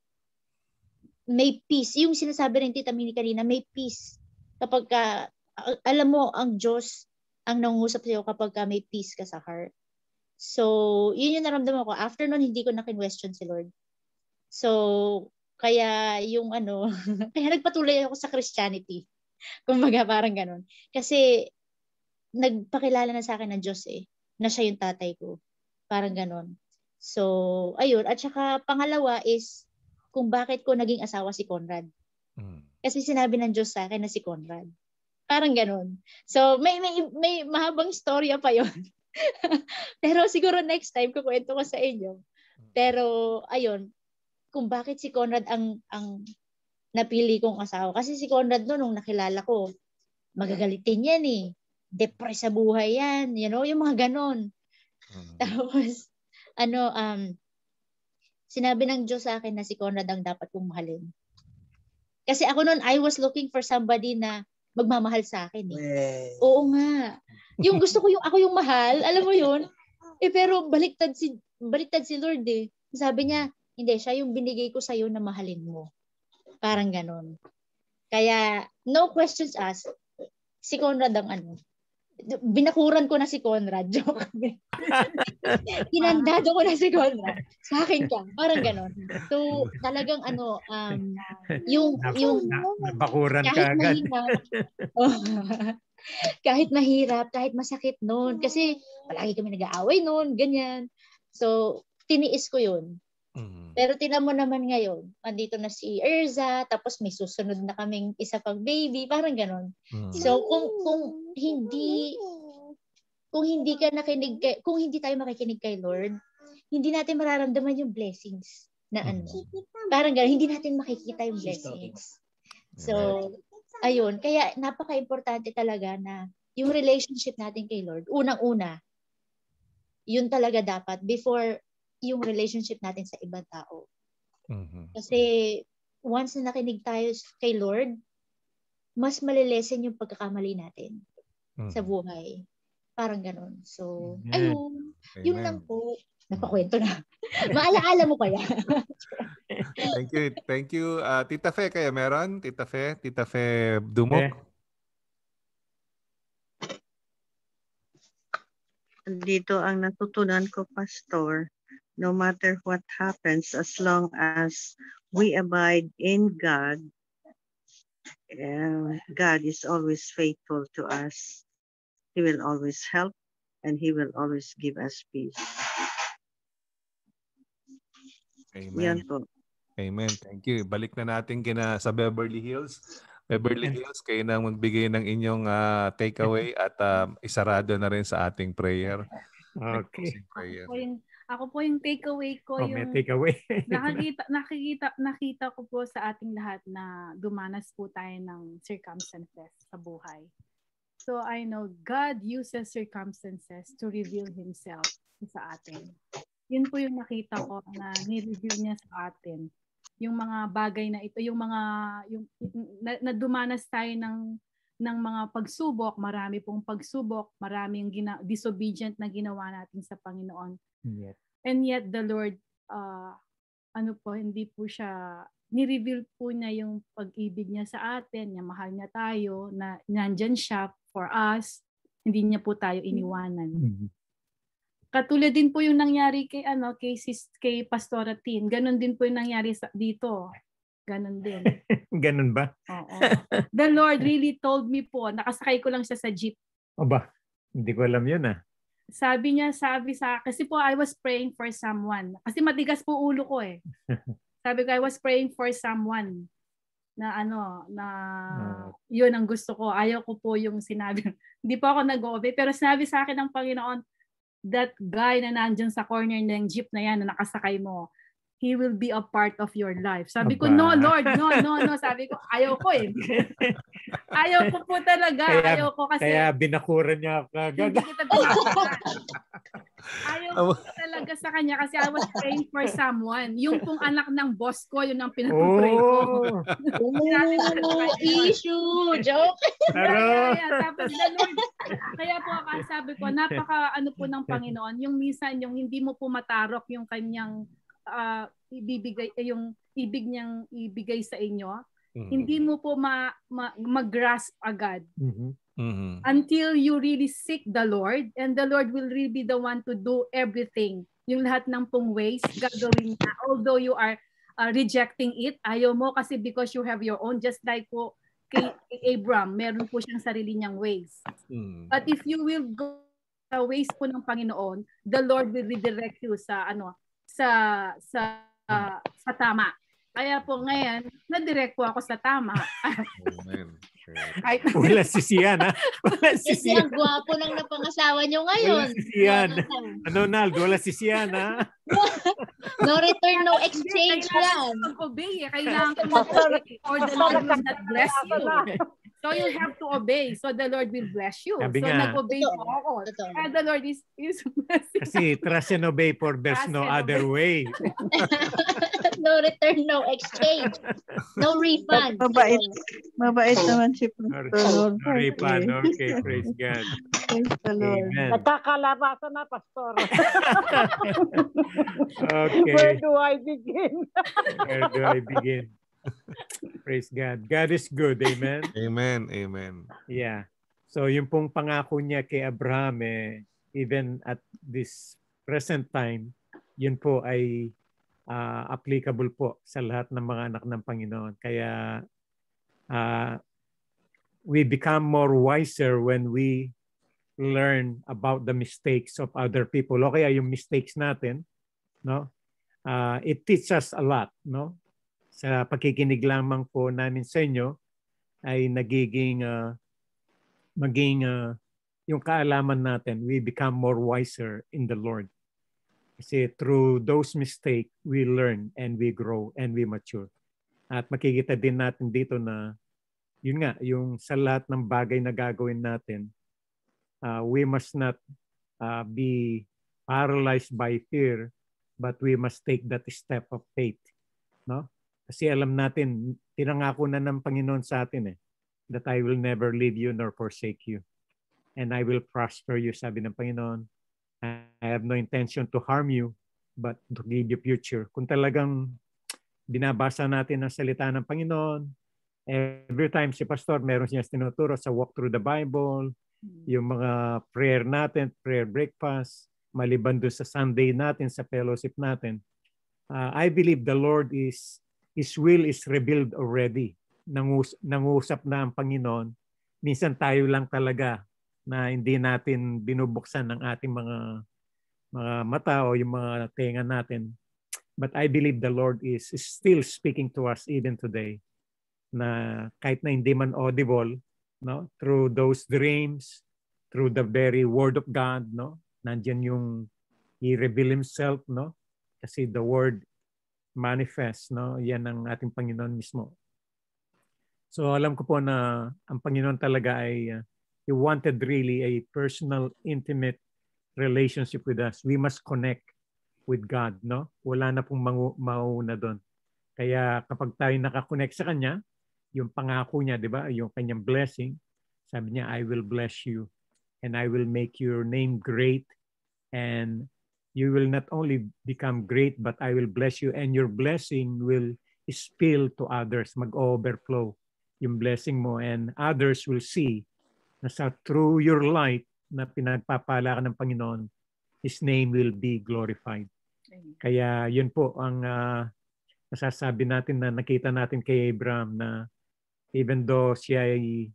may peace. Yung sinasabi rin Tita Minnie kanina, may peace. Kapag ka, alam mo, ang Diyos ang nangungusap sa'yo kapag ka may peace ka sa heart. So, yun yung naramdaman ko. After nun, hindi ko na kinwestiyon si Lord. So, kaya yung ano, kaya nagpatuloy ako sa Christianity. Kumbaga parang ganun. Kasi, nagpakilala na sa akin ng Diyos eh, na siya yung tatay ko. Parang ganun. So, ayun. At saka, pangalawa is, kung bakit ko naging asawa si Conrad. Mm. Kasi sinabi ng Diyos sa akin na si Conrad. Parang ganun. So, may, may, may mahabang storya pa yon. Pero siguro next time, kukwento ko sa inyo. Pero, ayun, kung bakit si Conrad ang ang napili kong asawa. Kasi si Conrad no, nung nakilala ko, magagalitin yan eh. Depressed sa buhay yan. You know, yung mga ganon. Mm-hmm. Tapos, ano, um, sinabi ng Diyos sa akin na si Conrad ang dapat kong mahalin. Kasi ako noon, I was looking for somebody na magmamahal sa akin eh. Wey. Oo nga. Yung gusto ko yung ako yung mahal, alam mo yun? Eh pero baliktad si baliktad si Lord eh. Sabi niya, hindi, siya yung binigay ko sa iyo na mahalin mo. Parang ganon. Kaya, no questions asked. Si Conrad ang ano. Binakuran ko na si Conrad. Joke. Inandado ko na si Conrad. Sa akin ka. Parang ganon. So, talagang ano, um, yung, yung, nabakuran ka agad. Mahirap, oh, kahit mahirap, kahit masakit noon. Kasi, palagi kami nag-aaway noon, ganyan. So, tiniis ko yun. Pero tinan mo naman ngayon, andito na si Erza, tapos may susunod na kaming isa pang baby, parang ganon. Mm. So kung kung hindi kung hindi ka nakinig kay, kung hindi tayo makikinig kay Lord, hindi natin mararamdaman yung blessings na ano. Mm. Parang ganon, hindi natin makikita yung blessings. So ayun, kaya napaka-importante talaga na yung relationship natin kay Lord, unang-una, yun talaga dapat before yung relationship natin sa ibang tao. Mm-hmm. Kasi once na nakinig tayo kay Lord, mas malilesen yung pagkakamali natin mm-hmm. sa buhay. Parang ganun. So, Amen. ayun. Amen. Yun lang po. Napakwento na. Maalaala mo kaya? Thank you. Thank you. Uh, Tita Fe, kaya meron? Tita Fe? Tita Fe Dumok? Okay. Dito ang natutunan ko, Pastor, no matter what happens, as long as we abide in God, uh, God is always faithful to us. He will always help and He will always give us peace. Amen. Yan po. Amen. Thank you. Balik na natin kina sa Beverly Hills. Beverly Hills, kayo na magbigay ng inyong uh, takeaway at uh, isarado na rin sa ating prayer. Okay. Prayer. Ako, yung, Ako po yung takeaway ko, Oh, yung may takeaway. nakikita, nakikita, nakita ko po sa ating lahat na dumanas po tayo ng circumstances sa buhay. So I know God uses circumstances to reveal Himself sa atin. Yun po yung nakita ko na ni-reveal niya sa atin. Yung mga bagay na ito, yung mga, yung, na, na dumanas tayo ng ng mga pagsubok, marami pong pagsubok, maraming gina- disobedient na ginawa natin sa Panginoon. Yes. And yet the Lord, uh, ano po, hindi po siya, ni-reveal po niya yung pag-ibig niya sa atin, niya mahal niya tayo, na nandyan siya for us, hindi niya po tayo iniwanan. Mm-hmm. Katulad din po yung nangyari kay, ano, kay, sis, kay Pastora Tin, ganun din po yung nangyari sa, dito. Ganon din. Ganon ba? Oo. The Lord really told me po, nakasakay ko lang siya sa jeep. O ba? Hindi ko alam yun ah. Sabi niya, sabi sa, kasi po I was praying for someone. Kasi matigas po ulo ko eh. Sabi ko, I was praying for someone na ano, na uh, yun ang gusto ko. Ayaw ko po yung sinabi. Hindi po ako nag-obey. Pero sinabi sa akin ng Panginoon, that guy na nandyan sa corner ng jeep na yan, na nakasakay mo, he will be a part of your life. Sabi ko, no, Lord, no, no, no. Sabi ko, ayaw ko eh. Ayaw ko po talaga. Kaya, ayaw ko kasi. Kaya binakuran niya ako agad. Hindi kita binakuran. Ayaw ko talaga sa kanya kasi I was praying for someone. Yung pong anak ng boss ko, yun ang pinag-pray ko. Oh, oh issue, joke. Kaya, kaya, tapos the Lord, kaya po ako sabi ko, napaka ano po ng Panginoon, yung minsan yung hindi mo po matarok yung kanyang Uh, ibibigay yung ibig niyang ibigay sa inyo, mm-hmm. hindi mo po ma, ma, mag-grasp agad. Mm-hmm. Mm-hmm. Until you really seek the Lord, and the Lord will really be the one to do everything. Yung lahat ng pong ways gagawin niya. Although you are uh, rejecting it, ayaw mo kasi because you have your own, just like po kay, kay Abram, meron po siyang sarili niyang ways. Mm-hmm. But if you will go sa ways po ng Panginoon, the Lord will redirect you sa ano, sa sa uh, sa tama. Kaya po ngayon, na-direct po ako sa tama. Amen. Wala si Sian, ha? Wala si Sian. Ang gwapo ng napangasawa nyo ngayon. Wala si Sian. Ano, Nald? Wala si Sian, ha? No return, no exchange yan. Kailangan ko obey eh. Kailangan ko mag-obey or the Lord will not bless you. So you have to obey. So the Lord will bless you. Sabi so nga, nag-obey po ako. Kaya the Lord is, is blessing. Kasi trust and obey for there's no other way. No return, no exchange. No refund. Mabait. Mabait naman si Pastor. No, no refund. Okay, praise God. Praise the Lord. Amen. Nagkakalabasan na, Pastor. Okay. Where do I begin? Where do I begin? Praise God. God is good. Amen? Amen. Amen. Yeah. So yung pong pangako niya kay Abraham, eh, even at this present time, yun po ay uh, applicable po sa lahat ng mga anak ng Panginoon. Kaya uh, we become more wiser when we learn about the mistakes of other people. O kaya yung mistakes natin, no? Uh, it teaches us a lot, no? Sa pakikinig lamang po namin sa inyo ay nagiging uh, maging uh, yung kaalaman natin, we become more wiser in the Lord. Kasi through those mistakes, we learn and we grow and we mature. At makikita din natin dito na yun nga, yung sa lahat ng bagay na gagawin natin, uh, we must not uh, be paralyzed by fear, but we must take that step of faith. No? Kasi alam natin, tinangako na ng Panginoon sa atin eh, that I will never leave you nor forsake you. And I will prosper you, sabi ng Panginoon. I have no intention to harm you, but to give you future. Kung talagang binabasa natin ang salita ng Panginoon, every time si Pastor, meron siya tinuturo sa walk through the Bible, yung mga prayer natin, prayer breakfast, maliban doon sa Sunday natin, sa fellowship natin. Uh, I believe the Lord is His will is revealed already. Nangus nangusap na ang Panginoon. Minsan tayo lang talaga na hindi natin binubuksan ng ating mga mga mata o yung mga tenga natin. But I believe the Lord is, is still speaking to us even today. Na kahit na hindi man audible, no, through those dreams, through the very word of God, no, nandiyan yung He revealed Himself, no? Kasi the Word manifest, no? Yan ang ating Panginoon mismo. So alam ko po na ang Panginoon talaga ay uh, He wanted really a personal, intimate relationship with us. We must connect with God, no? Wala na pong mauna doon. Kaya kapag tayo nakakonect sa Kanya, yung pangako niya, di ba? Yung kanyang blessing, sabi niya, I will bless you and I will make your name great and you will not only become great, but I will bless you and your blessing will spill to others, mag-overflow yung blessing mo and others will see na sa through your life na pinagpapala ka ng Panginoon, His name will be glorified. Kaya yun po ang uh, nasasabi natin na nakita natin kay Abraham na even though siya ay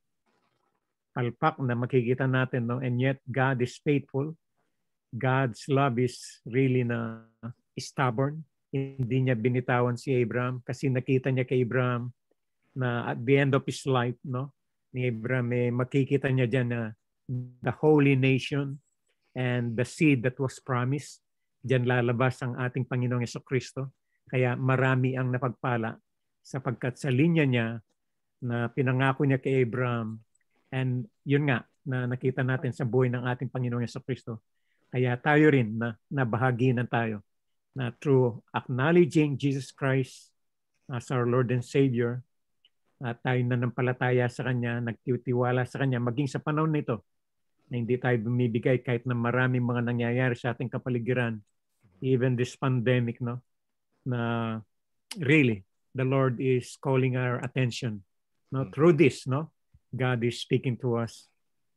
palpak na makikita natin, no? And yet God is faithful. God's love is really na stubborn. Hindi niya binitawan si Abraham kasi nakita niya kay Abraham na at the end of his life, no? Ni Abraham, eh, makikita niya dyan na the holy nation and the seed that was promised, dyan lalabas ang ating Panginoong Jesucristo. Kaya marami ang napagpala sapagkat sa linya niya na pinangako niya kay Abraham and yun nga na nakita natin sa buhay ng ating Panginoong Jesucristo. Kaya tayo rin na nabahaginan tayo na through acknowledging Jesus Christ as our Lord and Savior, at tayo nanampalataya sa Kanya, nagtitiwala sa Kanya, maging sa panahon nito na hindi tayo bumibigay kahit na maraming mga nangyayari sa ating kapaligiran, even this pandemic, no? Na really, the Lord is calling our attention. No? Through this, no? God is speaking to us.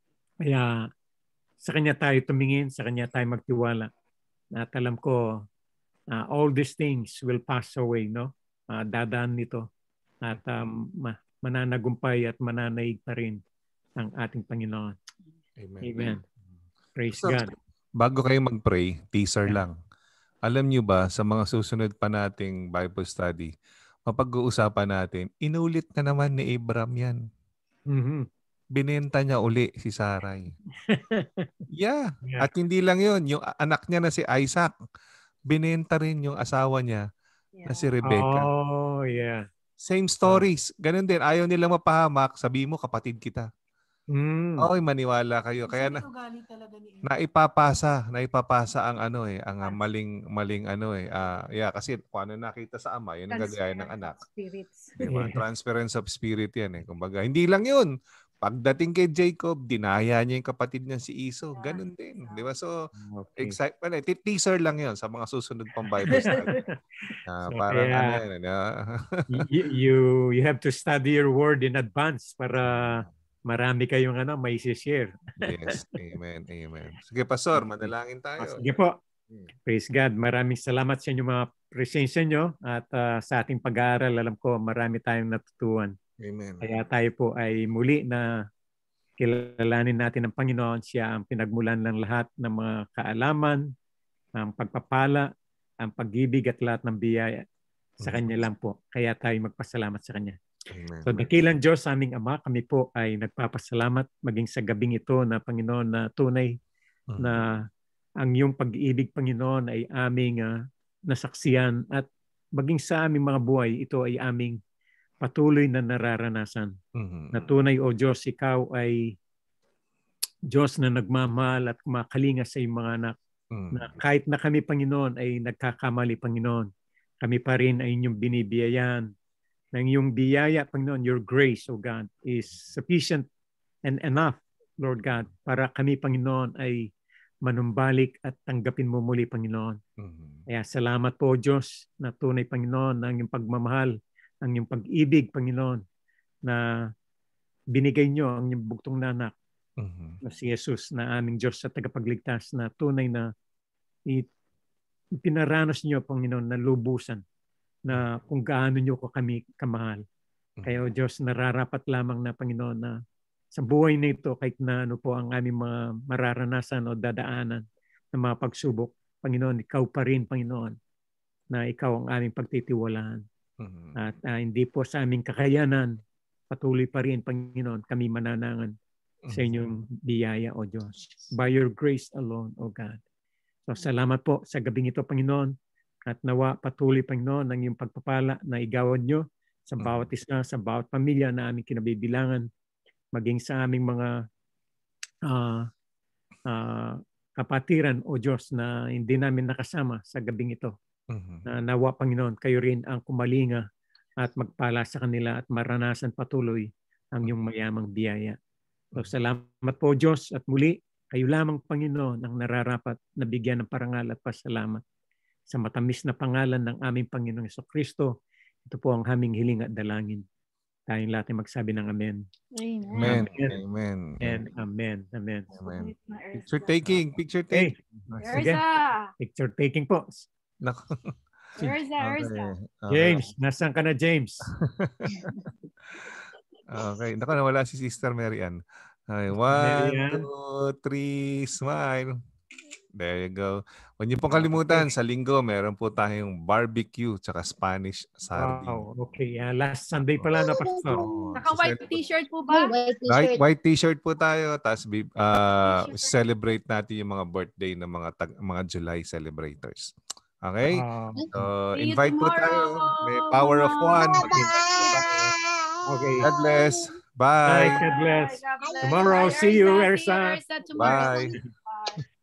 Kaya sa Kanya tayo tumingin, sa Kanya tayo magtiwala. At alam ko, uh, all these things will pass away, no? Uh, dadaan nito. At um, mananagumpay at mananaig pa rin ang ating Panginoon. Amen. Amen. Praise so, God. Bago kayo mag-pray, teaser lang. Alam niyo ba, sa mga susunod pa nating Bible study, mapag-uusapan natin, inulit na naman ni Abraham yan. Mm-hmm. Binenta niya uli si Sarai. yeah. yeah. At hindi lang yun, yung anak niya na si Isaac, binenta rin yung asawa niya yeah. na si Rebecca. Oh, yeah. Same stories. Ganun din. Ayaw nilang mapahamak. Sabi mo, kapatid kita. Mm. Okay, maniwala kayo. Kaya na, naipapasa, naipapasa ang ano eh, ang uh, maling maling ano eh. Uh, yeah, kasi kung ano nakita sa ama, yun ang gagaya ng anak. Spirits. Diba? Transference of spirit yan eh. Kumbaga, hindi lang yun. Pagdating kay Jacob, dinaya niya yung kapatid niya si Esau. Ganun din. Di ba? So, okay. excitement. Eh, teaser lang yun sa mga susunod pang Bible study. uh, so, parang kaya, ano yan. you, you, you have to study your word in advance para marami kayong ano, may share. Yes. Amen. Amen. Sige, Pastor, manalangin tayo. Sige po. Praise God. Maraming salamat sa inyong mga presensya nyo at uh, sa ating pag-aaral. Alam ko, marami tayong natutuhan. Amen. Kaya tayo po ay muli na kilalanin natin ang Panginoon. Siya ang pinagmulan ng lahat ng mga kaalaman, ang pagpapala, ang pag-ibig at lahat ng biyaya. Sa Kanya lang po. Kaya tayo magpasalamat sa Kanya. Amen. So dakilang Diyos, aming Ama, kami po ay nagpapasalamat maging sa gabing ito na Panginoon na tunay uh-huh. na ang iyong pag-ibig, Panginoon, ay aming uh, nasaksiyan at maging sa aming mga buhay, ito ay aming patuloy na nararanasan. Uh-huh. Na tunay, O Diyos, ikaw ay Diyos na nagmamahal at kumakalinga sa iyong mga anak. Uh-huh. Na kahit na kami, Panginoon, ay nagkakamali, Panginoon, kami pa rin ay inyong binibiyayan. Na iyong biyaya, Panginoon, your grace, O God, is sufficient and enough, Lord God, para kami, Panginoon, ay manumbalik at tanggapin mo muli, Panginoon. Uh-huh. Kaya salamat po, Diyos, na tunay, Panginoon, ang iyong pagmamahal, ang iyong pag-ibig, Panginoon, na binigay nyo ang iyong bugtong na anak, uh-huh. na si Jesus, na aming Diyos at tagapagligtas, na tunay na pinaranas nyo, Panginoon, na lubusan, na kung gaano nyo ko kami kamahal. Uh-huh. Kaya, o Diyos, nararapat lamang na, Panginoon, na sa buhay na ito, kahit na ano po ang aming mga mararanasan o dadaanan ng mga pagsubok, Panginoon, ikaw pa rin, Panginoon, na ikaw ang aming pagtitiwalaan. Uh-huh. At uh, hindi po sa aming kakayanan, patuloy pa rin, Panginoon, kami mananangan uh-huh. sa inyong biyaya, O Diyos. By your grace alone, O God. So salamat po sa gabing ito, Panginoon. At nawa patuloy, Panginoon, ang iyong pagpapala na igawad nyo sa bawat isa, sa bawat pamilya na aming kinabibilangan, maging sa aming mga uh, uh, kapatiran, O Diyos, na hindi namin nakasama sa gabing ito. Uh-huh. Na nawa, Panginoon, kayo rin ang kumalinga at magpala sa kanila at maranasan patuloy ang iyong mayamang biyaya. So salamat po, Diyos, at muli, kayo lamang, Panginoon, ang nararapat na bigyan ng parangal at pasalamat. Sa matamis na pangalan ng aming Panginoong Jesucristo, ito po ang aming hiling at dalangin. Tayong lahat ay magsabi ng Amen. Amen. Amen. Amen. And Amen. Amen. Amen. Picture taking. Picture taking. Sige. Picture taking po. Nako. Erza, Erza. James, nasaan ka na, James? Okay. Nako, nawala si Sister Mary Ann. Okay. One, two, three, smile. There you go. Huwag niyo pong kalimutan, sa linggo, meron po tayong barbecue tsaka Spanish sardine. Wow, okay. Uh, last Sunday pala na, Pastor. Oh, Naka-white t-shirt po ba? White t-shirt. White, white t-shirt po tayo. Tapos uh, celebrate natin yung mga birthday ng mga tag- mga July celebrators. Okay? Uh, so, invite po tayo. May power of one. Okay. God bless. Bye. God bless. Tomorrow, see you, Ersa. Bye.